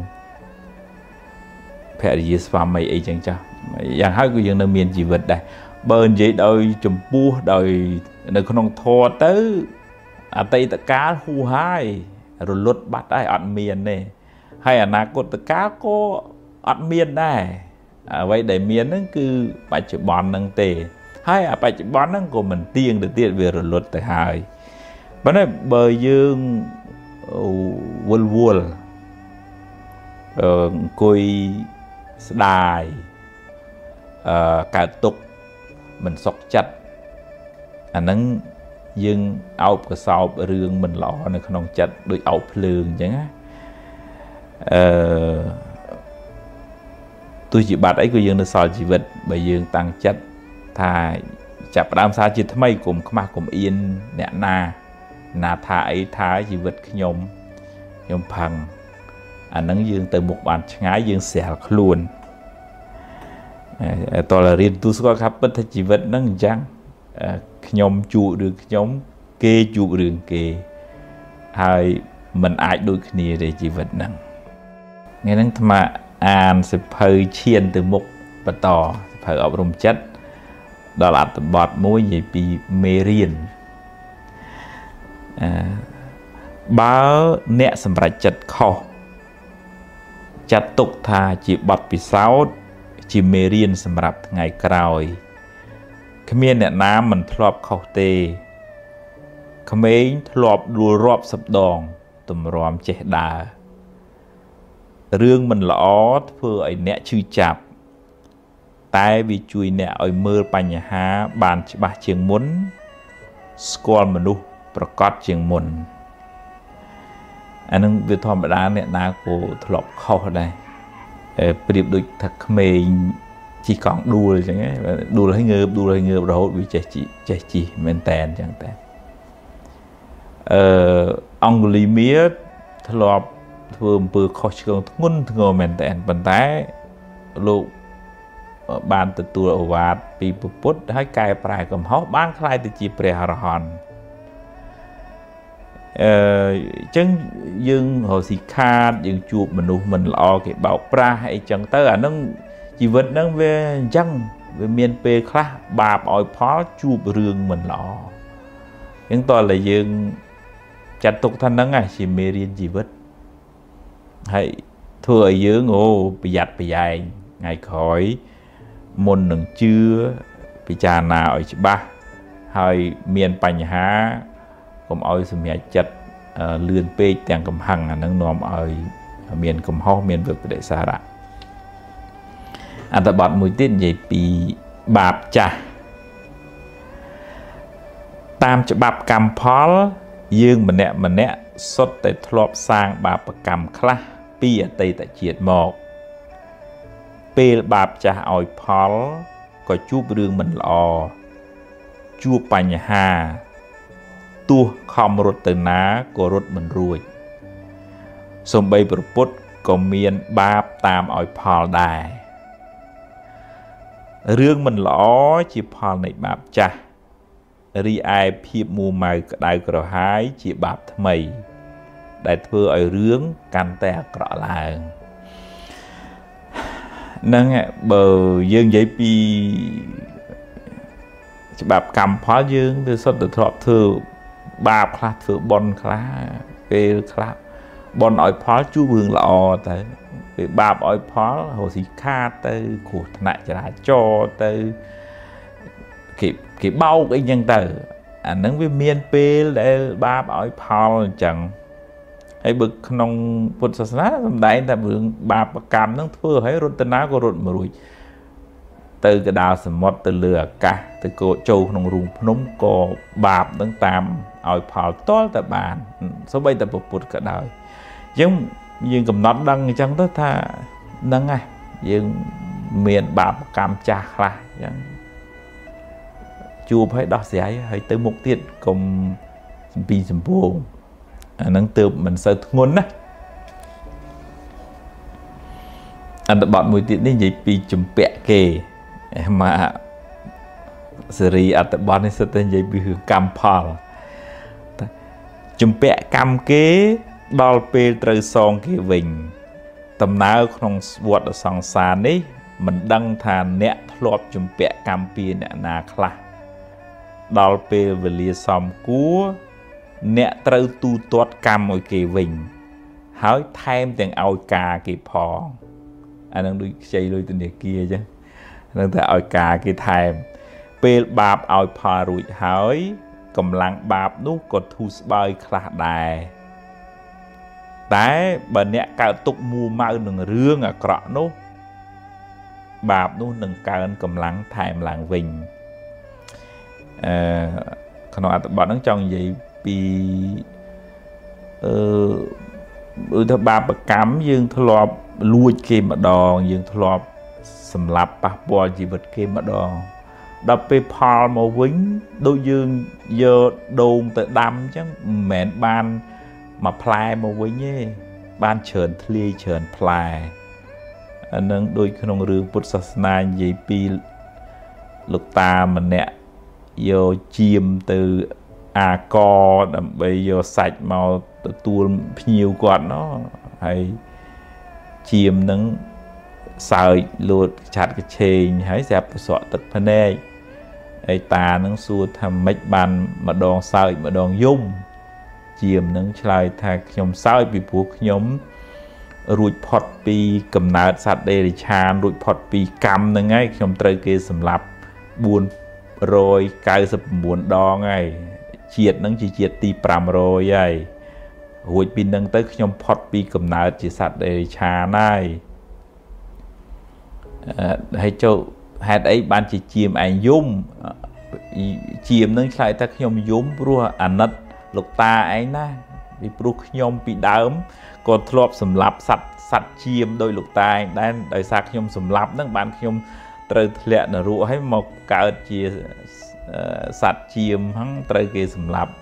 ភរិយាស្វាមីអីចឹងចាស់យ៉ាងហើយក៏យើងនៅមានជីវិតដែរបើនិយាយដោយចម្ពោះដោយនៅក្នុងធម៌ទៅអតីតកាលហួសហើយរលត់បាត់ហើយអត់មានទេហើយអនាគតកាលក៏អត់មានដែរអ្វីដែលមានហ្នឹងគឺបច្ចុប្បន្នហ្នឹងទេហើយបច្ចុប្បន្នហ្នឹងក៏មិនទៀងទៅទៀតវារលត់ទៅហើយប៉ុន្តែបើយើងវល់អង្គុយស្ដាយកើតទុកមិនសុខចិត្តអាហ្នឹងយើងអោបកសោបរឿងមិនល្អនៅក្នុងចិត្តដូចអោបភ្លើងអញ្ចឹងណាទោះជាបាត់អីក៏យើងនៅសល់ជីវិតបើយើងតាំងចិត្តថាចាប់ផ្ដើមសារជាថ្មីកុំខ្មាស់កុំអៀនអ្នកណាថាអីថាជីវិតខ្ញុំផឹងអាហ្នឹងយើងទៅមុខបានឆ្ងាយយើងស្រាលខ្លួនតើរៀនទូស្គាល់ថាពិតថាជីវិតហ្នឹងអញ្ចឹងខ្ញុំជួបរឿងខ្ញុំគេជួបរឿងគេហើយมันអាចដូចគ្នាទេជីវិតហ្នឹងថ្ងៃហ្នឹងអាត្មាអានសិភៅឈានទៅមុខបន្តសិភៅអប់រំចិត្តដល់អត្ថបទមួយនិយាយពីមេរៀនបើអ្នកសម្រេចចិត្តខុសចាត់ទុកថាជាបទពិសោធន៍ជាមេរៀនសម្រាប់ថ្ងៃក្រោយគ្មានអ្នកណាមិនធ្លាប់ខុសទេក្មេងធ្លាប់ដួលរាប់សិបដងទម្រាំចេះដើររឿងមិនល្អធ្វើឲ្យអ្នកឈឺចាប់តែវាជួយអ្នកឲ្យមើលបញ្ហាបានច្បាស់ជាងមុនស្គាល់មនុស្សប្រកបជាងមុនអានឹងវាធម្មតាអ្នកណាក៏ធ្លាប់ខុសដែរប្រៀបដូចថាក្មេងជិះកង់ដួលអញ្ចឹងដួលឲ្យងើបរហូតវាចេះជិះមែនតែនអញ្ចឹងតែអង្គលីមៀធ្លាប់ធ្វើអំពើខុសឆ្គងធ្ងន់ធ្ងរមែនតែនប៉ុន្តែលោកបានទទួលឱវាទពីពុទ្ធហើយកែប្រែកំហុសបានក្លាយទៅជាព្រះអរហន្តអញ្ចឹងយើងរកស៊ីខាតយើងជួបមនុស្សមិនល្អគេបោកប្រាស់អីចឹងទៅអានឹងជីវិតហ្នឹងវាអញ្ចឹងវាមានពេលខ្លះបាបឲ្យផលជួបរឿងមិនល្អអញ្ចឹងតើតែយើងចាត់ទុកថាហ្នឹងជាមេរៀនជីវិតហើយធ្វើឲ្យយើងប្រយ័ត្នប្រយែងថ្ងៃក្រោយមុននឹងជឿពិចារណាឲ្យច្បាស់ហើយមានបញ្ហាកុំឲ្យសម្រេចចិត្តលឿនពេកទាំងកំហឹងអានឹងនាំឲ្យមានកំហុសមានវិបដិសារៈអត្ថបទមួយទៀតនិយាយពីបាបចាស់តាមច្បាប់កម្មផលយើងម្នាក់សុទ្ធតែធ្លាប់សាងបាបកម្មខ្លះពីអតីតជាតិមកពេលបាបចាស់ឲ្យផលក៏ជួបរឿងមិនល្អជួបបញ្ហាទោះខំរត់ទៅណាក៏រត់មិនរួចសូម្បីព្រះពុទ្ធក៏មានបាបតាមឲ្យផលដែររឿងមិនល្អជាផលនៃបាបចាស់រីឯភាពមួម៉ៅក្តៅក្រហាយជាបាបថ្មីដែលធ្វើឲ្យរឿងកាន់តែអាក្រក់ឡើងហ្នឹងបើយើងនិយាយពីច្បាប់កម្មផលយើងវាសុទ្ធតែធ្លាប់ធ្វើបាបខ្លះធ្វើបុណ្យខ្លះពេលខ្លះបុណ្យឲ្យផលជួបរឿងល្អទៅពេលបាបឲ្យផលរស់ស៊ីខាតទៅគ្រោះថ្នាក់ចរាចរណ៍ទៅគេបោកអីចឹងទៅអាហ្នឹងវាមានពេលដែលបាបឲ្យផលអញ្ចឹងហើយបើក្នុងពុទ្ធសាសនាសម្ដែងថារឿងបាបកម្មហ្នឹងធ្វើឲ្យរត់ទៅណាក៏រត់មិនរួចទៅកដាលសមុទ្រទៅលើអាកាសទៅចូលក្នុងរូងភ្នំក៏បាបហ្នឹងតាមឲ្យផលតលតែបានសូម្បីតែពុទ្ធក៏ដោយអញ្ចឹងយើងកំណត់ដឹងអញ្ចឹងទៅថាហ្នឹងហើយយើងមានបាបកម្មចាស់ខ្លះអញ្ចឹងជួបឲ្យដោះស្រាយហើយទៅមុខទៀតកុំពីសម្ពោងអាហ្នឹងទើបមិនសូវធ្ងន់ណាអត្ថបទមួយទៀតនេះនិយាយពីជំពាក់គេមកសេរីអត្ថបទនេះសិតតែនិយាយពីកម្មផលជំពាក់កម្មគេដល់ពេលត្រូវសងគេវិញដំណើរក្នុងវដ្តសង្សារនេះមិនដឹងថាអ្នកធ្លាប់ជំពាក់កម្មពីអ្នកណាខ្លះដល់ពេលវេលាសមគួរអ្នកត្រូវទូទាត់កម្មឲ្យគេវិញហើយថែមទាំងឲ្យការគេផងអានឹងដូចខ្ចីលុយធនាគារអញ្ចឹងនឹងតែឲ្យការគេថែមពេលបាបឲ្យផលរួចហើយកម្លាំងបាបនោះក៏ធូរស្បើយខ្លះដែរតែបើអ្នកកើតទុកមួម៉ៅនឹងរឿងអាក្រក់នោះបាបនោះនឹងកើនកម្លាំងថែមឡើងវិញក្នុងអត្ថបទហ្នឹងចង់និយាយពីថាបាបកម្មយើងធ្លាប់លួចគេម្ដងយើងធ្លាប់សម្លាប់ប៉ះពាល់ជីវិតគេម្ដងដល់ពេលផលមកវិញដូចយើងយកដូងទៅដាំអញ្ចឹងមិនមែនបានមកផ្លែមកវិញទេបានច្រើនធ្លាយច្រើនផ្លែអានឹងដូចក្នុងរឿងពុទ្ធសាសនានិយាយពីលោកតាម្នាក់យកជាមទៅអាកដើម្បីយកសាច់មកទទួលភ្ញៀវគាត់ណោះហើយជាមនឹងសើចលួតឆាត់កឆេងហើយស្រាប់ប្រសក់ទឹកភ្នែកឯតានឹងសួរថាម៉េចបានម្ដងសើចម្ដងយំជាមនឹងឆ្លើយថាខ្ញុំសើចពីព្រោះខ្ញុំរួចផុតពីកំណើតសត្វដេរិឆានរួចផុតពីកម្មហ្នឹងហើយខ្ញុំត្រូវគេសម្លាប់499ដងហើយជាតិហ្នឹងជាជាតិទី500ហើយរួចពីហ្នឹងទៅខ្ញុំផុតពីកំណើតជាសត្វដេរិឆានហើយចូលហេតុអីបានជាជាមឯងយំជាមនឹងឆ្លើយថាខ្ញុំយំព្រោះអាណិតលោកតាឯងណាពីព្រោះខ្ញុំពីដើមក៏ធ្លាប់សម្លាប់សត្វជាមដោយលោកតាឯងដែរដោយសារខ្ញុំសម្លាប់ហ្នឹងបានខ្ញុំត្រូវធ្លាក់នរកហើយមកកើតជាសត្វជាមហ្នឹងត្រូវគេសម្លាប់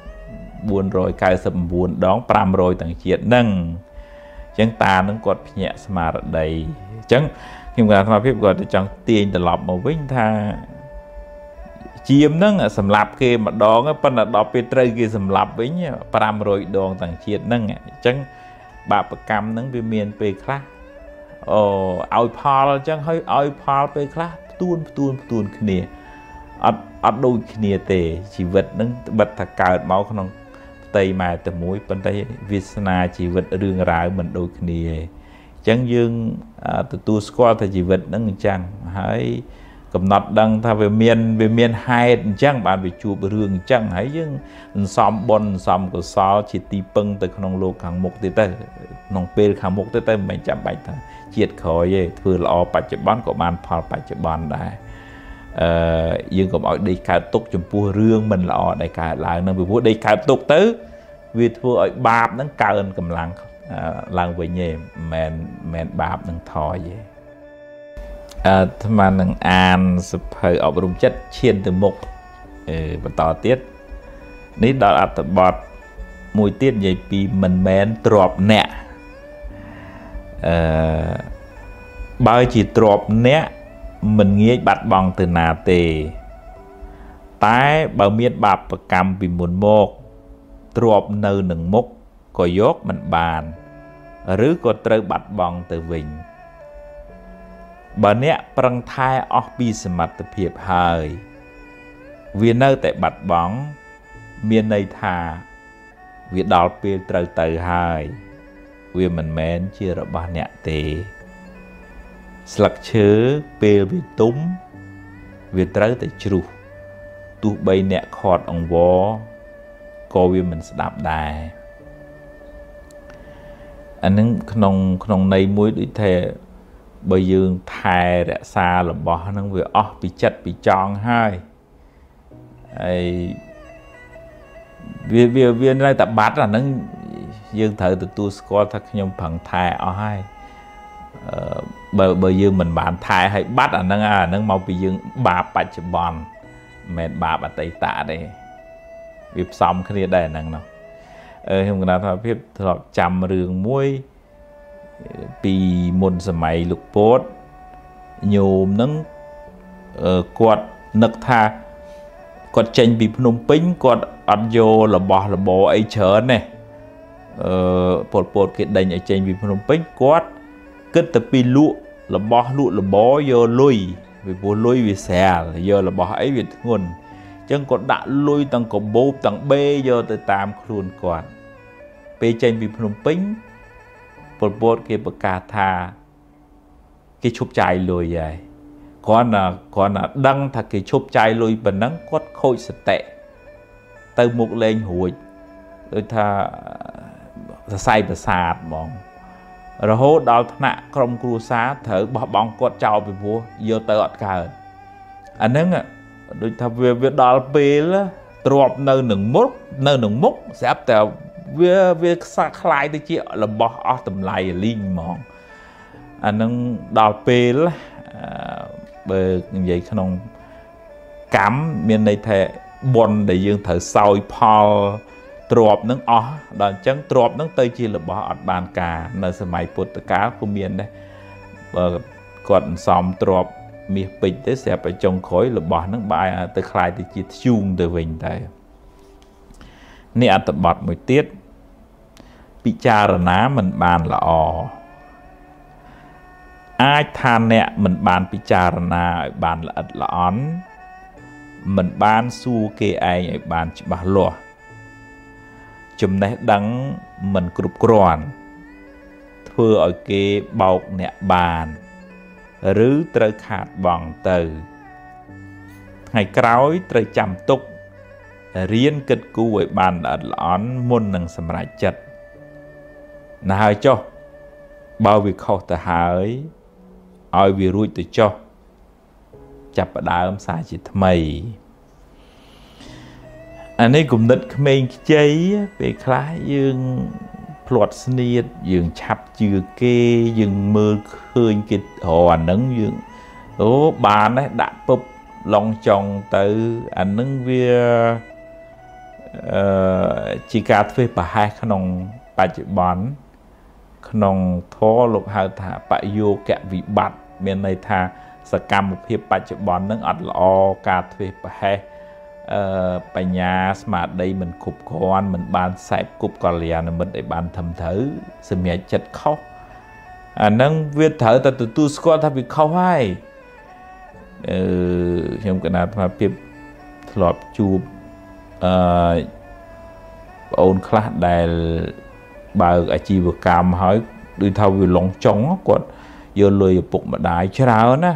499ដង500ទាំងជាតិហ្នឹងអញ្ចឹងតានឹងគាត់ភ្ញាក់ស្មារតីអញ្ចឹងខ្ញុំគាត់អាត្មាភាពគាត់ចង់ទាញត្រឡប់មកវិញថាជាមហ្នឹងសម្លាប់គេម្ដងប៉ុន្តែដល់ពេលត្រូវគេសម្លាប់វិញ500ដងទាំងជាតិហ្នឹងអញ្ចឹងបាបកម្មហ្នឹងវាមានពេលខ្លះឲ្យផលអញ្ចឹងហើយឲ្យផលពេលខ្លះទួនគ្នាអត់ដូចគ្នាទេជីវិតនឹងបិទថាកើតមកក្នុងផ្ទៃម៉ែតែមួយប៉ុន្តែវាសនាជីវិតរឿងរ៉ាវមិនដូចគ្នាទេអញ្ចឹងយើងទទួលស្គាល់ថាជីវិតនឹងអញ្ចឹងហើយកំណត់ដឹងថាវាមានហេតុអញ្ចឹងបានវាជួបរឿងអញ្ចឹងហើយយើងសន្សំបុណ្យសន្សំកុសលជាទីពឹងទៅក្នុងលោកខាងមុខទៀតទៅក្នុងពេលខាងមុខទៅមិនចាំបាច់ថាជាតិក្រោយទេធ្វើល្អបច្ចុប្បន្នក៏បានផលបច្ចុប្បន្នដែរយើងកុំឲ្យដេកកើតទុកចំពោះរឿងមិនល្អដែលកើតឡើងនឹងពីព្រោះដេកកើតទុកទៅវាធ្វើឲ្យបាបហ្នឹងកើនកម្លាំងឡើងវិញទេមិនបាបនឹងថយទេអាត្មានឹងអានសភៅអប់រំចិត្តឈានទៅមុខបន្តទៀតនេះដល់អត្ថបទមួយទៀតនិយាយពីមិនមែនទ្របអ្នកបើជាទ្របអ្នកមិនងាយបាត់បង់ទៅណាទេតែបើមានបាបកម្មពីមុនមកទ្របនៅនឹងមុខក៏យកមិនបានឬក៏ត្រូវបាត់បង់ទៅវិញបើអ្នកប្រឹងថែអស់ពីសមត្ថភាពហើយវានៅតែបាត់បង់មានន័យថាវាដល់ពេលត្រូវទៅហើយវាមិនមែនជារបស់អ្នកទេស្លឹកឈើពេលវាទុំវាត្រូវតែជ្រុះទោះបីអ្នកខាត់អង្វរក៏វាមិនស្ដាប់ដែរអានឹងក្នុងន័យមួយដូចថាបើយើងថែរក្សារបស់ហ្នឹងវាអស់ពីចិត្តពីចង់ហើយហើយវានៅតែបាត់អាហ្នឹងយើងត្រូវទទួលស្គាល់ថាខ្ញុំប្រឹងថែអស់ហើយបើយើងមិនបានថែឲ្យបាត់អាហ្នឹងមកពីយើងបាបបច្ចុប្បន្នមិនមែនបាបអតីតទេវាផ្សំគ្នាដែរហ្នឹងណោះខ្ញុំគណថាភាពធ្លាប់ចាំរឿងមួយពីមុនសម័យលោកពោតញោមហ្នឹងគាត់នឹកថាគាត់ចេញពីភ្នំពេញគាត់អត់យករបស់របរអីច្រើនទេពលពតគេដេញឲ្យចេញពីភ្នំពេញគាត់គិតតែពីលក់របស់លក់របរយកលុយពីព្រោះលុយវាស្រាលយករបស់អីវាធ្ងន់អញ្ចឹងគាត់ដាក់លុយទាំងកបោបទាំងបេយកទៅតាមខ្លួនគាត់ពេលចេញពីភ្នំពេញពលពតគេប្រកាសថាគេឈប់ចាយលុយហើយគាត់ណាដឹងថាគេឈប់ចាយលុយប៉ុណ្ណឹងគាត់ខូចសតិទៅមុខលេងរួចដូចថាសរសៃប្រសាទហ្មងរហូតដល់ថ្នាក់ក្រុមគ្រួសារត្រូវបោះបង់គាត់ចោលពីព្រោះយកទៅអត់កើតអាហ្នឹងដូចថាវាដល់ពេលទ្របនៅនឹងមុខស្រាប់តែវាខ្សែខ្លាយទៅជារបស់អស់តម្លៃលីងហ្មងអានឹងដល់ពេលបើនិយាយក្នុងកម្មមានន័យថាបុណ្យដែលយើងត្រូវសោយផលទ្របនឹងអស់ដល់អញ្ចឹងទ្របនឹងទៅជារបស់អត់បានការនៅសម័យពុទ្ធកាលក៏មានដែរបើគាត់សំទ្របមាសពេជ្រទៅស្រាប់តែចុងក្រោយរបស់នឹងបែរទៅคล้ายទៅជាធ្យូងទៅវិញតែនេះអត្ថបទមួយទៀតពិចារណាមិនបានល្អអាចថាអ្នកមិនបានពិចារណាឲ្យបានល្អិតល្អន់មិនបានសួរគេឯងឲ្យបានច្បាស់លាស់ចំណេះដឹងមិនគ្រប់គ្រាន់ធ្វើឲ្យគេបោកអ្នកបានឬត្រូវខាតបង់ទៅថ្ងៃក្រោយត្រូវចាំទុករៀនគិតគូរឲ្យបានល្អិតល្អន់មុននឹងសម្រេចចិត្តណាហើយចុះបើវាខុសទៅហើយឲ្យវារួចទៅចុះចាប់ផ្ដើមសារជាថ្មីអានេះគំនិតក្មេងខ្ចីពេលខ្លះយើងភ្លាត់ស្នៀតយើងឆាប់ជឿគេយើងមើលឃើញគេអាហ្នឹងយើងអូបានដែរដាក់ពុបឡងចុងទៅអាហ្នឹងវាជាការធ្វើប្រហែសក្នុងបច្ចុប្បន្នក្នុងធម៌លោកហៅថាបយោគវិបត្តិមានន័យថាសកម្មភាពបច្ចុប្បន្នហ្នឹងអត់ល្អការធ្វើប្រហែសបញ្ញាស្មារតីមិនគ្រប់គ្រាន់មិនបានខ្សែគប់កល្យាណមិត្តឲ្យបានត្រឹមត្រូវសម្រេចចិត្តខុសអាហ្នឹងវាត្រូវតែទទួលស្គាល់ថាវាខុសហើយខ្ញុំកណាត់ថាពីធ្លាប់ជួបបងអូនខ្លះដែលបើកអាជីវកម្មហើយដូចថាវាឡងចុងគាត់យកលុយឪពុកម្ដាយច្រើនណា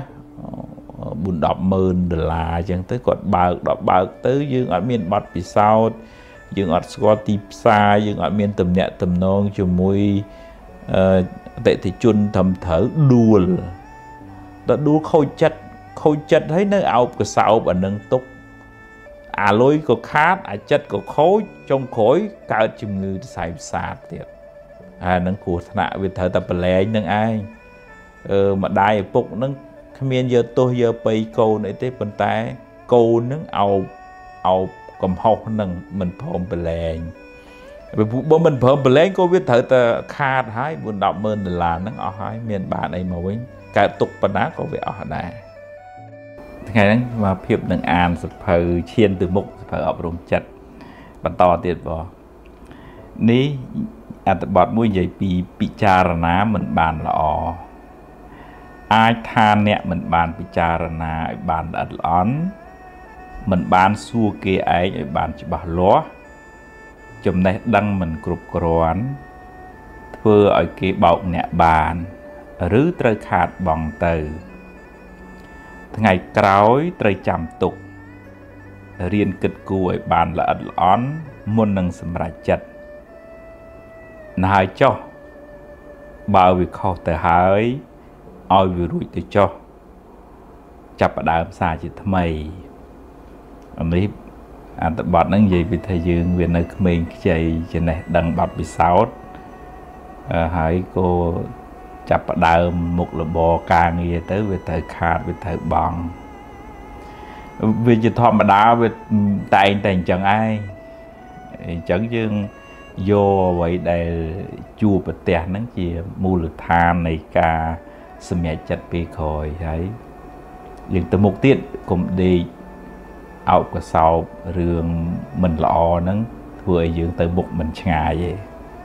$4-10,000អញ្ចឹងទៅគាត់បើកទៅយើងអត់មានប័ណ្ណពិសោធន៍យើងអត់ស្គាល់ទីផ្សារយើងអត់មានទំនាក់ទំនងជាមួយអតិថិជនត្រឹមត្រូវដួលខូចចិត្តហើយនៅអោបកសោបអានឹងទុកអាលុយក៏ខាតអាចិត្តក៏ខូចចុងក្រោយកើតជំងឺសរសៃប្រសាទទៀតអានឹងគ្រោះថ្នាក់វាត្រូវតែប្រឡែងនឹងឯងម្ដាយឪពុកនឹងគ្មានយកទោសយកបីកូនអីទេប៉ុន្តែកូននឹងអោបកំហុសនឹងមិនព្រមប្រឡែងបើមិនព្រមប្រឡែងក៏វាត្រូវតែខាតហើយ$4-10,000ហ្នឹងអស់ហើយមានបានអីមកវិញកើតទុកប៉ុណ្ណាក៏វាអស់ដែរថ្ងៃហ្នឹងមកភាពនឹងអានសភៅឈានទៅមុខសភៅអប់រំចិត្តបន្តទៀតបងនេះអត្ថបទមួយនិយាយពីពិចារណាមិនបានល្អអាចថាអ្នកមិនបានពិចារណាឲ្យបានល្អិតល្អន់មិនបានសួរគេឯងឲ្យបានច្បាស់លាស់ចំណេះដឹងមិនគ្រប់គ្រាន់ធ្វើឲ្យគេបោកអ្នកបានឬត្រូវខាតបង់ទៅថ្ងៃក្រោយត្រូវចាំទុករៀនគិតគូរឲ្យបានល្អិតល្អន់មុននឹងសម្រេចចិត្តណាហើយចុះបើវាខុសទៅហើយឲ្យវារួចទៅចុះចាប់ផ្ដើមសារជាថ្មីនេះអត្ថបទហ្នឹងនិយាយពីថាយើងវានៅក្មេងខ្ចីចំណេះដឹងបទពិសោធន៍ហើយក៏ចាប់ផ្ដើមមុខរបរការងារទៅវាត្រូវខាតវាត្រូវបង់វាជាធម្មតាវាតែងតែអញ្ចឹងឯងអញ្ចឹងយើងយកអ្វីដែលជួបប្រទះហ្នឹងជាមូលដ្ឋាននៃការសម្រេចចិត្តពេលក្រោយហើយយើងទៅមុខទៀតកុំដេកអោបកសោបរឿងមិនល្អហ្នឹងធ្វើឲ្យយើងទៅមុខមិនឆ្ងាយទេ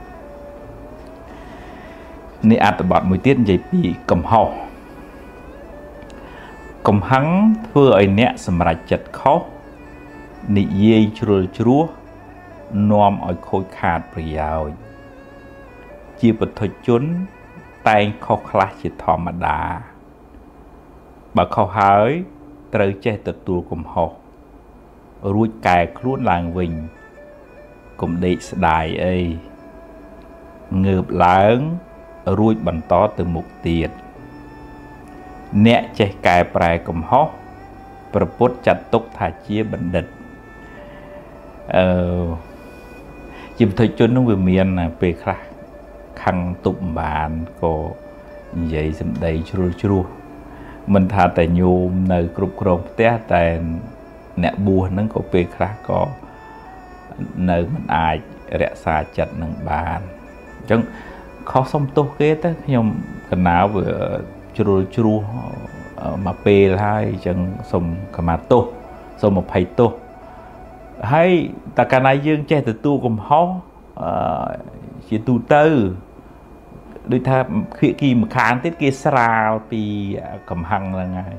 នេះអត្ថបទមួយទៀតនិយាយពីកំហុសកំហឹងធ្វើឲ្យអ្នកសម្រេចចិត្តខុសនិយាយជ្រុលជ្រោះនាំឲ្យខូចខាតប្រយោជន៍ជាពុទ្ធជនតែងខុសខ្លះជាធម្មតាបើខុសហើយត្រូវចេះទទួលកំហុសរួចកែខ្លួនឡើងវិញកុំដេកស្ដាយអីងើបឡើងរួចបន្តទៅមុខទៀតអ្នកចេះកែប្រែកំហុសព្រះពុទ្ធចាត់ទុកថាជាបណ្ឌិតជាពុទ្ធជននោះវាមានពេលខ្លះខឹងទប់ម្បានក៏និយាយសម្ដីជ្រុលជ្រោះមិនថាតែញោមនៅគ្រប់គ្រងផ្ទះតែអ្នកបួសហ្នឹងក៏ពេលខ្លះក៏នៅមិនអាចរក្សាចិត្តនឹងបានអញ្ចឹងខុសសុំទោសគេទៅខ្ញុំកណាវាជ្រុលជ្រោះមកពេលហើយអញ្ចឹងសុំខមាទោសសុំអភ័យទោសហើយតែកាលណាយើងចេះទទួលកំហុសជាទូទៅដូចថាភាគីម្ខាងទៀតគេស្រាលពីកំហឹងហ្នឹងហើយ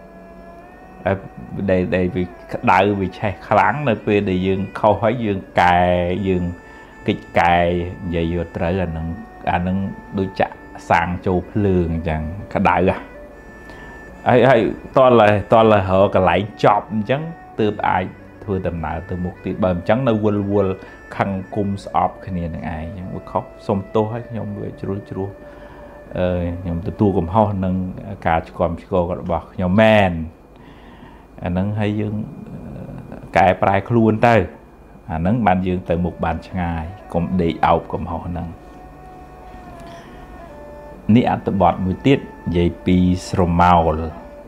ដែលវាក្តៅវាឆេះខ្លាំងនៅពេលដែលយើងខុសហើយយើងកែយើងកិច្ចកែនិយាយយកត្រូវអាហ្នឹងដូចចាក់សាំងចូលភ្លើងអញ្ចឹងក្តៅហើយតលរកន្លែងចប់អញ្ចឹងទើបអាចធ្វើដំណើរទៅមុខទៀតបើអញ្ចឹងនៅវល់ខឹងគុំស្អប់គ្នានឹងឯងអញ្ចឹងវាខុសសុំទោសឲ្យខ្ញុំវាជ្រុលជ្រោះខ្ញុំទទួលកំហុសនឹងការឆ្គាំឆ្គងរបស់ខ្ញុំមែនអាហ្នឹងហើយយើងកែប្រែខ្លួនទៅអាហ្នឹងបានយើងទៅមុខបានឆ្ងាយកុំដេកអោបកំហុសហ្នឹងនេះអត្ថបទមួយទៀតនិយាយពីស្រមោល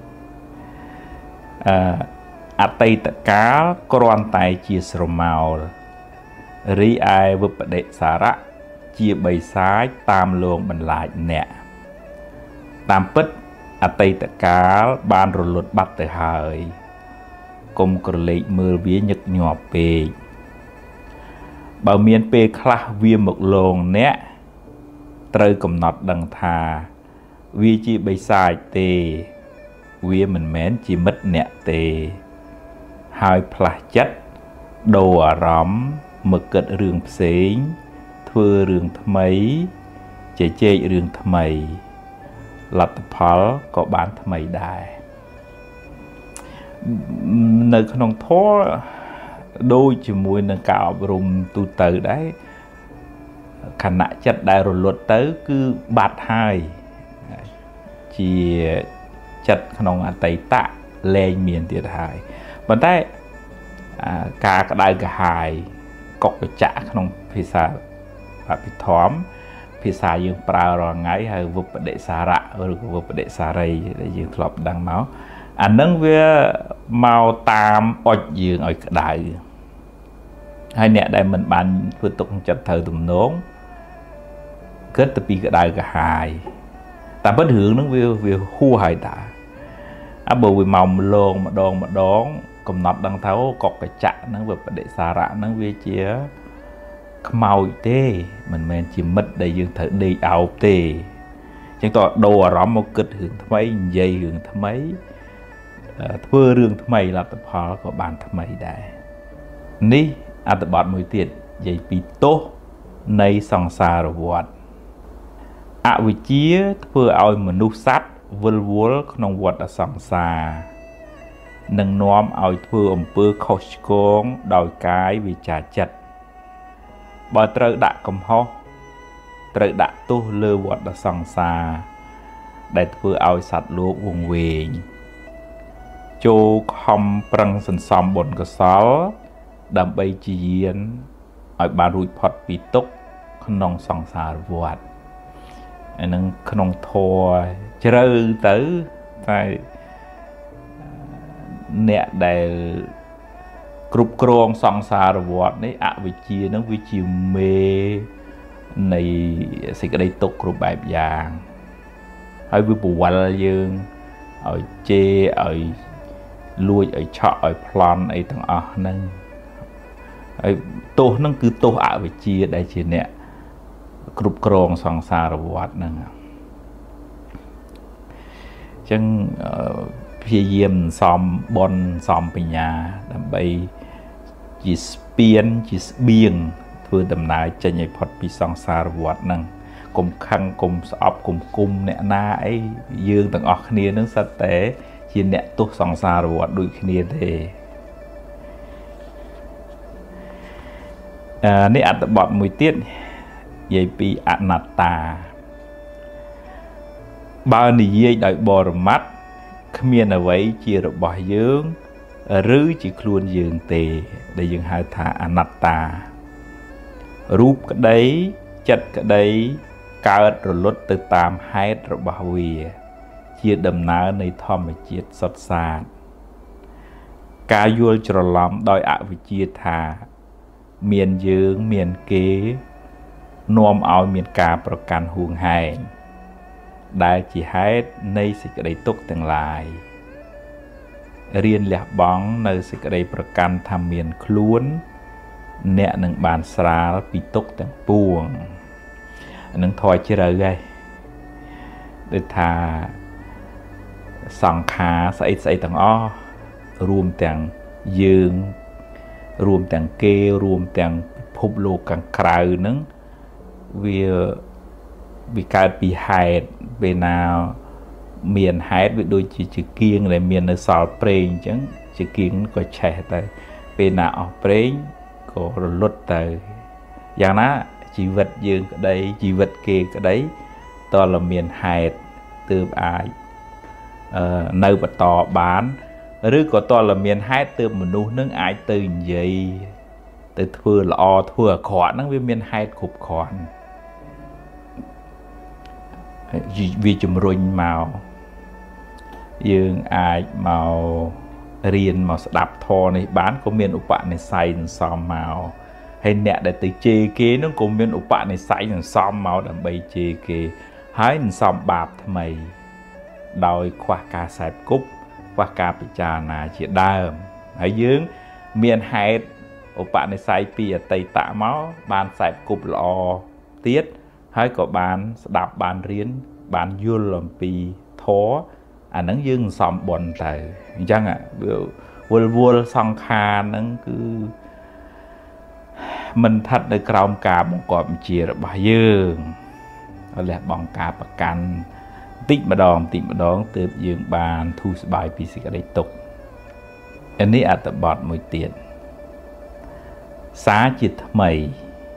អតីតកាលគ្រាន់តែជាស្រមោលរីឯវិបដិសារៈជាបិសាចតាមលងបន្លាចអ្នកតាមពិតអតីតកាលបានរលត់បាត់ទៅហើយកុំក្រឡេកមើលវាញឹកញាប់ពេកបើមានពេលខ្លះវាមកលងអ្នកត្រូវកំណត់ដឹងថាវាជាបិសាចទេវាមិនមែនជាមិត្តអ្នកទេហើយផ្លាស់ចិត្តដូរអារម្មណ៍មកគិតរឿងផ្សេងធ្វើរឿងថ្មីជជែករឿងថ្មីលទ្ធផលក៏បានថ្មីដែរនៅក្នុងធម៌ដូចជាមួយនឹងការអប់រំទូទៅដែរខណៈចិត្តដែលរលត់ទៅគឺបាត់ហើយជាចិត្តក្នុងអតីតលែងមានទៀតហើយប៉ុន្តែការក្តៅក្រហាយកុកកញ្ចក់ក្នុងភាសាអភិធម្មភាសាយើងប្រើរាល់ថ្ងៃហើយវិបដិសារៈឬក៏វិបដិសារីដែលយើងធ្លាប់ដឹងមកអានឹងវាមកតាមអុចយើងឲ្យក្តៅហើយអ្នកដែលមិនបានធ្វើទុកក្នុងចិត្តត្រូវទំនងគិតទៅពីក្តៅក្រហាយតែពិតរឿងហ្នឹងវាហួសហើយតាបើវាមកម្លងម្ដងកំណត់ដឹងថាកុកកញ្ចក់ហ្នឹងវាបដិសារៈហ្នឹងវាជាខ្មោចទេមិនមែនជាមិត្តដែលយើងត្រូវដេកអោបទេអញ្ចឹងតើដូរអារម្មណ៍មកគិតរឿងថ្មីនិយាយរឿងថ្មីធ្វើរឿងថ្មីលទ្ធផលក៏បានថ្មីដែរនេះអត្ថបទមួយទៀតនិយាយពីទោសនៃសង្សារវដ្តអវិជ្ជាធ្វើឲ្យមនុស្សសត្វវិលវល់ក្នុងវដ្តសង្សារនឹងនាំឲ្យធ្វើអំពើខុសឆ្គងដោយកាយវាចាចិត្តបើត្រូវដាក់កំហុសត្រូវដាក់ទោសលើវដ្តសង្សារដែលធ្វើឲ្យសត្វលោកវង្វេងចូលខំប្រឹងសន្សំបុណ្យកុសលដើម្បីជាយានឲ្យបានរួចផុតពីទុក្ខក្នុងសង្សារវដ្តអានឹងក្នុងធម៌ជ្រៅទៅតែអ្នកដែលគ្រប់គ្រងសង្សារវដ្តនេះអវិជ្ជានឹងវាជាមេនៃសេចក្តីទុក្ខគ្រប់បែបយ៉ាងហើយវាពវល់យើងឲ្យជេរឲ្យលួចឲ្យឆក់ឲ្យប្លន់អីទាំងអស់ហ្នឹងហើយទោសហ្នឹងគឺទោសអវិជ្ជាដែលជាអ្នកគ្រប់គ្រងសង្សារវដ្តហ្នឹងអញ្ចឹងព្យាយាមសំបុណ្យសំបញ្ញាដើម្បីជាស្ពានជាស្បៀងធ្វើដំណើរចេញឲ្យផុតពីសង្សារវដ្តហ្នឹងកុំខឹងកុំស្អប់កុំគុំអ្នកណាអីយើងទាំងអស់គ្នានឹងសិតតែជាអ្នកទោសសង្សារវដ្តដូចគ្នាទេនេះអត្ថបទមួយទៀតនិយាយពីអនត្តាបើនិយាយដោយបរមត្ថគ្មានអ្វីជារបស់យើងឬជាខ្លួនយើងទេដែលយើងហៅថាអនត្តារូបក្តីចិត្តក្តីកើតរលត់ទៅតាមហេតុរបស់វាជាដំណើរនៃធម្មជាតិសុទ្ធសាធការយល់ច្រឡំដោយអវិជ្ជាថាមានយើងមានគេនាំឲ្យមានការប្រកាន់ហួងហែងដែលជាហេតុនៃសេចក្តីទុក្ខទាំងឡាយរៀនលះបង់នៅសេចក្តីប្រកាន់ថាមានខ្លួនអ្នកនឹងបានស្រាលពីទុក្ខទាំងពួងនឹងធរជ្រៅហើយដូចថាសង្ខារស្អីស្អីទាំងអស់រួមទាំងយើងរួមទាំងគេរួមទាំងពិភពលោកខាងក្រៅហ្នឹងវាកើតពីហេតុពេលណាមានហេតុវាដូចជាគៀងដែលមាននៅសល់ប្រេងអញ្ចឹងជាគៀងក៏ឆេះទៅពេលណាអស់ប្រេងក៏រលត់ទៅយ៉ាងណាជីវិតយើងក្តីជីវិតគេក្តីតើមានហេតុទើបអាចនៅបន្តបានឬក៏តើមានហេតុទើបមនុស្សនឹងអាចទៅនិយាយទៅធ្វើល្អធ្វើអាក្រក់ហ្នឹងវាមានហេតុគ្រប់គ្រាន់វាជំរុញមកយើងអាចមករៀនមកស្ដាប់ធម៌នេះបានក៏មានឧបនិស្ស័យសន្សំមកហើយអ្នកដែលទៅជេរគេនោះក៏មានឧបនិស្ស័យសន្សំមកដើម្បីជេរគេហើយសន្សំបាបថ្មីដោយខ្វះការសែបគប់ខ្វះការពិចារណាជាដើមហើយយើងមានហេតុឧបនិស្ស័យពីអតីតមកបានសែបគប់ល្អទៀតហើយក៏បានស្ដាប់បានរៀនបានយល់អំពីធម៌ anh nắng dương xóm bồn tại chăng ạ vul vul song kha nắng cứ mình thật được còng cả một cọp chia được bao dương là bằng cả bạc căn tích mà đòn từ dương bàn thu bài pc đây tục anh ấy ở tập bọt mùi tiền xá chít mày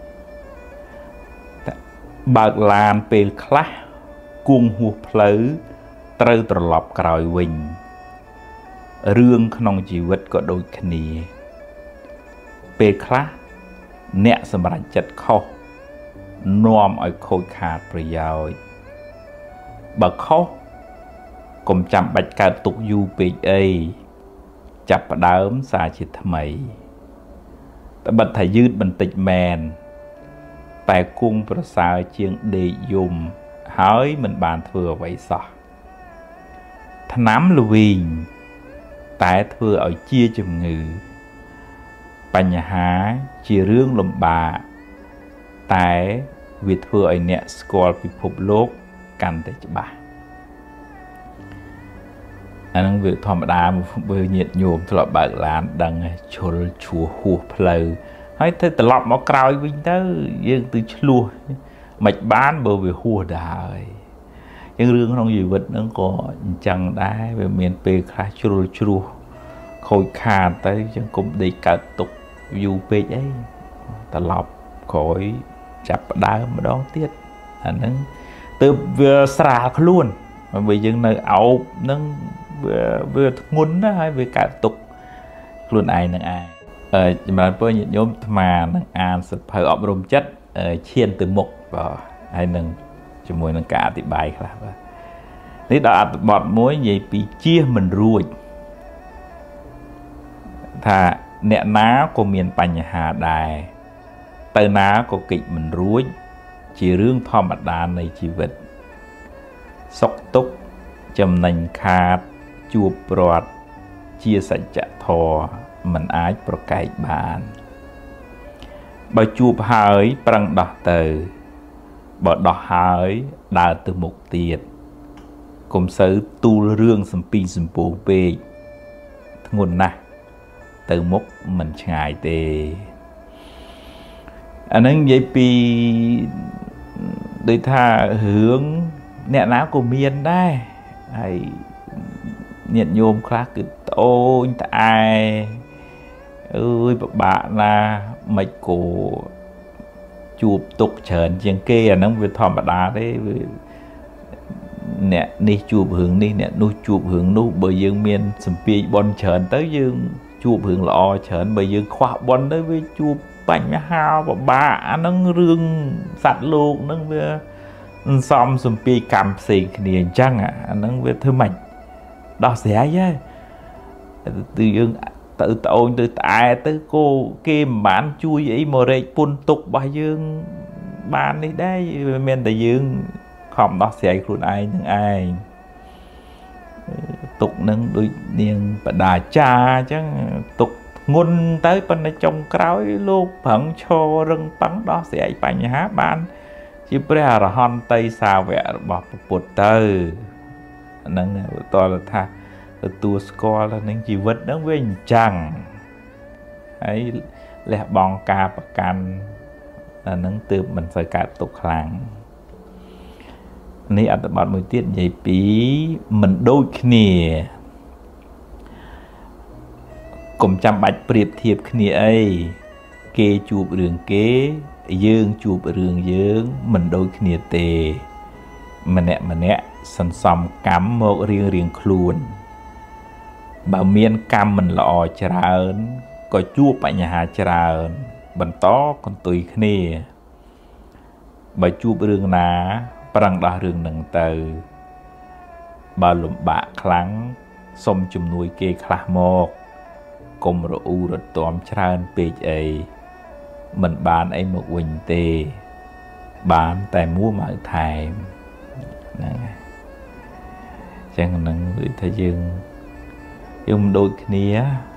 bạc lan pel khá cuồng hụt phứ trâu trò lọp còi vinh rương không chỉ vật có đôi khỉ pel khá nẹt sầm rạch chặt khô nôm ở khôi khát rồi giàu bạc khô cùng chạm bạch cả tục du bị ấy chập đám xa chít mày ta bật thầy dư bình tịch mèn tại cungประสาchiêng để dùng hỏi mình bàn thừa vậy sao thà nắm lùi tại thừa ở chia chùm ngừปัญหาជារឿងលំបាកតែវាធ្វើឲ្យអ្នកស្គាល់ពិភពលោកកាន់តែច្បាស់អានឹងវាធម្មតាបើញាតិញោមធ្លាប់បើកឡានដឹងឈុលឈួហួសផ្លូវហើយទៅត្រឡប់មកក្រោយវិញទៅយើងទៅឆ្លោះមិនបានបើវាហួសដែរយើងរឿងក្នុងជីវិតហ្នឹងក៏អញ្ចឹងដែរវាមានពេលខ្លះជ្រុលជ្រោះខូចខាតទៅចឹងគុំដេកកើតទុកយូរពេកអីត្រឡប់ក្រោយចាប់ផ្ដើមម្ដងទៀតអាហ្នឹងទើបវាស្រាលខ្លួនបើយើងនៅអោបហ្នឹងវាធ្ងន់ណាស់ហើយវាកើតទុកខ្លួនឯងនឹងឯងចម្រើនពរញាតិញោមអាត្មានឹងអានសៀវភៅអប់រំចិត្តឈានទៅមុខបាទហើយនឹងជាមួយនឹងការអធិប្បាយខ្លះបាទនេះដល់អត្ថបទមួយនិយាយពីជៀសមិនរួចថាអ្នកណាក៏មានបញ្ហាដែរទៅណាក៏កិច្ចមិនរួចជារឿងធម្មតានៃជីវិតសុខទុក្ខចំណេញខាតជួបប្រត់ជាសច្ចធម៌មិនអាចប្រកែកបានបើជួបហើយប្រឹងដោះទៅបើដោះហើយដើរទៅមុខទៀតកុំសូវទូលរឿងសំពីសំពងពេកធ្ងន់ណាស់ទៅមុខមិនឆ្ងាយទេអានឹងនិយាយពីដូចថារឿងអ្នកណាក៏មានដែរហើយញាតិញោមខ្លះគឺត្អូញត្អែអើយពិបាកណាមិនក៏ជួបទុកច្រើនជាងគេអាហ្នឹងវាធម្មតាទេអ្នកនេះជួបរឿងនេះអ្នកនោះជួបរឿងនោះបើយើងមានសម្ពាយបនច្រើនទៅយើងជួបរឿងល្អច្រើនបើយើងខ្វះបនទៅវាជួបបញ្ហាពិបាកអាហ្នឹងរឿងសត្វលោកហ្នឹងវាសំសម្ពាយកម្មផ្សេងគ្នាអញ្ចឹងអាហ្នឹងវាធ្វើម៉េចដោះស្រាយទៅយើងទៅត្អូញទៅត្អែទៅគេមិនបានជួយអីមករែកពុនទុករបស់យើងបាននេះដែរវាមានតែយើងខំដោះស្រាយខ្លួនឯងនឹងឯងទុកនឹងដូចនាងបដាចាអញ្ចឹងទុកងុនទៅប៉ុន្តែចុងក្រោយលោកប្រឹងឈររឹងប៉ឹងដោះស្រាយបញ្ហាបានជាព្រះអរហន្តតីសាវករបស់ពុទ្ធទៅហ្នឹងតើថាទទួលស្គាល់នឹងជីវិតហ្នឹងវាអញ្ចឹងហើយលះបង់ការប្រកាន់អាហ្នឹងទើបមិនសូវកើតទុកខ្លាំងនេះអត្ថបទមួយទៀតនិយាយពីមិនដូចគ្នាកុំចាំបាច់ប្រៀបធៀបគ្នាអីគេជួបរឿងគេយើងជួបរឿងយើងមិនដូចគ្នាទេម្នាក់សន្សំកម្មមករៀងខ្លួនបើមានកម្មមិនល្អច្រើនក៏ជួបបញ្ហាច្រើនបន្តកន្ទុយគ្នាបើជួបរឿងណាប្រឹងដោះរឿងនឹងទៅបើលំបាកខ្លាំងសុំជំនួយគេខ្លះមកកុំរអ៊ូរទាំច្រើនពេកអីមិនបានអីមកវិញទេបានតែមួម៉ៅថែមហ្នឹងហើយចឹងហ្នឹងគឺថាយើងមិនដូចគ្នា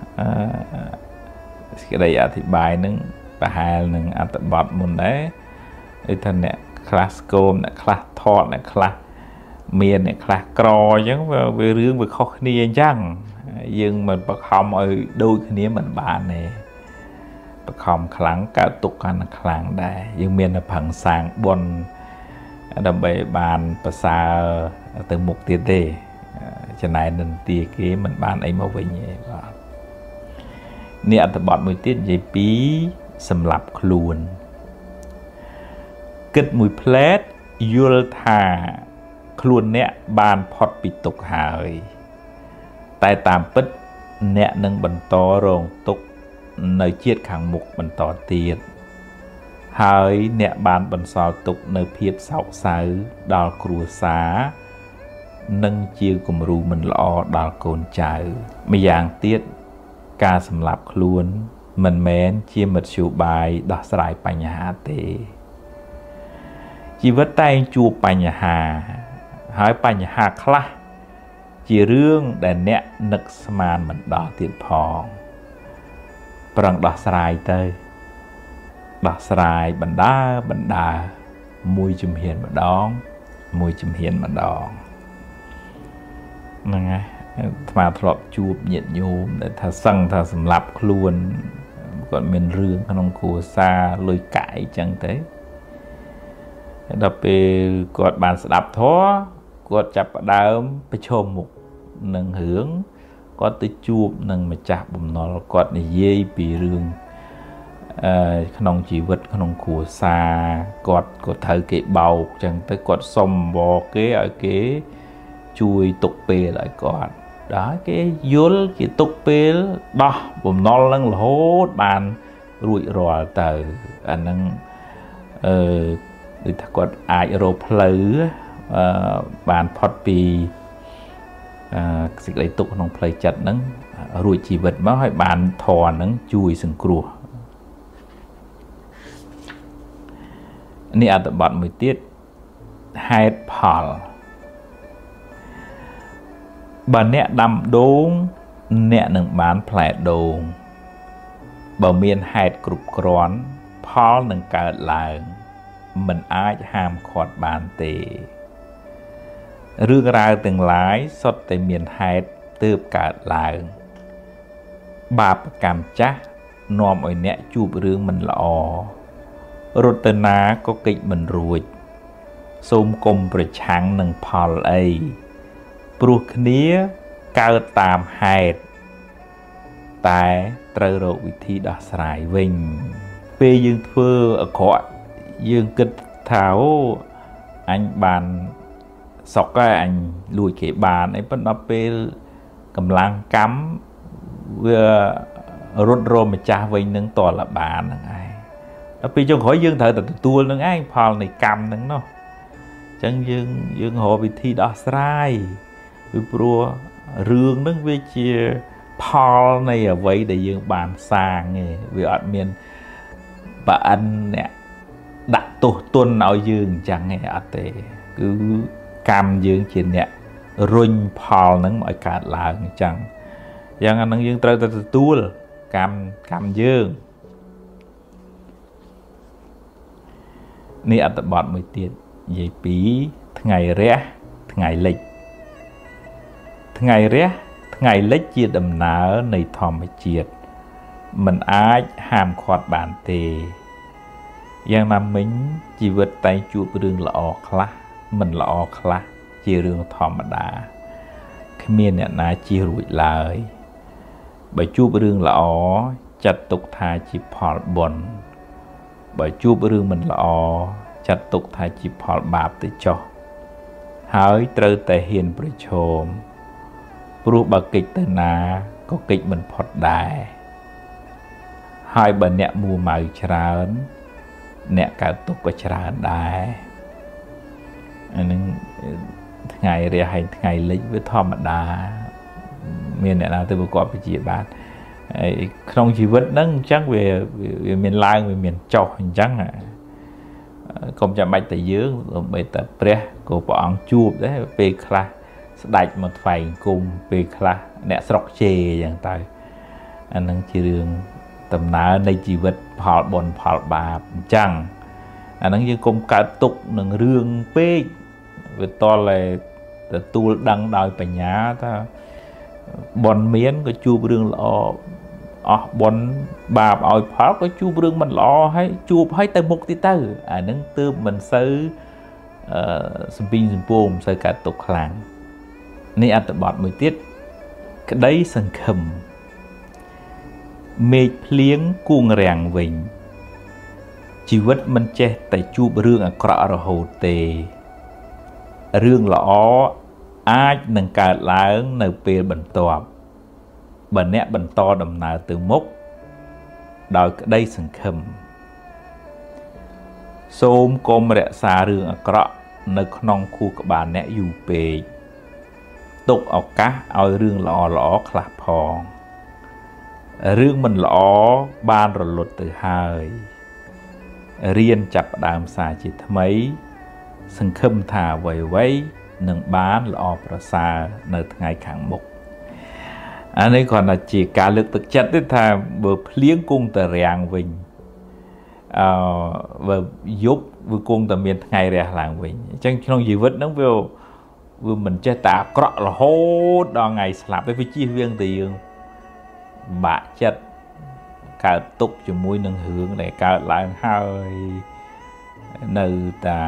សេចក្តីអធិប្បាយហ្នឹងប្រហែលនឹងអត្ថបទមុនដែរគឺថាអ្នកខ្លះស្គមអ្នកខ្លះថតអ្នកខ្លះ miền này khá cò chẳng về riêng về khó khăn chẳng nhưng mình bậc hồng ở đôi khi mình bạn này bậc hồng kháng cả tục ăn kháng đây nhưng miền là phẳng sáng buồn đầm bể bàn và xa từ mục tiêu đề cho này nên tìa kế mình bàn ấy mà về nhé nè tập bọn mùi tiết dây bí xâm lập luôn kết mùi plét yul thà luôn nè bàn phọt bị tục hài tại tạm bích nè nâng bần to rồng tục nơi chiết kháng mục bần to tiết hơi nè bàn bần so tục nơi phiếp sọc sáo đào cửu xá nâng chiêu cùng rù mình lọ đào côn cháu mấy dạng tiết ca xâm lập luôn mình mến chia mật chủ bài đọc sải bánh hạ tế chỉ vất tay chua bánh hạ hỏi bánh hạ khá chỉ rương để nẹ nực sman mình đỏ tiết phong bằng đọc sải tới đọc sải bánh đá mùi chùm hiền mà đón mùi chùm hiền mà đón nè nghe mà thọp chuột nhiệt nhôm để thà săng thà sầm lạp luôn còn miền rương không cua xa lôi cãi chẳng thế đập về cột bàn đạp thó cột chập đámไปชมmột nâng hướng có tới chuột nâng mà chạp bùm nó cột này dây bị rương không chỉ vật không cua xa cột thở cái bầu chẳng tới cột xôm bò kế ở kế chui tục bề lại cột đó cái dối cái tục bề đó bùm nó lăng là hốt bàn rụi rò từ anh năng được cột ai rô pleu bàn phật bì dịch lấy tục không plei chặt nắng rụi chỉ vật mà hỏi bàn thò nắng chui sừng cuaนี่อัตบัตมือติดให้พอลบันเนะดำโดงเนะหนึ่งบานแผลโดงบ่เมียนให้กรุบกรอนพอลหนึ่งเกิดหลังมันอาจห้ามขอดบานเตเรื่องราวต่างหลายสดแต่เมียนให้เติบเกิดหลังบาปกรรมจ้ะนอมไอ้เนะจูบเรื่องมันละอรตนาก็กิจมันรวยสมกลมประชังหนึ่งพอลไอปลุกนี้เกิดตามเหตุแต่เตรโรวิธีดัสายวิ่งเปยืงเพื่อขอยืงกิดเท้าอันบานสอกก็อันลุยเขบานไอ้ปนเอาไปกำลังกำเพื่อรถโรมจ่าวิ่งหนึ่งต่อละบานนั่งไงแล้วปีจงขอยืงเถอะแต่ตัวนึงไอ้พอในกำนึงเนาะจังยืงหอวิธีดัสายวิปรัวเรื่องนึงวิจิพอในไว้ได้ยืงบานสร้างไงวิอัดเมียนปะอันเนี่ยดักตัวตุนเอายืงจังไงอัดเตคือกำยืงจีนเนี่ยรุ่งพอนึงอากาศหลางจังยังอันนั้นยืงเตยแต่ตัวกำยืงนี่อัตบอดมือเตียนใหญ่ปีทั้งไงเระทั้งไงเล็กทั้งไงเระทั้งไงเล็กจีดดำหนาในทอมให้จีดมันอาจห้ามขอดบานเตยังนำมิ้งชีวิตไตจูบเรื่องละออคละมันละออคละจีเรื่องธรรมดาขมิ้นเนี่ยนาจีรุ่ยเลยใบจูบเรื่องละออจัดตกทาจีพอลบนบ่จูบเรื่องมันละอจัดตกทายจีพอลบาปติจอหายเตอแต่เห็นประชมปลุกบกิจตนาก็กิจมันพอดได้หายบันเนี่ยมูมาชราญเนี่ยการตกก็ชราญได้อันนึงไงเรียให้ไงเล็กวิธรรมดาเมียเนี่ยนะตัวประกอบไปจีบาทtrongชีวิตนั้นจังเวียเมียนลายเมียนจอจังคงจะไม่แต่ยืงไปแต่เปรี้ยกูปองจูบได้ไปคลาสดหมดไฟกุมไปคลาเนี่ยสกเชอย่างไรอันนั้นจีเรื่องตำนานในชีวิตพอลบนพอลบาปจังอันนั้นยังคงการตกหนึ่งเรื่องเป๊กเวทตอนเลยទទួលដឹងដោយបញ្ញាថាបនមានក៏ជួបរឿងល្អអស់បនបាបឲ្យផលក៏ជួបរឿងមិនល្អហើយជួបឲ្យទៅមុខទៀតទៅអាហ្នឹងទើបមិនសូវសំពីងសំពងមិនសូវកើតទុកខ្លាំងនេះអត្ថបទមួយទៀតក្តីសង្ឃឹមមេឃភ្លៀងគួងរាំងវិញជីវិតមិនចេះតែជួបរឿងអាក្រក់រហូតទេរឿងល្អអាចនឹងកើតឡើងនៅពេលបន្ទាប់បើអ្នកបន្តដំណើរទៅមុខដោយក្តីសង្ឃឹមសូមកុំរក្សារឿងអាក្រក់នៅក្នុងខួរក្បាលអ្នកយូរពេកទុកឱកាសឲ្យរឿងល្អៗខ្លះផងរឿងមិនល្អបានរលត់ទៅហើយរៀនចាប់ផ្ដើមសារជាថ្មីសង្ឃឹមថាអ្វីៗនឹងបានល្អប្រសើរនៅថ្ងៃខាងមុខអានេះគ្រាន់តែជាការលើកទឹកចិត្តទេថាបើភ្លៀងគង់តែរាំងវិញបើយប់វាគង់តែមានថ្ងៃរះឡើងវិញអញ្ចឹងក្នុងជីវិតហ្នឹងវាមិនចេះតែអាក្រក់រហូតដល់ថ្ងៃស្លាប់ទេវាជៀសវាងតែយើងបាក់ចិត្តកើតទុកជាមួយនឹងរឿងដែលកើតឡើងហើយនៅតែ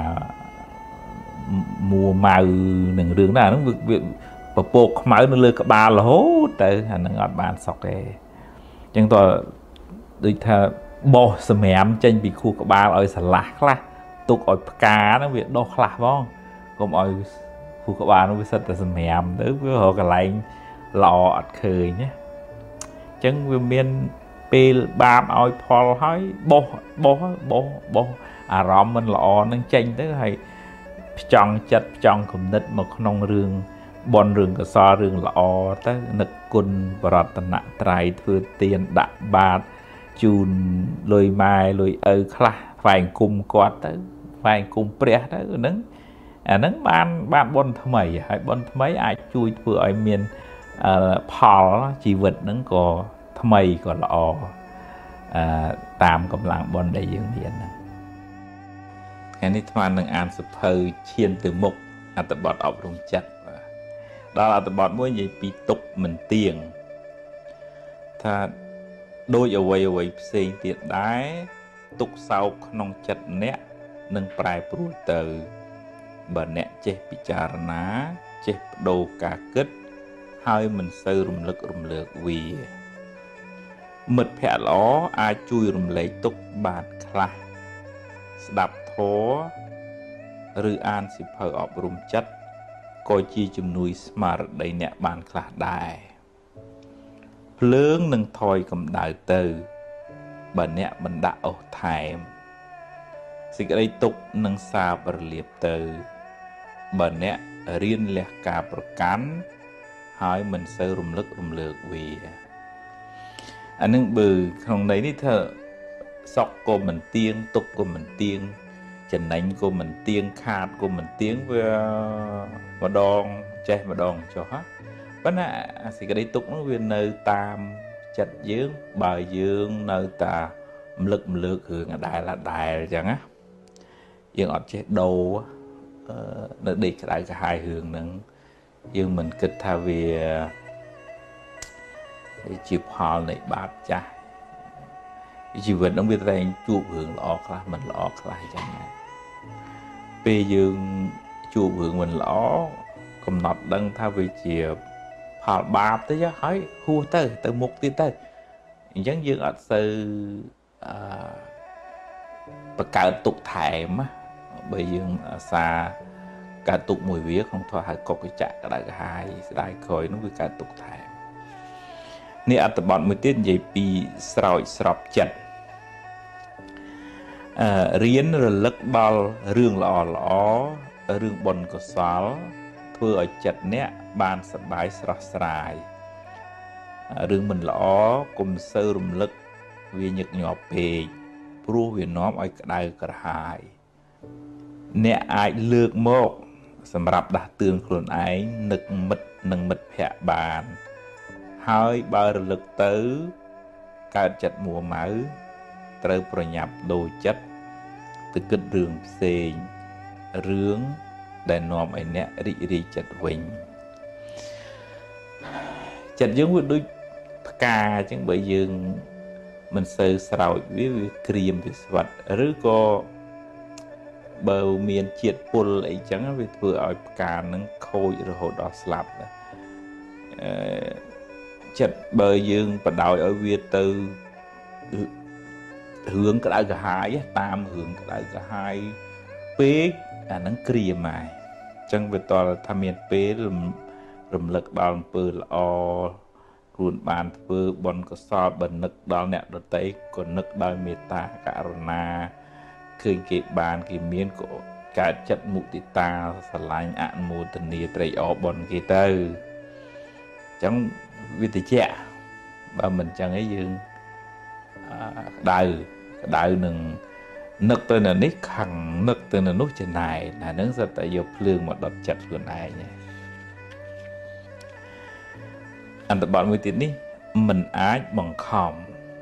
មួម៉ៅនឹងរឿងណាហ្នឹងវាពពកខ្មៅនៅលើក្បាលរហូតទៅអាហ្នឹងអត់បានសុខទេអញ្ចឹងតើដូចថាបោះសម្រាមចេញពីខួរក្បាលឲ្យស្រឡះខ្លះទុកឲ្យផ្កាហ្នឹងវាដុះខ្លះផងកុំឲ្យខួរក្បាលនោះវាសិតតែសម្រាមទៅវារកកន្លែងល្អអត់ឃើញណាអញ្ចឹងវាមានពេលបាបឲ្យផលហើយបោះអារម្មណ៍មិនល្អនឹងចេញទៅហើយផ្ចង់ចិត្តផ្ចង់គំនិតមកក្នុងរឿងបនរឿងកសលរឿងល្អទៅនឹកគុណបរតនត្រ័យធ្វើទានដាក់បាតជូនលុយម៉ែលុយឪខ្លះថ្វាយគុំគាត់ទៅថ្វាយគុំព្រះទៅហ្នឹងអាហ្នឹងបានបនថ្មីហើយបនថ្មីអាចជួយធ្វើឲ្យមានផលជីវិតហ្នឹងក៏ថ្មីក៏ល្អតាមកម្លាំងបនដែលយើងមានហ្នឹងថ្ងៃនេះថ្មនឹងអានសភៅឈានទៅមុខអត្ថបទអប់រំចិត្តដល់អត្ថបទមួយនិយាយពីទុកមិនទៀងថាដូចអ្វីផ្សេងទៀតដែរទុកសោកក្នុងចិត្តអ្នកនឹងប្រែប្រួលទៅបើអ្នកចេះពិចារណាចេះបដូរការគិតហើយមិនសូវរំលឹករំលើកវាមិត្តភក្តិល្អអាចជួយរំលែកទុកបានខ្លះស្ដាប់ធម៌ឬអានសៀវភៅអប់រំចិត្តក៏ជាជំនួយស្មារតីអ្នកបានខ្លះដែរភ្លើងនឹងថយកម្ដៅទៅបើអ្នកមិនដាក់អុសថែមសេចក្តីទុក្ខនឹងសាបរលាបទៅបើអ្នករៀនលះការប្រកាន់ហើយមិនសូវរំលឹករំលើកវាអានឹងបើក្នុងន័យនេះថាសុខក៏មិនទៀងទុក្ខក៏មិនទៀងចំណេញក៏មិនទៀងខាតក៏មិនទៀងវាម្ដងចេះម្ដងចុះប៉ុន្តែសេចក្តីទុក្ខនោះវានៅតាមចិត្តយើងបើយើងនៅតែរំលឹករំលើករឿងអដែលអញ្ចឹងណាយើងអត់ចេះដូរនៅដេកក្តៅក្រហាយរឿងហ្នឹងយើងមិនគិតថាវាជាផលនៃបាបចាស់ជីវិតហ្នឹងវាតែជួបរឿងល្អខ្លះមិនល្អខ្លះអញ្ចឹងណាពេលយើងជួបរឿងមិនល្អកំណត់ដឹងថាវាជាផលបាបទៅហើយហួសទៅមុខទៀតទៅអញ្ចឹងយើងអត់សូវបង្កើតទុកថែមបើយើងអាសាកើតទុកមួយវាក្នុងធម៌ហៅកុកចៈក្តៅក្រហាយស្ដាយក្រោយនោះវាកើតទុកថែមនេះអត្ថបទមួយទៀតនិយាយពីស្រោចស្រពចិត្តរៀនរលឹកដល់រឿងល្អរឿងបុណ្យកុសលធ្វើឲ្យចិត្តអ្នកបានសប្បាយស្រស់ស្រាយរឿងមិនល្អកុំសូវរំលឹកវាញឹកញាប់ពេកព្រោះវានាំឲ្យក្តៅក្រហាយអ្នកអាចលើកមកសម្រាប់ដាស់តឿនខ្លួនឯងនឹកមិត្តនិងមិត្តភក្តិបានហើយបើរលឹកទៅកើតចិត្តមួម៉ៅត្រូវប្រញាប់ដូរចិត្តទៅគិតរឿងផ្សេងរឿងដែលនាំឲ្យអ្នករីករាយចិត្តវិញចិត្តយើងវាដូចផ្កាអញ្ចឹងបើយើងមិនសូវស្រោចវាក្រៀមវាស្វិតឬក៏បើមានជាតិពុលអីចឹងវាធ្វើឲ្យផ្កានឹងខូចរហូតដល់ស្លាប់ចិត្តបើយើងបដ ாய் ឲ្យវាទៅរឿងក្តៅក្រហាយតាមរឿងក្តៅក្រហាយពេកអាហ្នឹងក្រៀមហើយអញ្ចឹងវាតលថាមានពេលរំលឹកដល់អំពើល្អខ្លួនបានធ្វើបុណ្យកុសលបើនឹកដល់អ្នកដទៃក៏នឹកដោយមេត្តាករុណាឃើញគេបានគេមានក៏កើតចិត្តមុទិតាស្រឡាញ់អនុមោទនាត្រេកអរបុណ្យគេទៅអញ្ចឹងវាតិចបើមិនអញ្ចឹងឯងយើងក្តៅនឹងនឹកទៅនៅនេះខឹងនឹកទៅនៅនោះច្នៃណានឹងសិតតែយកភ្លើងមកដុតចិត្តខ្លួនឯងអន្តបទមួយទៀតនេះមិនអាចបង្ខំ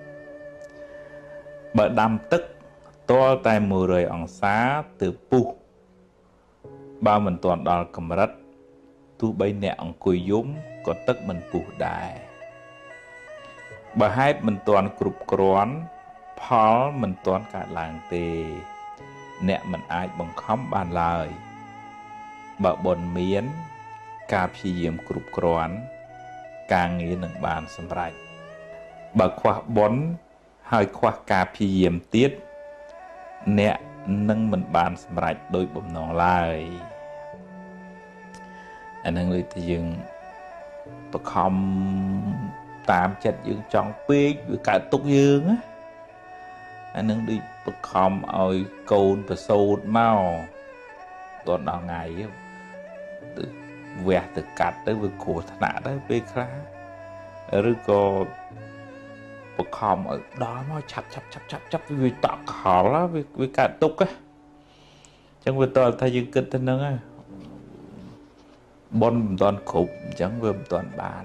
បើដាំទឹកទាល់តែ100អង្សាទើបពុះបើមិនទាន់ដល់កម្រិតទោះបីអ្នកអង្គុយយំក៏ទឹកមិនពុះដែរបើហេតុមិនទាន់គ្រប់គ្រាន់ផលមិនទាន់កើតឡើងទេអ្នកមិនអាចបង្ខំបានឡើយបើបុណ្យមានការព្យាយាមគ្រប់គ្រាន់ការងារនឹងបានសម្រេចបើខ្វះបុណ្យហើយខ្វះការព្យាយាមទៀតអ្នកនឹងមិនបានសម្រេចដោយបំណងឡើយអានឹងដូចតែយើងបខំតាមចិត្តយើងចង់ពេកវាកើតទុកយើងណាអានឹងដូចបខំឲ្យកូនប្រសូតមកតដល់ថ្ងៃទៅវះទៅកាត់ទៅវាគ្រោះថ្នាក់ទៅពេលខ្លះឬក៏បខំឲ្យដល់មកឆាប់វាតក់ខលវាកើតទុកអញ្ចឹងវាតើថាយើងគិតទៅនឹងបុណ្យមិនតាន់គ្រប់អញ្ចឹងវាមិនតាន់បាន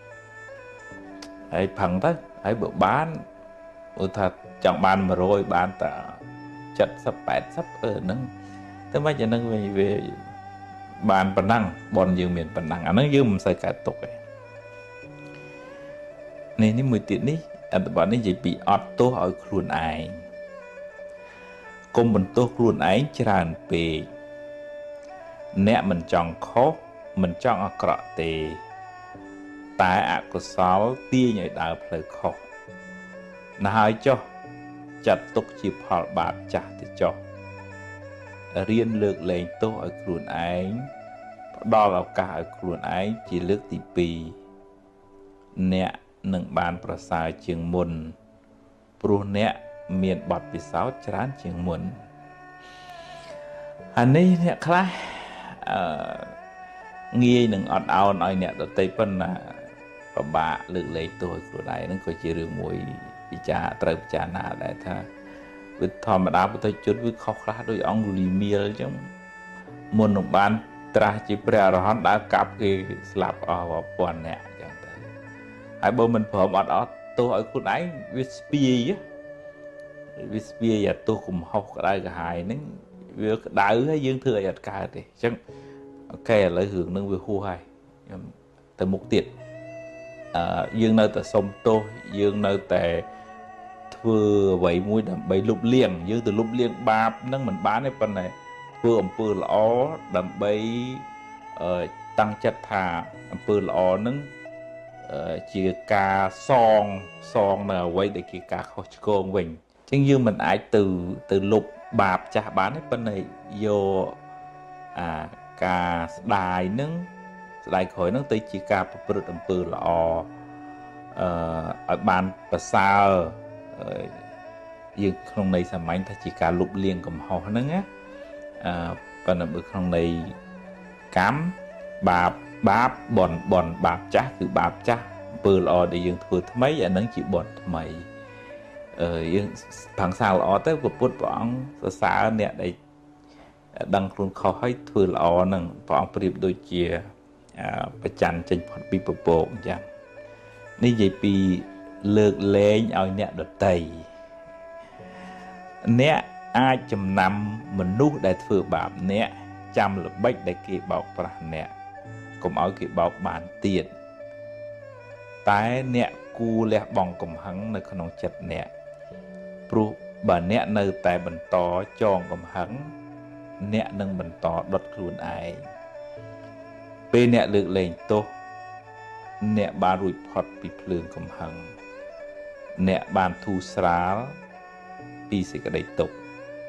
ហើយផឹងទៅហើយបើបានឧទាហរណ៍ចង់បាន100បានតែ70 80ហ្នឹងតែមិនអាហ្នឹងវាបានប៉ុណ្ណឹងបុណ្យយើងមានប៉ុណ្ណឹងអាហ្នឹងយើងមិនសូវកើតទុកទេនេះមួយទៀតនេះអត្ថបទនេះនិយាយពីអត់ទោសឲ្យខ្លួនឯងកុំបន្ទោសខ្លួនឯងច្រើនពេកអ្នកមិនចង់ខុសមិនចង់អាក្រក់ទេតែអកុសលទាញឲ្យដើរផ្លូវខុសណាហើយចុះចាត់ទុកជាផលបាបចាស់ទៅចុះរៀនលើកលែងទោសឲ្យខ្លួនឯងផ្ដល់ឱកាសឲ្យខ្លួនឯងជាលើកទី2អ្នកនឹងបានប្រសើរជាងមុនព្រោះអ្នកមានបទពិសោធន៍ច្រើនជាងមុនអានេះអ្នកខ្លះងាយនឹងអត់ឱនឲ្យអ្នកដទៃប៉ុណ្ណាពិបាកលើកលែងទោសឲ្យខ្លួនឯងហ្នឹងក៏ជារឿងមួយត្រូវពិចារណាដែរថាវាធម្មតាពុទ្ធជនវាខុសខ្លះដោយអង្គុលីមៀលអញ្ចឹងមុននឹងបានត្រាស់ជាព្រះអរហន្តដើរកាប់គេស្លាប់អស់ពាន់នាក់អញ្ចឹងទៅហើយបើមិនព្រមអត់ទោសឲ្យខ្លួនឯងវាស្ពាយអាទោសកំហុសក្តៅក្រហាយហ្នឹងវាក្តៅហើយយើងធ្វើឲ្យអត់កើតទេអញ្ចឹងអូខេឥឡូវរឿងហ្នឹងវាហួសហើយខ្ញុំទៅមុខទៀតយើងនៅតែសុំទោសយើងនៅតែធ្វើអ្វីមួយដើម្បីលុបលាងយើងទៅលុបលាងបាបហ្នឹងមិនបានទេប៉ុន្តែធ្វើអំពើល្អដើម្បីតាំងចិត្តថាអំពើល្អហ្នឹងជាការសងនៅអ្វីដែលជាការខុសឆ្គងវិញអញ្ចឹងយើងមិនអាចទៅលុបបាបចាស់បានទេប៉ុន្តែយកការស្ដាយក្រោយហ្នឹងទៅជាការប្រព្រឹត្តអំពើល្អឲ្យបានប្រសើរយើងក្នុងន័យសាមញ្ញថាជាការលុបលាងកំហុសហ្នឹងណាប៉ុន្តែបើក្នុងន័យកម្មបាបបនបាបចាស់គឺបាបចាស់អំពើល្អដែលយើងធ្វើថ្មីអាហ្នឹងជាបនថ្មីយើងផាំងសាល្អទៅពុទ្ធព្រះអង្គសរសើរអ្នកដែលដឹងខ្លួនខុសហើយធ្វើល្អហ្នឹងព្រះអង្គប្រៀបដូចជាបច្ចាន់ចេញផុតពីពពកអញ្ចឹងនេះនិយាយពីលើកលែងឲ្យអ្នកដទៃអ្នកអាចចំណាំមនុស្សដែលធ្វើបាបអ្នកចាំល្បិចដែលគេបោកប្រាស់អ្នកកុំឲ្យគេបោកបានទៀតតែអ្នកគួរលះបង់កំហឹងនៅក្នុងចិត្តអ្នកព្រោះបើអ្នកនៅតែបន្តចងកំហឹងអ្នកនឹងបន្តដុតខ្លួនឯងពេលអ្នកលើកលែងទោសអ្នកបានរួចផុតពីភ្លើងកំហឹងអ្នកបានធូរស្រាលពីសេចក្តីទុក្ខ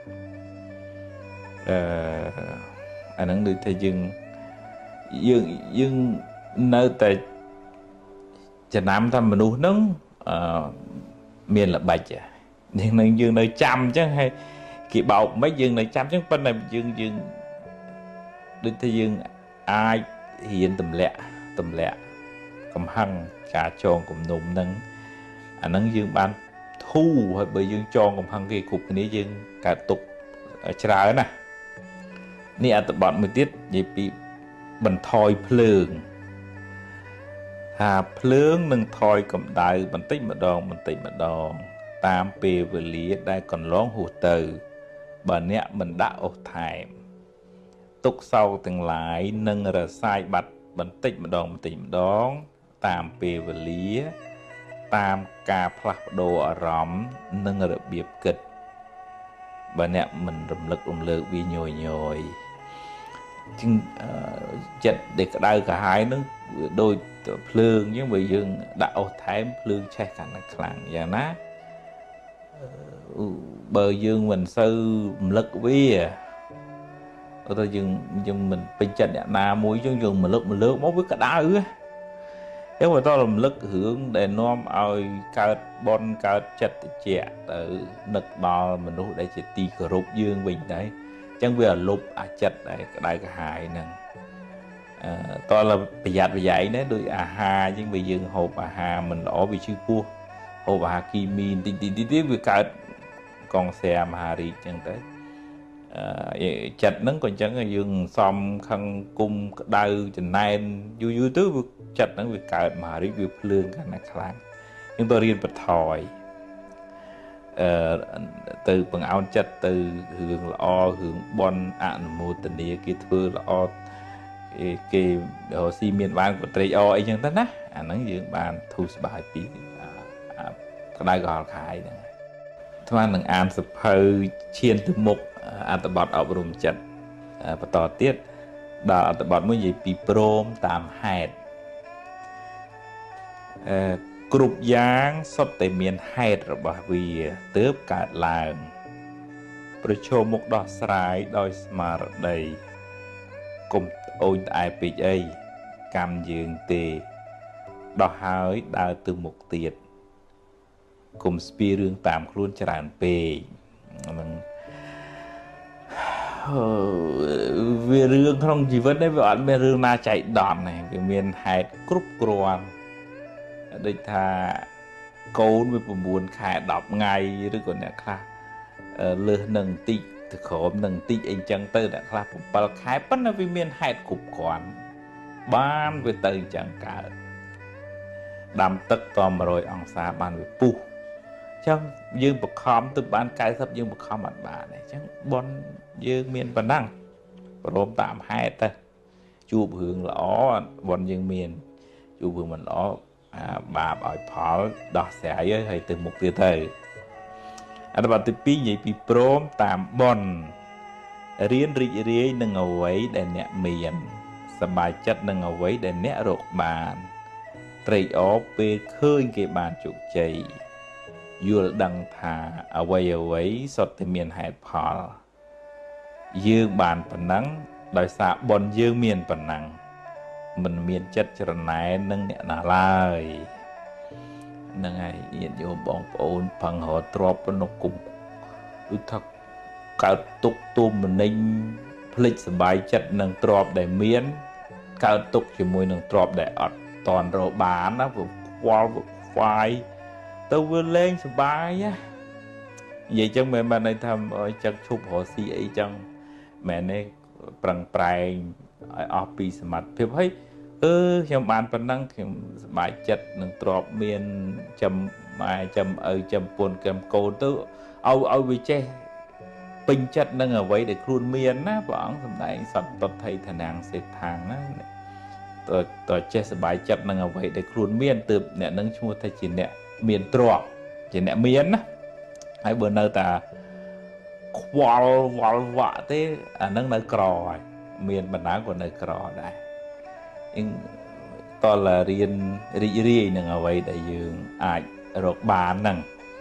អាហ្នឹងដូចថាយើងនៅតែចំណាំថាមនុស្សហ្នឹងមានល្បិចយើងនៅចាំអញ្ចឹងហើយគេបោកមិនយើងនៅចាំអញ្ចឹងប៉ុន្តែយើងដូចថាយើងអាចរៀនទម្លាក់កំហឹងការចងគំនុំហ្នឹងអាហ្នឹងយើងបានធូរហើយបើយើងចងកំហឹងគេគ្រប់គ្នាយើងកើតទុកច្រើនណានេះអត្ថបទមួយទៀតនិយាយពីបន្ថយភ្លើងថាភ្លើងនឹងថយកម្ដៅបន្តិចម្ដងតាមពេលវេលាដែលកន្លងហួសទៅបើអ្នកមិនដាក់អុសថែមទុកសោកទាំងឡាយនឹងរសាយបាត់បន្តិចម្ដងតាមពេលវេលាតាមការផ្លាស់ប្ដូរអារម្មណ៍និងរបៀបគិតបើអ្នកមិនរំលឹករំលើកវាញយជាងចិត្តដែលក្តៅក្រហាយនឹងដូចភ្លើងអញ្ចឹងបើយើងដាក់អុសថែមភ្លើងឆេះកាន់តែខ្លាំងយ៉ាងណាបើយើងមិនសូវរំលឹកវាទៅយើងមិនពេញចិត្តអ្នកណាមួយអញ្ចឹងយើងរំលឹកមកវាក្តៅអញ្ចឹងបើតរំលឹករឿងដែលនាំឲ្យកើតបនកើតចិត្តតិចទៅនឹកដល់មនុស្សដែលជាទីគោរពយើងវិញដែរអញ្ចឹងវាលុបអាចិត្តដែលក្តៅក្រហាយហ្នឹងតើប្រយ័ត្នប្រយែងដែរដូចអាហារអញ្ចឹងបើយើងហូបអាហារមិនល្អវាឈឺពោះហូបអាហារគីមីតិចវាកើតកងសែមហារីកអញ្ចឹងទៅចិត្តហ្នឹងក៏អញ្ចឹងយើងសំខឹងគុំក្តៅចំណែនយូរទៅវាចិត្តហ្នឹងវាកើតមហារីកវាភ្លើងកាន់តែខ្លាំងយើងទៅរៀនបន្ថយទៅបង្អោនចិត្តទៅរឿងល្អរឿងបន់អនុមោទនាគេធ្វើល្អគេស៊ីមានបានក៏ត្រេកអរអីចឹងទៅណាអាហ្នឹងយើងបានធូរស្បើយពីក្តៅក្រហាយខាយហ្នឹងថ្មនឹងអានសភៅឈានទៅមុខអត្ថបទអប់រំចិត្តបន្តទៀតដល់អត្ថបទមួយនិយាយពីព្រមតាមហេតុគ្រប់យ៉ាងសុទ្ធតែមានហេតុរបស់វាទើបកើតឡើងប្រឈមមុខដោះស្រាយដោយស្មារតីកុំអូនត្អែពេកអីកម្មយើងទេដោះហើយដើរទៅមុខទៀតកុំស្ពាយរឿងតាមខ្លួនច្រើនពេកហ្នឹងវារឿងក្នុងជីវិតនេះវាអត់មានរឿងណាចៃដន្យទេវាមានហេតុគ្រប់គ្រាន់ដូចថាកូនវា9ខែ10ថ្ងៃឬក៏អ្នកខ្លះលើសនឹងបន្តិចទៅក្រោមនឹងបន្តិចអីចឹងទៅអ្នកខ្លះ7ខែប៉ុន្តែវាមានហេតុគ្រប់គ្រាន់បានវាទៅអញ្ចឹងកើតដាំទឹកត100អង្សាបានវាពុះអញ្ចឹងយើងបខំទៅបាន90យើងបខំអត់បានទេអញ្ចឹងបនយើងមានប៉ុណ្ណឹងព្រមតាមហេតុទៅជួបរឿងល្អបនយើងមានជួបរឿងមិនល្អបាបឲ្យផលដោះស្រាយហើយទៅមុខទៀតទៅអត្ថបទទី2និយាយពីព្រមតាមបនរៀនរីករាយនឹងអ្វីដែលអ្នកមានសប្បាយចិត្តនឹងអ្វីដែលអ្នករកបានត្រេកអរពេលឃើញគេបានជោគជ័យយល់ដឹងថាអ្វីសុទ្ធតែមានហេតុផលយើងបានប៉ុណ្ណឹងដោយសារបុណ្យយើងមានប៉ុណ្ណឹងមិនមានចិត្តច្រណែននឹងអ្នកណាឡើយហ្នឹងហើយញាតិញោមបងប្អូនផឹងរត់ទ្របប៉ុណ្ណោះគុំគឺថាកើតទុកទុំមនិញភ្លេចសបាយចិត្តនឹងទ្របដែលមានកើតទុកជាមួយនឹងទ្របដែលអត់តន់រកបានណាវាខ្វល់ខ្វាយទៅវាលេងសបាយណានិយាយចឹងមិនមែនន័យថាឲ្យចឹងឈប់រកស៊ីអីចឹងមែនទេប្រឹងប្រែងឲ្យអស់ពីសមត្ថភាពហើយខ្ញុំបានប៉ុណ្ណឹងខ្ញុំសប្បាយចិត្តនឹងទ្របមានចាំម៉ែចាំឪចាំពុនចាំកូនទៅឲ្យវាចេះពេញចិត្តនឹងអ្វីដែលខ្លួនមានណាព្រះអង្គសម្ដែងសត្វតថៃឋានាងសេដ្ឋាងណាតើចេះសប្បាយចិត្តនឹងអ្វីដែលខ្លួនមានទើបអ្នកនឹងឈ្មោះថាជាអ្នកមានទ្រព្យជាអ្នកមានណាហើយបើនៅតែខ្វល់វល់វក់ទេអានឹងនៅក្រហើយមានបណ្ដាក៏នៅក្រដែរតលរៀនរីករាយនឹងអ្វីដែលយើងអាចរកបានហ្នឹង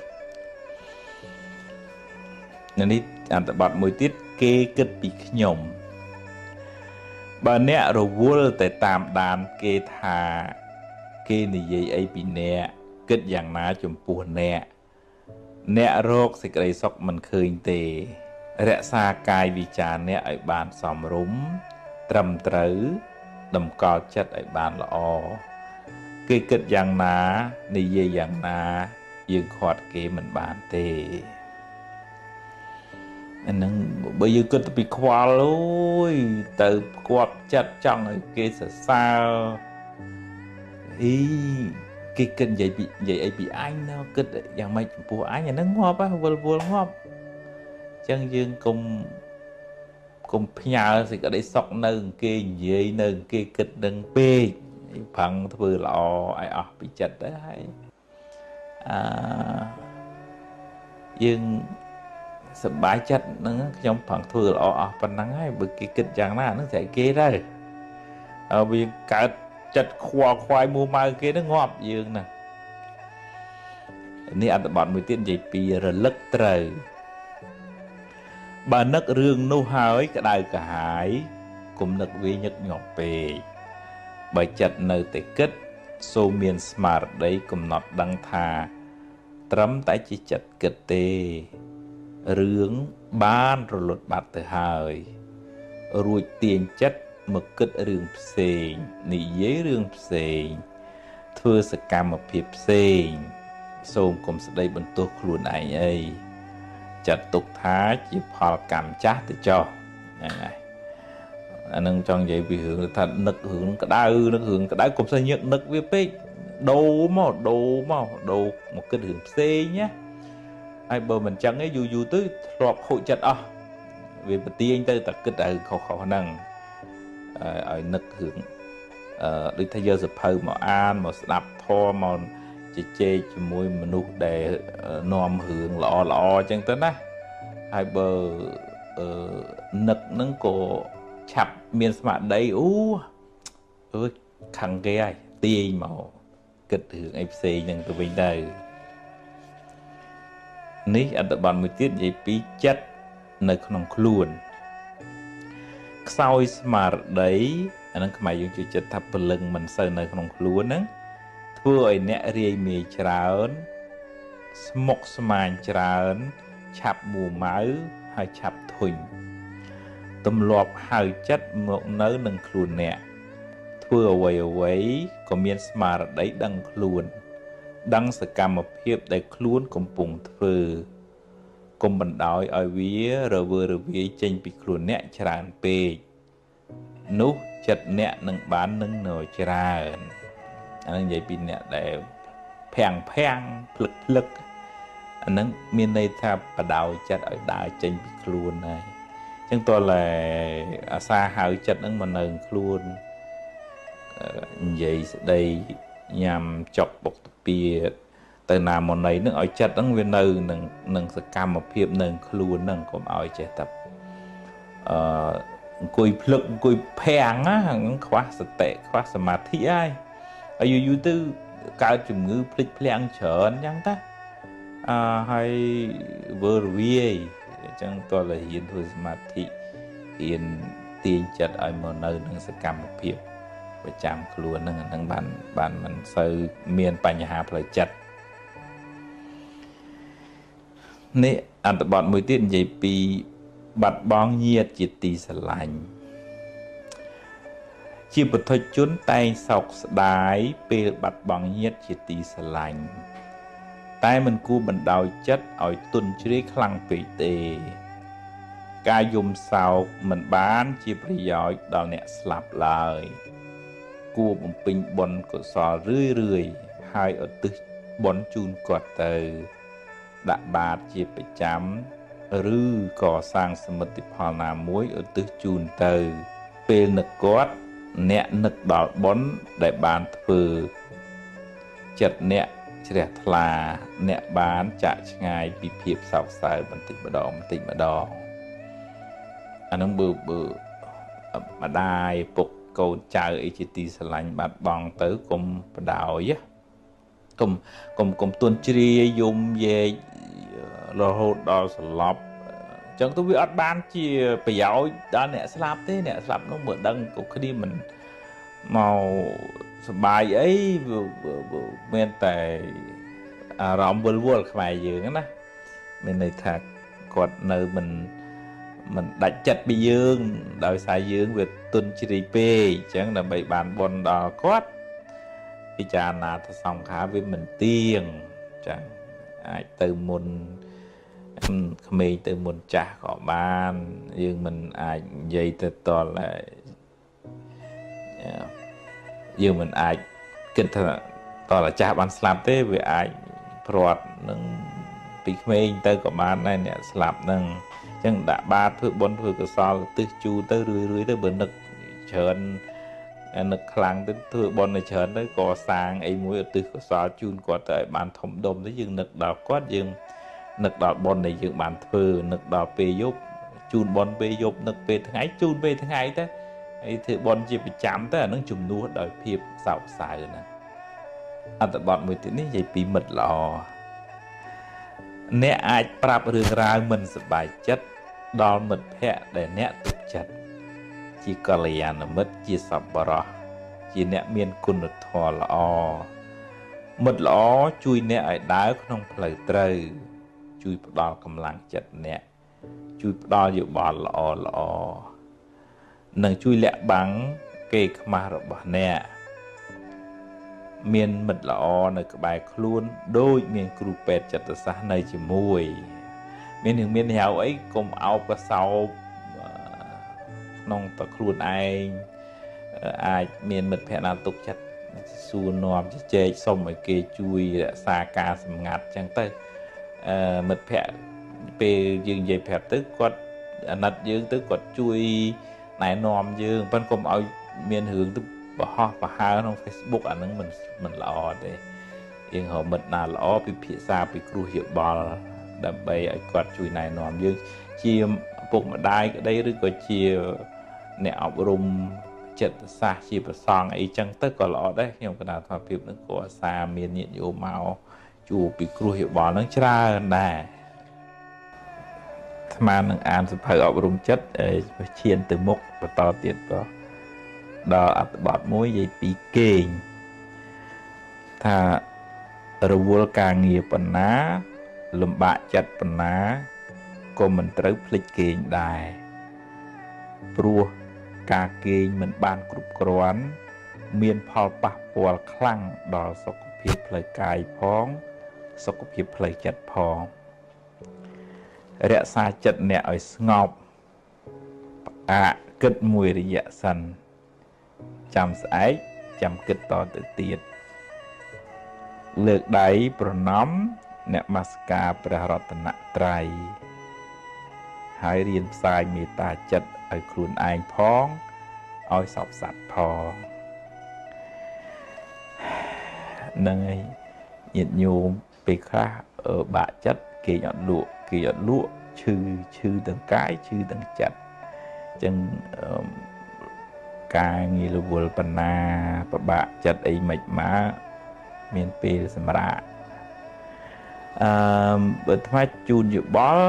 នេះអត្ថបទមួយទៀតគេគិតពីខ្ញុំបើអ្នករវល់តែតាមដានគេថាគេនិយាយអីពីអ្នកគិតយ៉ាងណាចំពោះអ្នករកសេចក្តីសុខមិនឃើញទេរក្សាកាយវិចារអ្នកឲ្យបានសមរម្យត្រឹមត្រូវតម្កល់ចិត្តឲ្យបានល្អគេគិតយ៉ាងណានិយាយយ៉ាងណាយើងខាត់គេមិនបានទេអាហ្នឹងបើយើងគិតទៅពីខ្វល់អូយទៅផ្គាប់ចិត្តចង់ឲ្យគេសរសើរគេគិតនិយាយអីពីអញណាគិតយ៉ាងម៉េចចំពោះអញអាហ្នឹងងាប់វល់ងាប់អញ្ចឹងយើងកុំផ្ញើសេចក្តីសុខនៅគេនិយាយនៅគេគិតនឹងពេកប្រឹងធ្វើល្អឲ្យអស់ពីចិត្តទៅហើយយើងសប្បាយចិត្តហ្នឹងខ្ញុំប្រឹងធ្វើល្អអស់ប៉ុណ្ណឹងហើយបើគេគិតយ៉ាងណាហ្នឹងស្រែកគេទៅវាកើតចិត្តខ្វល់ខ្វាយមួម៉ៅគេហ្នឹងងាប់យើងហ្នឹងនេះអត្ថបទមួយទៀតនិយាយពីរលឹកត្រូវបើនឹករឿងនោះហើយក្តៅក្រហាយគុំនឹកវាញឹកញាប់ពេកបើចិត្តនៅតែគិតសូមមានស្មារតីកំណត់ដឹងថាត្រឹមតែជាចិត្តគិតទេរឿងបានរលត់បាត់ទៅហើយរួចទាញចិត្តមកគិតរឿងផ្សេងនិយាយរឿងផ្សេងធ្វើសកម្មភាពផ្សេងសូមកុំស្ដីបន្ទោសខ្លួនឯងអីចាត់ទុកថាជាផលកម្មចាស់ទៅចុះហ្នឹងហើយអានឹងចង់និយាយពីរឿងថានឹករឿងក្តៅនឹករឿងក្តៅកុំស្អីញឹកនឹកវាពេកដូរមកគិតរឿងផ្សេងណាហើយបើមិនចឹងទេយូរទៅធ្លាប់ខូចចិត្តអស់វាប្រទៀងទៅតែគិតតែខុសហ្នឹងឲ្យនឹករឿងដូចថាយកសភៅមកអានមកស្ដាប់ធម៌មកជជែកជាមួយមនុស្សដែលនាំរឿងល្អអញ្ចឹងទៅណាហើយបើនឹកហ្នឹងក៏ឆាប់មានស្មារតីខឹងគេហើយទាញមកគិតរឿងអីផ្សេងហ្នឹងទៅវិញទៅនេះអត្ថបទមួយទៀតនិយាយពីចិត្តនៅក្នុងខ្លួនខ្សោយស្មារតីអាហ្នឹងខ្មែរយើងជឿចិត្តថាព្រលឹងមិនសូវនៅក្នុងខ្លួនហ្នឹងធ្វើឲ្យអ្នករាយមាយច្រើនស្មុគស្មាញច្រើនឆាប់មួម៉ៅហើយឆាប់ធុញទម្លាប់ហៅចិត្តមកនៅនឹងខ្លួនអ្នកធ្វើអ្វីក៏មានស្មារតីដឹងខ្លួនដឹងសកម្មភាពដែលខ្លួនកំពុងធ្វើកុំបណ្ដោយឲ្យវារវើរវាយចេញពីខ្លួនអ្នកច្រើនពេកនោះចិត្តអ្នកនឹងបាននឹងនៅច្រើនអានឹងនិយាយពីអ្នកដែលភាំងភ្លឹកអានឹងមានន័យថាបដោយចិត្តឲ្យដើរចេញពីខ្លួនហើយអញ្ចឹងតើអាសាហៅចិត្តនឹងមកនៅខ្លួននិយាយស្ដីញ៉ាំចុកបុកទាពីទៅណាមកណីនឹងឲ្យចិត្តហ្នឹងវានៅនឹងសកម្មភាពនៅខ្លួនហ្នឹងកុំឲ្យចេះតែអង្គុយភ្លឹកអង្គុយភាំងហ្នឹងខ្វះសតិខ្វះសមាធិហើយយូរទៅកើតជំងឺភ្លេចភ្លាំងច្រើនអញ្ចឹងតាហើយវើរវាយអញ្ចឹងតើរៀនធ្វើសមាធិរៀនទាញចិត្តឲ្យមកនៅនឹងសកម្មភាពប្រចាំខ្លួនហ្នឹងបានមិនសូវមានបញ្ហាផ្លូវចិត្តនេះអត្ថបទមួយទៀតនិយាយពីបាត់បង់ញាតិជាទីស្រឡាញ់ជាពុទ្ធជនតែងសោកស្ដាយពេលបាត់បង់ញាតិជាទីស្រឡាញ់តែមិនគួរបណ្ដោយចិត្តឲ្យទន់ជ្រាយខ្លាំងពេកទេការយំសោកមិនបានជាប្រយោជន៍ដល់អ្នកស្លាប់ឡើយគួរបំពេញបុណ្យកុសលរឿយហើយឧទ្ទិសបុណ្យជូនគាត់ទៅដាក់បាតជាប្រចាំឬក៏សាងសមិទ្ធផលណាមួយឧទ្ទិសជូនទៅពេលនឹកគាត់អ្នកនឹកដល់បុណ្យដែលបានធ្វើចិត្តអ្នកជ្រះថ្លាអ្នកបានចាក់ឆ្ងាយពីភាពសោកសៅបន្តិចម្ដងអានឹងបើម្ដាយពុកកូនចៅអីជាទីស្រឡាញ់បាត់បង់ទៅកុំបដោយកុំទន់ជ្រាយយំយែករហូតដល់ស្លាប់អញ្ចឹងទៅវាអត់បានជាប្រយោជន៍ដល់អ្នកស្លាប់ទេអ្នកស្លាប់នោះមើលដឹងក៏គ្នាមិនមកសបាយអីមានតែអារម្មណ៍វល់ខ្មែរយើងណាមានន័យថាគាត់នៅមិនដាច់ចិត្តពីយើងដោយសារយើងវាទន់ជ្រាយពេកអញ្ចឹងដើម្បីបានបុណ្យដល់គាត់ពិចារណាទៅសង្ខារវាមិនទៀងចឹងអាចទៅមុនក្មេងទៅមុនចាស់ក៏បានយើងមិនអាចនិយាយទៅតល់យើងមិនអាចគិតថាតើចាស់បានស្លាប់ទេវាអាចព្រាត់នឹងពីក្មេងទៅក៏បានដែរអ្នកស្លាប់ហ្នឹងអញ្ចឹងដាក់បាតធ្វើបុណ្យធ្វើកុសលទិសជូរទៅរឿយទៅបើនឹកច្រើននឹកខ្លាំងទៅធ្វើបុណ្យច្រើនទៅក៏សាងអីមួយឧទ្ទិសកុសលជូនគាត់ទៅឲ្យបានធំដុំទៅយើងនឹកដល់គាត់យើងនឹកដល់បុណ្យដែលយើងបានធ្វើនឹកដល់ពេលយប់ជូនបុណ្យពេលយប់នឹកពេលថ្ងៃជូនពេលថ្ងៃទៅហើយធ្វើបុណ្យជាប្រចាំទៅអានឹងជំនួសដោយភាពសោកសៅណាអត្ថបទមួយទៀតនេះនិយាយពីមិត្តល្អអ្នកអាចប្រាប់រឿងរ៉ាវមិនសប្បាយចិត្តដល់មិត្តភក្តិដែលអ្នកទុកចិត្តជាកល្យាណមិត្តជាសប្បុរសជាអ្នកមានគុណធម៌ល្អមិត្តល្អជួយអ្នកឲ្យដើរក្នុងផ្លូវត្រូវជួយផ្ដល់កម្លាំងចិត្តអ្នកជួយផ្ដល់យោបល់ល្អនិងជួយលាក់បាំងគេខ្មាស់របស់អ្នកមានមិត្តល្អនៅក្បែរខ្លួនដូចមានគ្រូពេទ្យចិត្តសាស្ត្រនៅជាមួយមានហៅអីកុំអោបកសោបក្នុងតខ្លួនឯងអាចមានមិត្តភក្តិណាទុកចិត្តសួរនាំជជែកសុំឲ្យគេជួយរក្សាការសម្ងាត់ចឹងទៅមិត្តភក្តិពេលយើងនិយាយប្រាប់ទៅគាត់អាណិតយើងទៅគាត់ជួយណែនាំយើងប៉ុន្តែកុំឲ្យមានរឿងទៅបោះបោហើក្នុង Facebook អានឹងមិនល្អទេយើងរកមិត្តណាល្អពិភាក្សាពីគ្រោះយោបល់ដើម្បីឲ្យគាត់ជួយណែនាំយើងជាពុកម្ដាយក្តីឬក៏ជាអ្នកអប់រំចិត្តសាស្ត្រជាប្រសង់អីចឹងទៅក៏ល្អដែរខ្ញុំកណ្ដាលថាភាពនឹងក៏អាសាមានញាតិញោមមកជួបពីគ្រោះយោបល់នឹងច្រើនដែរស្មាននឹងអានសភៅអប់រំចិត្តឈានទៅមុខបន្តទៀតក៏ដល់អត្ថបទមួយនិយាយពីគេងថារវល់ការងារប៉ុណ្ណាលំបាកចិត្តប៉ុណ្ណាក៏មិនត្រូវភ្លេចគេងដែរព្រោះការគេងមិនបានគ្រប់គ្រាន់មានផលប៉ះពាល់ខ្លាំងដល់សុខភាពផ្លូវកាយផងសុខភាពផ្លូវចិត្តផងរក្សាចិត្តអ្នកឲ្យស្ងប់គិតមួយរយៈសិនចាំស្អែកចាំគិតតទៅទៀតលើកដៃប្រណម្យនមស្ការព្រះរតនត្រ័យហើយរៀនផ្សាយមេត្តាចិត្តឲ្យខ្លួនឯងផងឲ្យសពសត្វផងនឹងឯងញាតិញោមពេលខ្លះបាក់ចិត្តគេអត់លក់ឈឺទាំងកាយឈឺទាំងចិត្តអញ្ចឹងការងាររវល់បណ្ណាពិបាកចិត្តអីមិនមកមានពេលសម្រាប់បើថ្មជូនយោបល់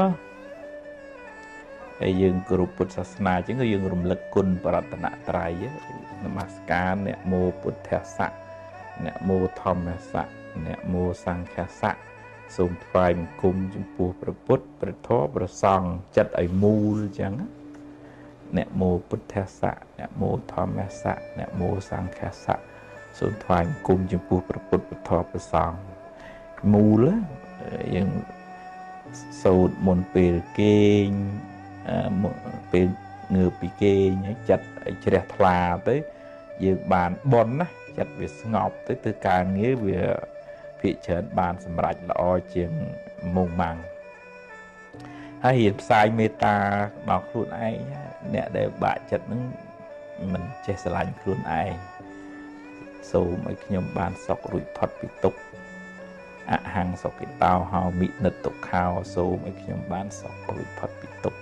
ហើយយើងគោរពពុទ្ធសាសនាអញ្ចឹងគឺយើងរំលឹកគុណបរតនត្រ័យនមស្ការអ្នកមោពុទ្ធស័ក្តិអ្នកមោធម្មស័ក្តិអ្នកមោសង្ឃស័ក្តិសូមថ្វាយបង្គំចំពោះព្រះពុទ្ធព្រះធម៌ព្រះសង្ឃចិត្តឲ្យមូលអញ្ចឹងអ្នកមោពុទ្ធស័ក្តិអ្នកមោធម្មស័ក្តិអ្នកមោសង្ឃស័ក្តិសូមថ្វាយបង្គំចំពោះព្រះពុទ្ធព្រះធម៌ព្រះសង្ឃមូលយើងសូត្រមុនពេលគេងពេលងើបពីគេងចិត្តឲ្យជ្រះថ្លាទៅយើងបានបុណ្យណាចិត្តវាស្ងប់ទៅធ្វើការងារវាភាកច្រើនបានសម្រេចល្អជាងមុងម៉ាំងហើយរៀនផ្សាយមេត្តាដល់ខ្លួនឯងអ្នកដែលបាក់ចិត្តហ្នឹងមិនចេះស្រឡាញ់ខ្លួនឯងសូមឲ្យខ្ញុំបានសុខរួចផុតពីទុក្ខអហង្សុគិតោហោមិនិតទុក្ខោសូមឲ្យខ្ញុំបានសុខរួចផុតពីទុក្ខ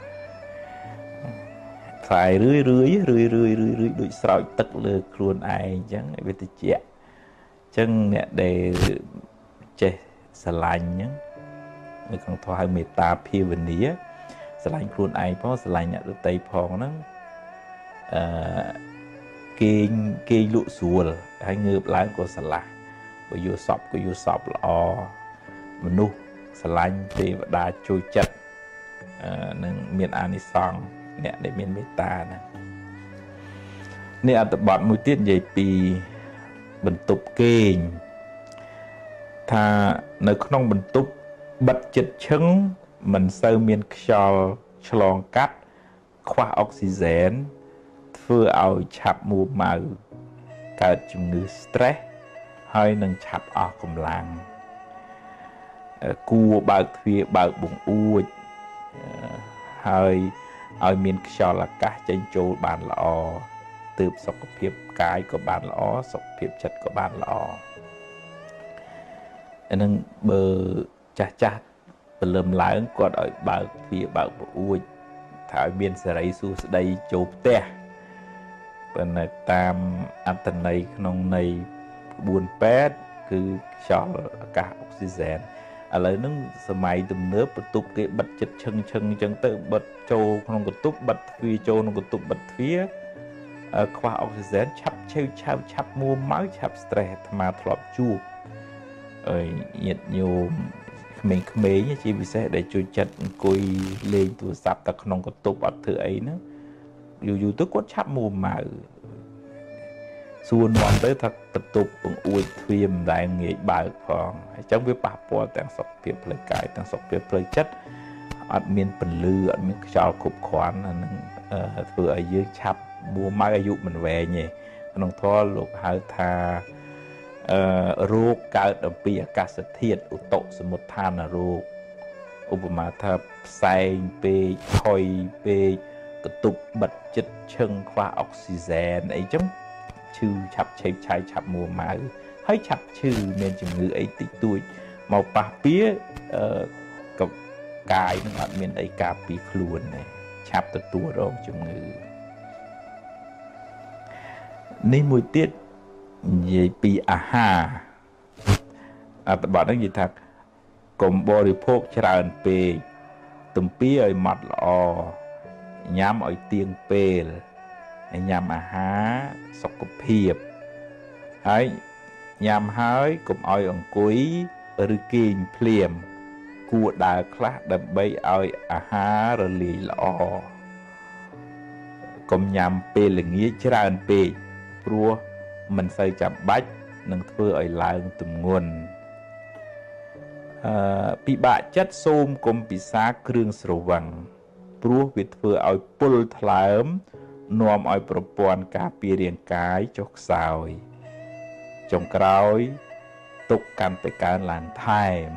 ខ្សែរឿយដូចស្រោចទឹកលើខ្លួនឯងអញ្ចឹងវាតិចអញ្ចឹងអ្នកដែលចេះស្រឡាញ់អញ្ចឹងនៅក្នុងធម៌ហៅមេត្តាភាវនាស្រឡាញ់ខ្លួនឯងផងស្រឡាញ់អ្នកដទៃផងហ្នឹងគេលក់ស្រួលហើយងើបឡើងក៏ស្រឡះបើយល់សពក៏យល់សពល្អមនុស្សស្រឡាញ់ទេវតាជួយចិត្តនឹងមានអានិសង្សអ្នកដែលមានមេត្តាណានេះអត្ថបទមួយទៀតនិយាយពីបន្ទប់គេងថានៅក្នុងបន្ទប់បិទជិតឈឹងមិនសូវមានខ្យល់ឆ្លងកាត់ខ្វះអុកស៊ីហ្សែនធ្វើឲ្យឆាប់មួម៉ៅកើតជំងឺ stress ហើយនឹងឆាប់អស់កម្លាំងគួរបើកទ្វារបើកបង្អួចហើយឲ្យមានខ្យល់អាកាសចេញចូលបានល្អទើបសុខភាពកាយក៏បានល្អសុខភាពចិត្តក៏បានល្អអានឹងបើចាស់ព្រលឹមឡើងគាត់ឲ្យបើកទ្វារបើកបង្អួចថាឲ្យមានសេរីសួស្តីចូលផ្ទះប៉ុន្តែតាមអត្ថន័យក្នុងន័យ4.8គឺខ្យល់អាកាសអុកស៊ីហ្សែនឥឡូវហ្នឹងសម័យទំនើបបន្ទប់គេបិទចិត្តឈឹងអញ្ចឹងទៅបិទចូលក្នុងបន្ទប់បិទទ្វារចូលក្នុងបន្ទប់បិទទ្វារខ្វះអុកស៊ីហ្សែនឆាប់ឆេវឆាវឆាប់មួម៉ៅឆាប់ stress អាត្មាធ្លាប់ជួបញាតិញោមក្មេងៗជាពិសេសដែលជួយចិត្តអង្គុយលេងទូរស័ព្ទតែក្នុងបន្ទប់អត់ធ្វើអីហ្នឹងយូរទៅគាត់ឆាប់មួម៉ៅសួរនាំទៅថាបន្ទប់បង្អួចទ្វារមិនដែលងាយបើកផងអញ្ចឹងវាប៉ះពាល់ទាំងសុខភាពផ្លូវកាយទាំងសុខភាពផ្លូវចិត្តអត់មានពន្លឺអត់មានខ្យល់គ្រប់គ្រាន់អានឹងធ្វើឲ្យយើងឆាប់មួម៉ៅអាយុមិនវែងទេក្នុងធម៌លោកហៅថារោគកើតអំពីអាកាសធាតុឧតុសមុដ្ឋានរោគឧបមាថាផ្សែងពេកថុយពេកកតុបបិទចិត្តឈឹងខ្វះអុកស៊ីហ្សែនអីចឹងឈឺឆាប់ឆេកឆាយឆាប់មួម៉ៅហើយឆាប់ឈឺមានជំងឺអីតិចតួចមកប៉ះពាកាយនឹងអត់មានអីការពារខ្លួនទេឆាប់ទទួលរងជំងឺនេះមួយទៀតនិយាយពីអាហារអត្ថបទនេះនិយាយថាកុំបរិភោគច្រើនពេកទំពាឲ្យម៉ត់ល្អញ៉ាំឲ្យទៀងពេលហើយញ៉ាំអាហារសុខភាពហើយញ៉ាំហើយកុំឲ្យអង្គុយឬគេងភ្លាមគួរដើរខ្លះដើម្បីឲ្យអាហាររលាយល្អកុំញ៉ាំពេលល្ងាចច្រើនពេកព្រោះមិនសូវចាំបាច់នឹងធ្វើឲ្យឡើងទម្ងន់ពិបាកចិត្តសូមកុំពិសាគ្រឿងស្រវឹងព្រោះវាធ្វើឲ្យពុលថ្លើមនាំឲ្យប្រព័ន្ធការពាររាងកាយចុះខ្សោយចុងក្រោយទុក្ខកាន់តែកើនឡើងថែម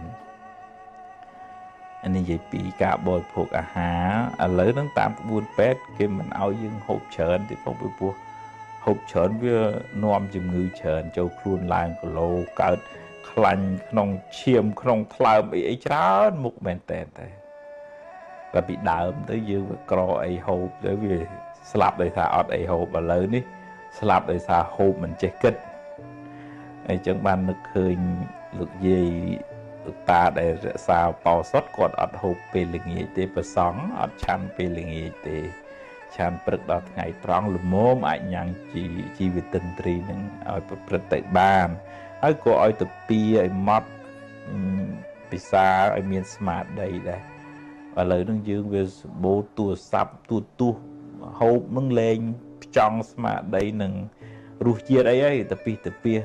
អានេះនិយាយពីការបរិភោគអាហារឥឡូវហ្នឹងតាមក្បួនពេទ្យគេមិនឲ្យយើងហូបច្រើនទេព្រោះហូបច្រើនវានាំជំងឺច្រើនចូលខ្លួនឡើងគីឡូកើតខ្លាញ់ក្នុងឈាមក្នុងថ្លើមអីច្រើនមុខមែនតើតែពីដើមទៅយើងវាក្រអីហូបទៅវាស្លាប់ដោយសារអត់អីហូបឥឡូវនេះស្លាប់ដោយសារហូបមិនចេះគិតអញ្ចឹងបាននឹកឃើញលោកយាយលោកតាដែលរក្សាបោសុតគាត់អត់ហូបពេលល្ងាចទេប្រសង់អត់ឆាន់ពេលល្ងាចទេឆាន់ព្រឹកដល់ថ្ងៃត្រង់ល្មមអាចញ៉ាំងជីវិតិន្ទ្រីនឹងឲ្យប្រព្រឹត្តទៅបានហើយក៏ឲ្យទៅពីឲ្យម៉ត់ពិសាឲ្យមានស្មារតីដែរឥឡូវហ្នឹងយើងវាសម្បូរទូរស័ព្ទទូហូបនឹងលេងផ្ចង់ស្មារតីនឹងរសជាតិអីហើយទៅពី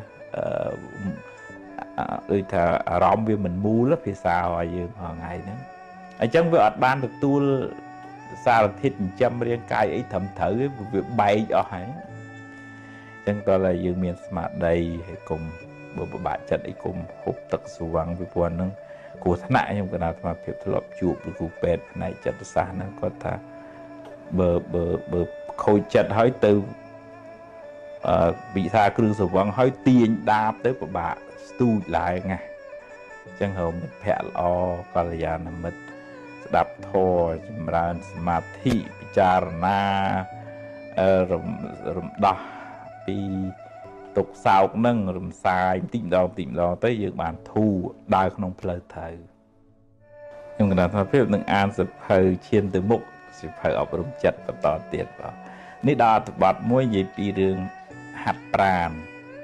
ដូចថាអារម្មណ៍វាមិនមូលភាសាឲ្យយើងថ្ងៃហ្នឹងអញ្ចឹងវាអត់បានទទួលសារធាតុចិញ្ចឹមរាងកាយអីត្រឹមត្រូវវាបែកអស់ហើយអញ្ចឹងតើយើងមានស្មារតីហើយកុំបើពិបាកចិត្តអីកុំហូបទឹកស្វឹងពីព្រោះហ្នឹងគ្រោះថ្នាក់ខ្ញុំកណាត់អាភិបធ្លាប់ជួបគ្រូពេទ្យផ្នែកចិត្តសាស្ត្រហ្នឹងគាត់ថាបើខូចចិត្តហើយទៅវិសាគ្រឿងសង្វឹងហើយទាញដាបទៅពិបាកស្ទូចឡើងណាអញ្ចឹងរមិត្តភ័ក្រល្អកល្យាណមិត្តស្ដាប់ធម៌ចម្រើនសមាធិពិចារណារំដោះពីទុកសោកនឹងរំសាយបន្តិចម្ដងទៅយើងបានធូរដើរក្នុងផ្លូវត្រូវខ្ញុំកណ្ដាលថាភាពនឹងអានសភៅឈានទៅមុខសភៅអប់រំចិត្តបន្តទៀតបាទនេះដល់អត្ថបទមួយនិយាយពីរឿងហាត់ប្រាណ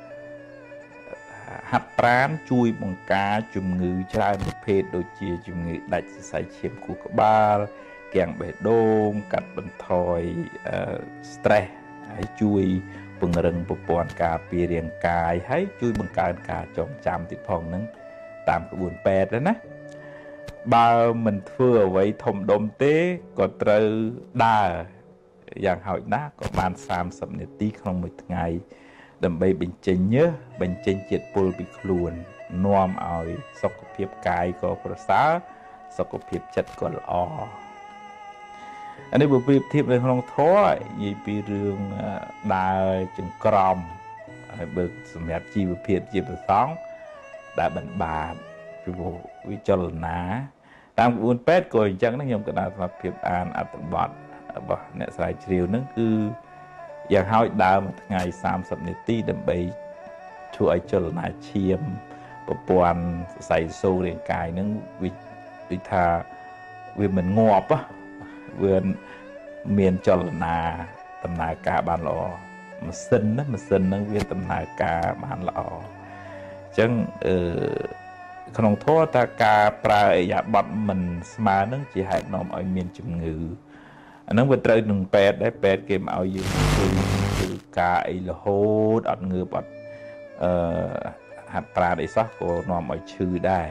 ជួយបង្ការជំងឺច្រើនប្រភេទដូចជាជំងឺដាច់សរសៃឈាមខួរក្បាលគាំងបេះដូងកាត់បន្ថយstress ហើយជួយពង្រឹងប្រព័ន្ធការពាររាងកាយហើយជួយបង្កើនការចងចាំទៀតផងហ្នឹងតាមក្បួនពេទ្យណាបើមិនធ្វើអ្វីធំដុំទេក៏ត្រូវដើរយ៉ាងហោចណាស់ក៏បាន30នាទីក្នុងមួយថ្ងៃដើម្បីបញ្ចេញញើសបញ្ចេញជាតិពុលពីខ្លួននាំឲ្យសុខភាពកាយក៏ប្រសើរសុខភាពចិត្តក៏ល្អអានេះបើប្រៀបធៀបនៅក្នុងធម៌និយាយពីរឿងដើរចង្ក្រមហើយបើសម្រាប់ជីវភាពជាប្រសង់ដែលបានបាទពីវិចលនាតាមក្បួនពេទ្យក៏អញ្ចឹងណាខ្ញុំក៏ដើរសម្រាប់ភាពអានអត្ថបទរបស់អ្នកស្រាវជ្រាវហ្នឹងគឺយ៉ាងហោចដើរមួយថ្ងៃ30នាទីដើម្បីធ្វើឲ្យចលនាឈាមប្រព័ន្ធសរសៃសូររាងកាយហ្នឹងវាថាវាមិនងាប់វាមានចលនាដំណើរការបានល្អម៉ាស៊ីនហ្នឹងវាដំណើរការបានល្អអញ្ចឹងក្នុងធម៌ថាការប្រើឥរិយាបថមិនស្មើនឹងជាហេតុនាំឲ្យមានជំងឺអាហ្នឹងវាត្រូវនឹងពេទ្យដែរពេទ្យគេមកឲ្យយើងធ្វើការអីរហូតអត់ងើបអត់ហាត់ប្រាណអីសោះក៏នាំឲ្យឈឺដែរ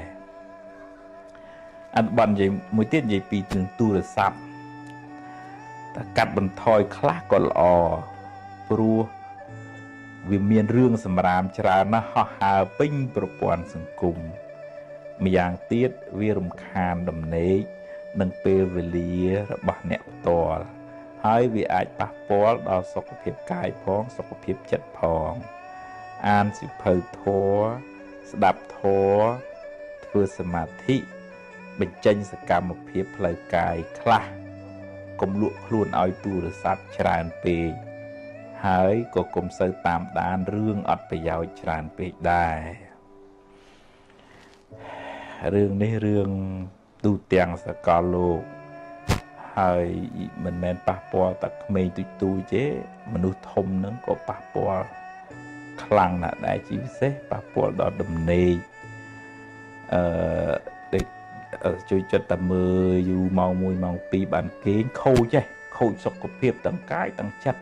អត្ថបទនិយាយមួយទៀតនិយាយពីរឿងទូរស័ព្ទតែកាត់បន្ថយខ្លះក៏ល្អព្រោះវាមានរឿងសម្រាមច្រើនណាស់ហោះហើរពេញប្រព័ន្ធសង្គមម្យ៉ាងទៀតវារំខានដំណេកនិងពេលវេលារបស់អ្នកផ្ទាល់ហើយវាអាចប៉ះពាល់ដល់សុខភាពកាយផងសុខភាពចិត្តផងអានសៀវភៅធម៌ស្ដាប់ធម៌ធ្វើសមាធិបញ្ចេញសកម្មភាពផ្លូវកាយខ្លះកុំលក់ខ្លួនឲ្យទូរស័ព្ទច្រើនពេកហើយក៏កុំសូវតាមដានរឿងអត់ប្រយោជន៍ច្រើនពេកដែររឿងនេះរឿងទូទាំងសកលលោកហើយមិនមែនប៉ះពាល់តែក្មេងទូចទេមនុស្សធំហ្នឹងក៏ប៉ះពាល់ខ្លាំងណាស់ដែរជាពិសេសប៉ះពាល់ដល់ដំណេកជួយចិត្តតែមើលយូរម៉ោង1ម៉ោង2បានគេងខូចសុខភាពទាំងកាយទាំងចិត្ត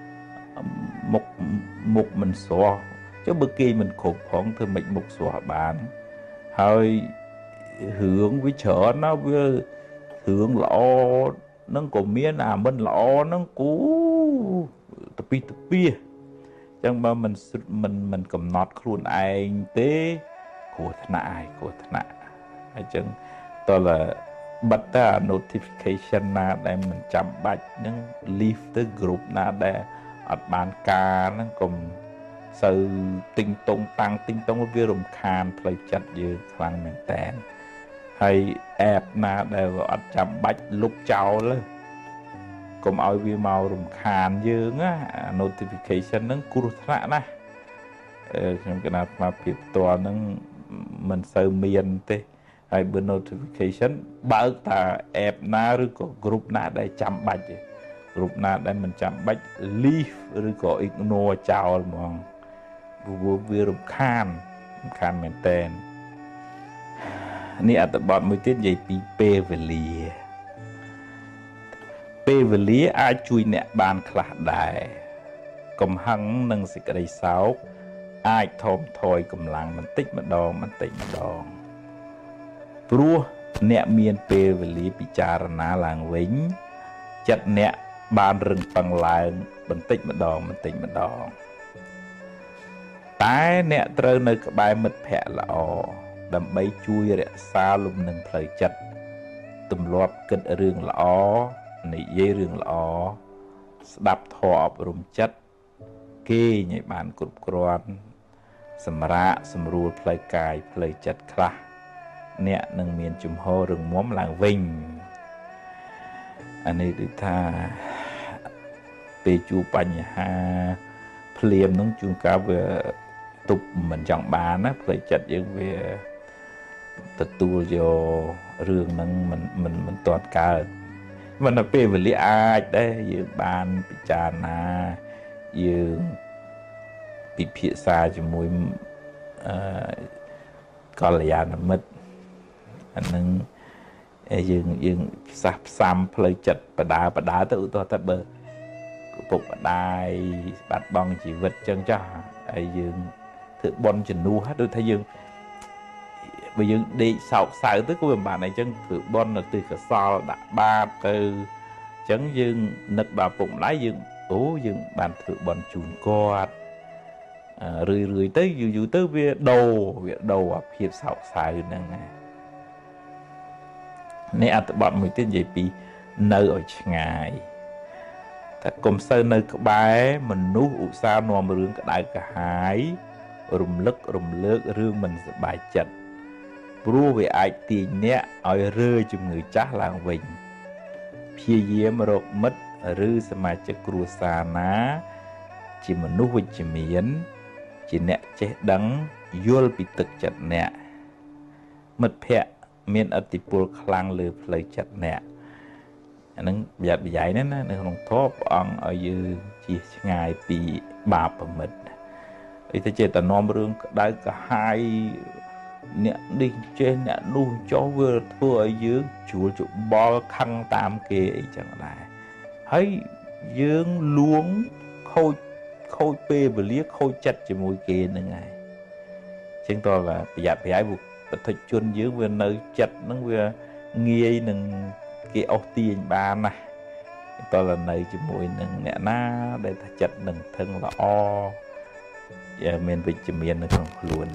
មុខមិនស្រស់ចុះបើគេមិនគ្រប់ផងធ្វើម៉េចមុខស្រស់បានហើយរឿងវាច្រើនណាស់វារឿងល្អនឹងក៏មានអាមិនល្អនឹងគូតពីអញ្ចឹងបើមិនកំណត់ខ្លួនឯងទេគ្រោះថ្នាក់អញ្ចឹងតើបិទតែ notification ណាដែលមិនចាំបាច់នឹង leave ទៅ group ណាដែលអត់បានការហ្នឹងកុំសូវទិញតុងតាំងវារំខានផ្លូវចិត្តយើងខ្លាំងមែនតើហើយ app ណាដែលអត់ចាំបាច់លុបចោលកុំឲ្យវាមករំខានយើងណា notification ហ្នឹងគ្រោះថ្នាក់ណាស់ខ្ញុំកណាត់មកភាពផ្ទាល់ហ្នឹងមិនសូវមានទេហើយបើ notification បើកតា app ណាឬក៏ group ណាដែលចាំបាច់ទេ group ណាដែលមិនចាំបាច់ leave ឬក៏ ignore ចោលហ្មងព្រោះវារំខានមែនតើនេះអត្ថបទមួយទៀតនិយាយពីពេលវេលាអាចជួយអ្នកបានខ្លះដែរកំហឹងនិងសេចក្តីសោកអាចថមថយកម្លាំងបន្តិចម្ដងព្រោះអ្នកមានពេលវេលាពិចារណាឡើងវិញចិត្តអ្នកបានរឹងប៉ឹងឡើងបន្តិចម្ដងតែអ្នកត្រូវនៅក្បែរមិត្តភ័ក្តិល្អដើម្បីជួយរក្សាលំនឹងផ្លូវចិត្តទម្លាប់គិតរឿងល្អនិយាយរឿងល្អស្ដាប់ធម៌អប់រំចិត្តគេងឲ្យបានគ្រប់គ្រាន់សម្រាប់សម្រួលផ្លូវកាយផ្លូវចិត្តខ្លះអ្នកនឹងមានជំហររឹងមាំឡើងវិញអានេះគឺថាពេលជួបបញ្ហាភ្លាមនឹងជួនកាលវាទប់មិនចង់បានណាផ្លូវចិត្តយើងវាទទួលយករឿងហ្នឹងមិនទាន់កើតមិនដល់ពេលវេលាអាចដែរយើងបានពិចារណាយើងពិភាក្សាជាមួយកល្យាណមិត្តអានឹងយើងផ្សះផ្សំផ្លូវចិត្តបដាទៅឧទាហរណ៍ថាបើពុកម្ដាយបាត់បង់ជីវិតចឹងចាស់ហើយយើងធ្វើបន់ជំនួសដូចថាយើងបើយើងដេកសោកសៅទៅក៏វាមិនបានអីចឹងធ្វើបន់នៅទិសកសលដាក់បាបទៅចឹងយើងនឹកដល់ពុកម្ដាយយើងយើងបានធ្វើបន់ជូនគាត់រឿយទៅយូរទៅវាដូរអាភាពសោកសៅហ្នឹងនេះអត្ថបទមួយទៀតនិយាយពីនៅឲ្យឆ្ងាយតែកុំសូវនៅក្បែរមនុស្សឧស្សាហ៍នាំរឿងក្តៅក្រហាយរំលឹករំលើករឿងមិនសប្បាយចិត្តព្រោះវាអាចទាញអ្នកឲ្យរើជំងឺចាស់ឡើងវិញព្យាយាមរកមិត្តឬសមាជិកគ្រួសារណាជាមនុស្សវិជ្ជមានជាអ្នកចេះដឹងយល់ពីទឹកចិត្តអ្នកមិត្តភ័ក្តិមានឥទ្ធិពលខ្លាំងលើផ្លូវចិត្តអ្នកអានឹងប្រយ័ត្នប្រយែងណានៅក្នុងធម៌ព្រះអង្គឲ្យយើងជៀសឆ្ងាយពីបាបមិត្តអីទៅចេះតែនាំរឿងក្តៅក្រហាយអ្នកនេះចេះអ្នកនោះចុះវាធ្វើឲ្យយើងជួលច្បល់ខឹងតាមគេអីចឹងដែរហើយយើងលួងខូចពេលវេលាខូចចិត្តជាមួយគេហ្នឹងហើយចឹងតើប្រយ័ត្នប្រយែងប្រតិជនយើងវានៅចិត្តហ្នឹងវាងាយនឹងគេអស់ទាញបានណាតើនៅជាមួយនឹងអ្នកណាដែលថាចិត្តនឹងធឹងល្អមានវិជ្ជមាននៅក្នុងខ្លួន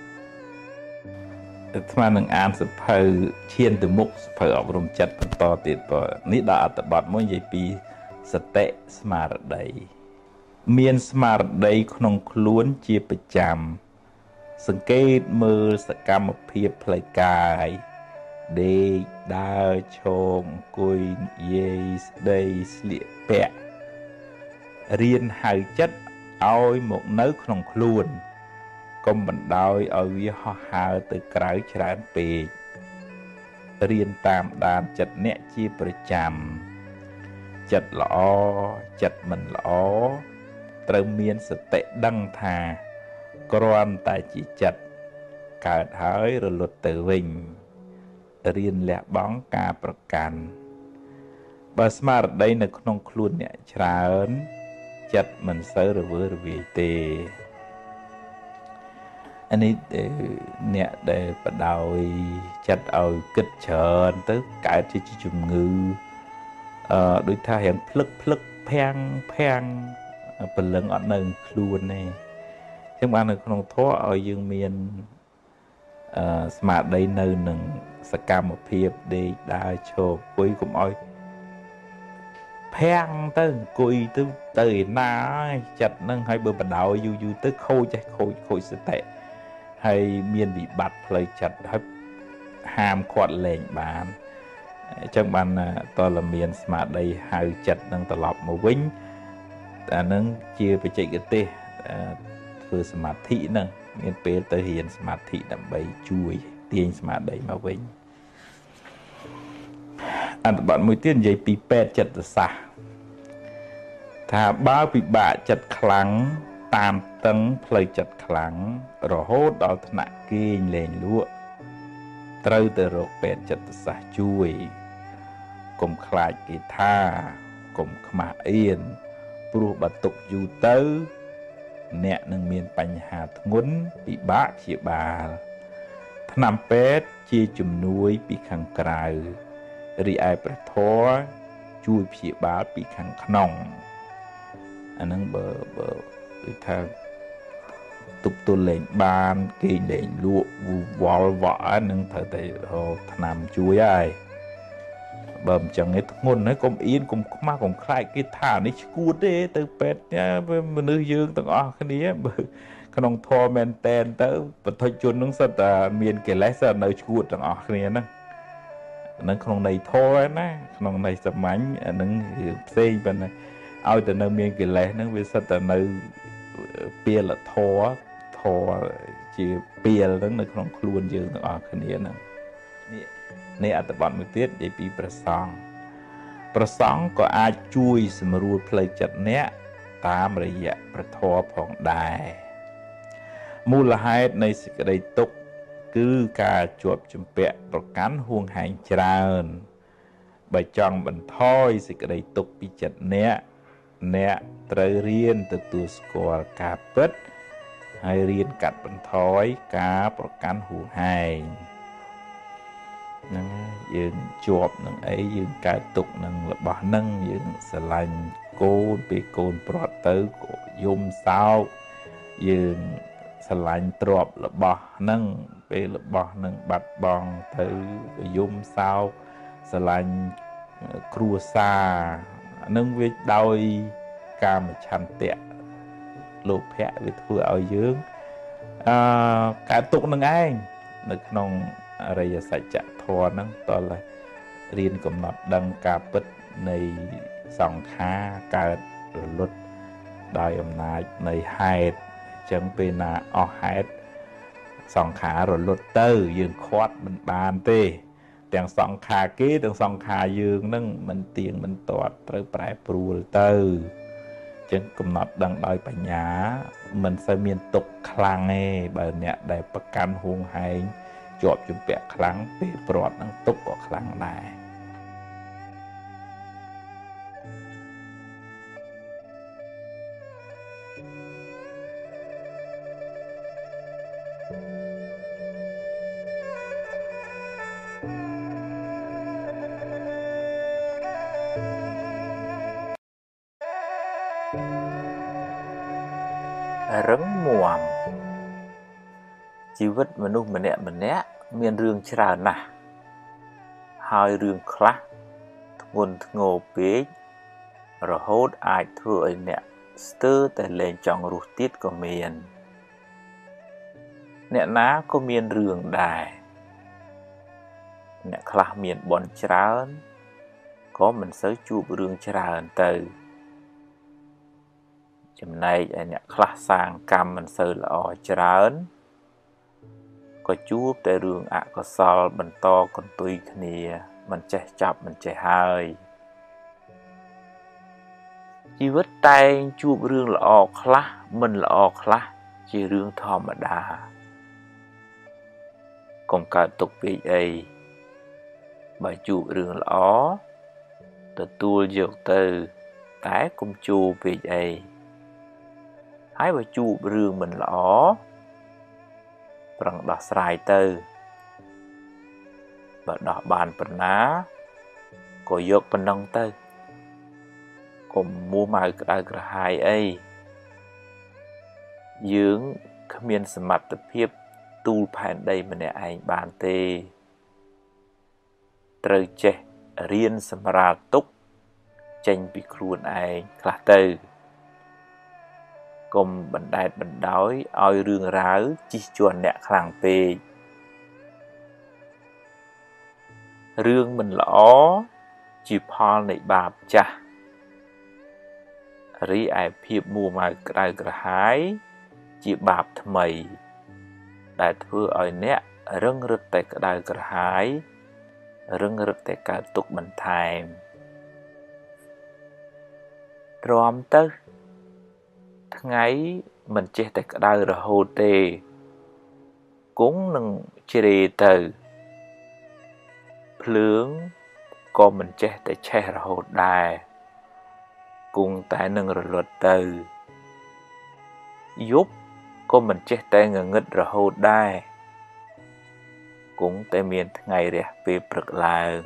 អាត្មានឹងអានសភៅឈានទៅមុខសភៅអប់រំចិត្តបន្តទៀតនេះដល់អត្ថបទមួយនិយាយពីសតិស្មារតីមានស្មារតីក្នុងខ្លួនជាប្រចាំសង្កេតមើលសកម្មភាពផ្លូវកាយដេកដើរឈរអង្គុយនិយាយស្ដីស្លៀកពាក់រៀនហៅចិត្តឲ្យមកនៅក្នុងខ្លួនកុំបណ្ដោយឲ្យវាហោះហើរទៅក្រៅច្រើនពេករៀនតាមដានចិត្តអ្នកជាប្រចាំចិត្តល្អចិត្តមិនល្អត្រូវមានសតិដឹងថាគ្រាន់តែជាចិត្តកើតហើយរលត់ទៅវិញរៀនលះបង់ការប្រកាន់បើស្មារតីនៅក្នុងខ្លួនអ្នកច្រើនចិត្តមិនសូវរវើរវាយទេអានេះអ្នកដែលបដោយចិត្តឲ្យគិតច្រើនទៅកើតជាជំងឺដូចថារៀងភ្លឹកភាំងព្រលឹងអត់នៅខ្លួនទេចឹងបាននៅក្នុងធម៌ឲ្យយើងមានស្មារតីនៅនឹងសកម្មភាពដេកដើរឈរអង្គុយកុំឲ្យភាំងទៅអង្គុយទៅឯណាហើយចិត្តហ្នឹងហើយបើបដោយយូរទៅខូចសតិហើយមានវិបត្តិផ្លូវចិត្តហើយហាមគាត់លែងបានអញ្ចឹងបានតលមានស្មារតីហៅចិត្តនឹងត្រឡប់មកវិញអានឹងជាបច្ចេកទេសធ្វើសមាធិហ្នឹងមានពេលទៅរៀនសមាធិដើម្បីជួយទាញស្មារតីមកវិញអត្ថបទមួយទៀតនិយាយពីពេទ្យចិត្តសាស្ត្រថាបើពិបាកចិត្តខ្លាំងតាមតឹងផ្លូវចិត្តខ្លាំងរហូតដល់ថ្នាក់គេងលែងលក់ត្រូវទៅរកពេទ្យចិត្តសាស្ត្រជួយកុំខ្លាចគេថាកុំខ្មាស់អៀនព្រោះបើទុកយូរទៅអ្នកនឹងមានបញ្ហាធ្ងន់ពិបាកព្យាបាលថ្នាំពេទ្យជាជំនួយពីខាងក្រៅរីឯព្រះធម៌ជួយព្យាបាលពីខាងក្នុងអាហ្នឹងបើដូចថាទទប់ទល់លេងបានគេលេងលក់វល់វក់នឹងត្រូវតែថ្នាំជួយហើយបើមិនចឹងទេធ្ងន់ហើយកុំអៀនកុំខ្មាស់កុំខ្លាចគេថានេះឈួតទេទៅពេទ្យមនុស្សយើងទាំងអស់គ្នាបើក្នុងធម៌មែនតែនទៅបទជននឹងសិតតែមានកិលេសសិតនៅឈួតទាំងអស់គ្នាហ្នឹងក្នុងន័យធម៌ណាក្នុងន័យសាមញ្ញអានឹងផ្សេងប៉ុណ្ណាឲ្យតែនៅមានកិលេសហ្នឹងវាសិតតែនៅពាលធម៌ជាពាលហ្នឹងនៅក្នុងខ្លួនយើងទាំងអស់គ្នាហ្នឹងនេះអត្ថបទមួយទៀតនិយាយពីព្រះសង្ឃក៏អាចជួយសម្រួលផ្លូវចិត្តអ្នកតាមរយៈព្រះធម៌ផងដែរមូលហេតុនៃសេចក្តីទុក្ខគឺការជាប់ជំពាក់ប្រកាន់ហួងហែងច្រើនបើចង់បន្ថយសេចក្តីទុក្ខពីចិត្តអ្នកត្រូវរៀនទទួលស្គាល់ការពិតហើយរៀនកាត់បន្ថយការប្រកាន់ហួងហែងហ្នឹងយើងជាប់នឹងអីយើងកើតទុក្ខនឹងរបស់ហ្នឹងយើងស្រឡាញ់កូនពេលកូនព្រាត់ទៅក៏យំសោកយើងស្រឡាញ់ទ្រព្យរបស់ហ្នឹងពេលរបស់ហ្នឹងបាត់បង់ទៅក៏យំសោកស្រឡាញ់គ្រួសារហ្នឹងវាដោយកាមឆន្ទៈលោភៈវាធ្វើឲ្យយើងកើតទុក្ខនឹងឯងនៅក្នុងអរិយសច្ចធម៌ហ្នឹងតើរៀនកំណត់ដឹងការពិតនៃសង្ខារកើតរលត់ដោយអំណាចនៃហេតុអញ្ចឹងពេលណាអស់ហេតុសង្ខាររលត់ទៅយើងខាត់មិនបានទេទាំងសង្ខារគេទាំងសង្ខារយើងនឹងមិនទៀងមិនទាត់ត្រូវប្រែប្រួលទៅអញ្ចឹងកំណត់ដឹងដោយបញ្ញាមិនសូវមានទុក្ខខ្លាំងទេបើអ្នកដែលប្រកាន់ហួងហែងជាប់ជំពាក់ខ្លាំងពេលព្រាត់នឹងទុក្ខក៏ខ្លាំងដែររឹងមាំជីវិតមនុស្សម្នាក់មានរឿងច្រើនណាស់ហើយរឿងខ្លះធ្ងន់ធ្ងរពេករហូតអាចធ្វើឲ្យអ្នកស្ទើរតែលែងចង់រស់ទៀតក៏មានអ្នកណាក៏មានរឿងដែរអ្នកខ្លះមានបុណ្យច្រើនក៏មិនសូវជួបរឿងច្រើនទៅចំណែកឯអ្នកខ្លះសាងកម្មមិនសូវល្អច្រើនក៏ជួបតែរឿងអកុសលបន្តកន្ទុយគ្នាមិនចេះចាប់មិនចេះហើយជីវិតតែងជួបរឿងល្អខ្លះមិនល្អខ្លះជារឿងធម្មតាកុំកើតទុក្ខពេកអីបើជួបរឿងល្អទទួលយកទៅតែកុំជួបពេកអីហើយបើជួបរឿងមិនល្អប្រឹងដោះស្រាយទៅបើដោះបានប៉ុណ្ណាក៏យកប៉ុណ្ណឹងទៅកុំមួម៉ៅក្តៅក្រហាយអីយើងគ្មានសមត្ថភាពទូលផែនដីម្នាក់ឯងបានទេត្រូវចេះរៀនសម្រាលទុក្ខចេញពីខ្លួនឯងខ្លះទៅកុំបណ្ដែតបណ្ដោយឲ្យរឿងរ៉ាវជិះជាន់អ្នកខ្លាំងពេករឿងមិនល្អជាផលនៃបាបចាស់រីឯភាពមួម៉ៅក្តៅក្រហាយជាបាបថ្មីដែលធ្វើឲ្យអ្នករឹងរឹតតែក្តៅក្រហាយរឹងរឹតតែកើតទុក្ខបន្ថែមទ្រាំទៅថ្ងៃមិនចេះតែក្តៅរហូតទេគង់នឹងជ្រេទៅភ្លើងក៏មិនចេះតែឆេះរហូតដែរគង់តែនឹងរលត់ទៅយប់ក៏មិនចេះតែងងឹតរហូតដែរគង់តែមានថ្ងៃរះពេលព្រឹកឡើង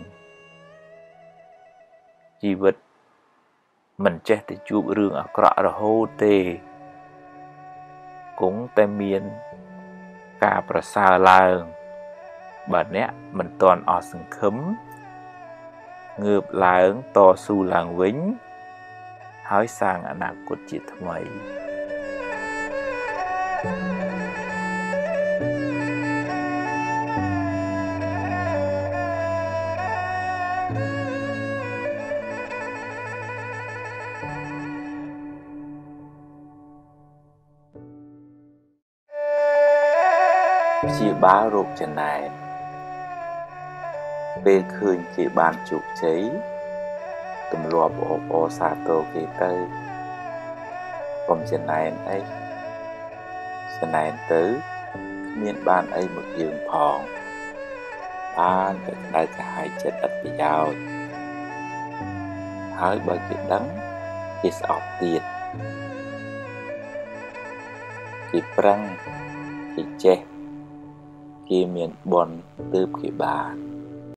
ជីវិតមិនចេះតែជួបរឿងអាក្រក់រហូតទេគង់តែមានការប្រសើរឡើងបើអ្នកមិនទាន់អស់សង្ឃឹមងើបឡើងតស៊ូឡើងវិញហើយសាងអនាគតជាថ្មីព្យាបាលរោគចំណែនពេលឃើញគេបានជោគជ័យទម្លាប់អបអរសាទរគេទៅកុំចំណែនអីចំណែនទៅគ្មានបានអីមកយើងផងបានតែក្តៅក្រហាយចិត្តឥតប្រយោជន៍ហើយបើគេដឹងគេស្អប់ទៀតគេប្រឹងគេចេះគេមានបុណ្យទើបគេបាន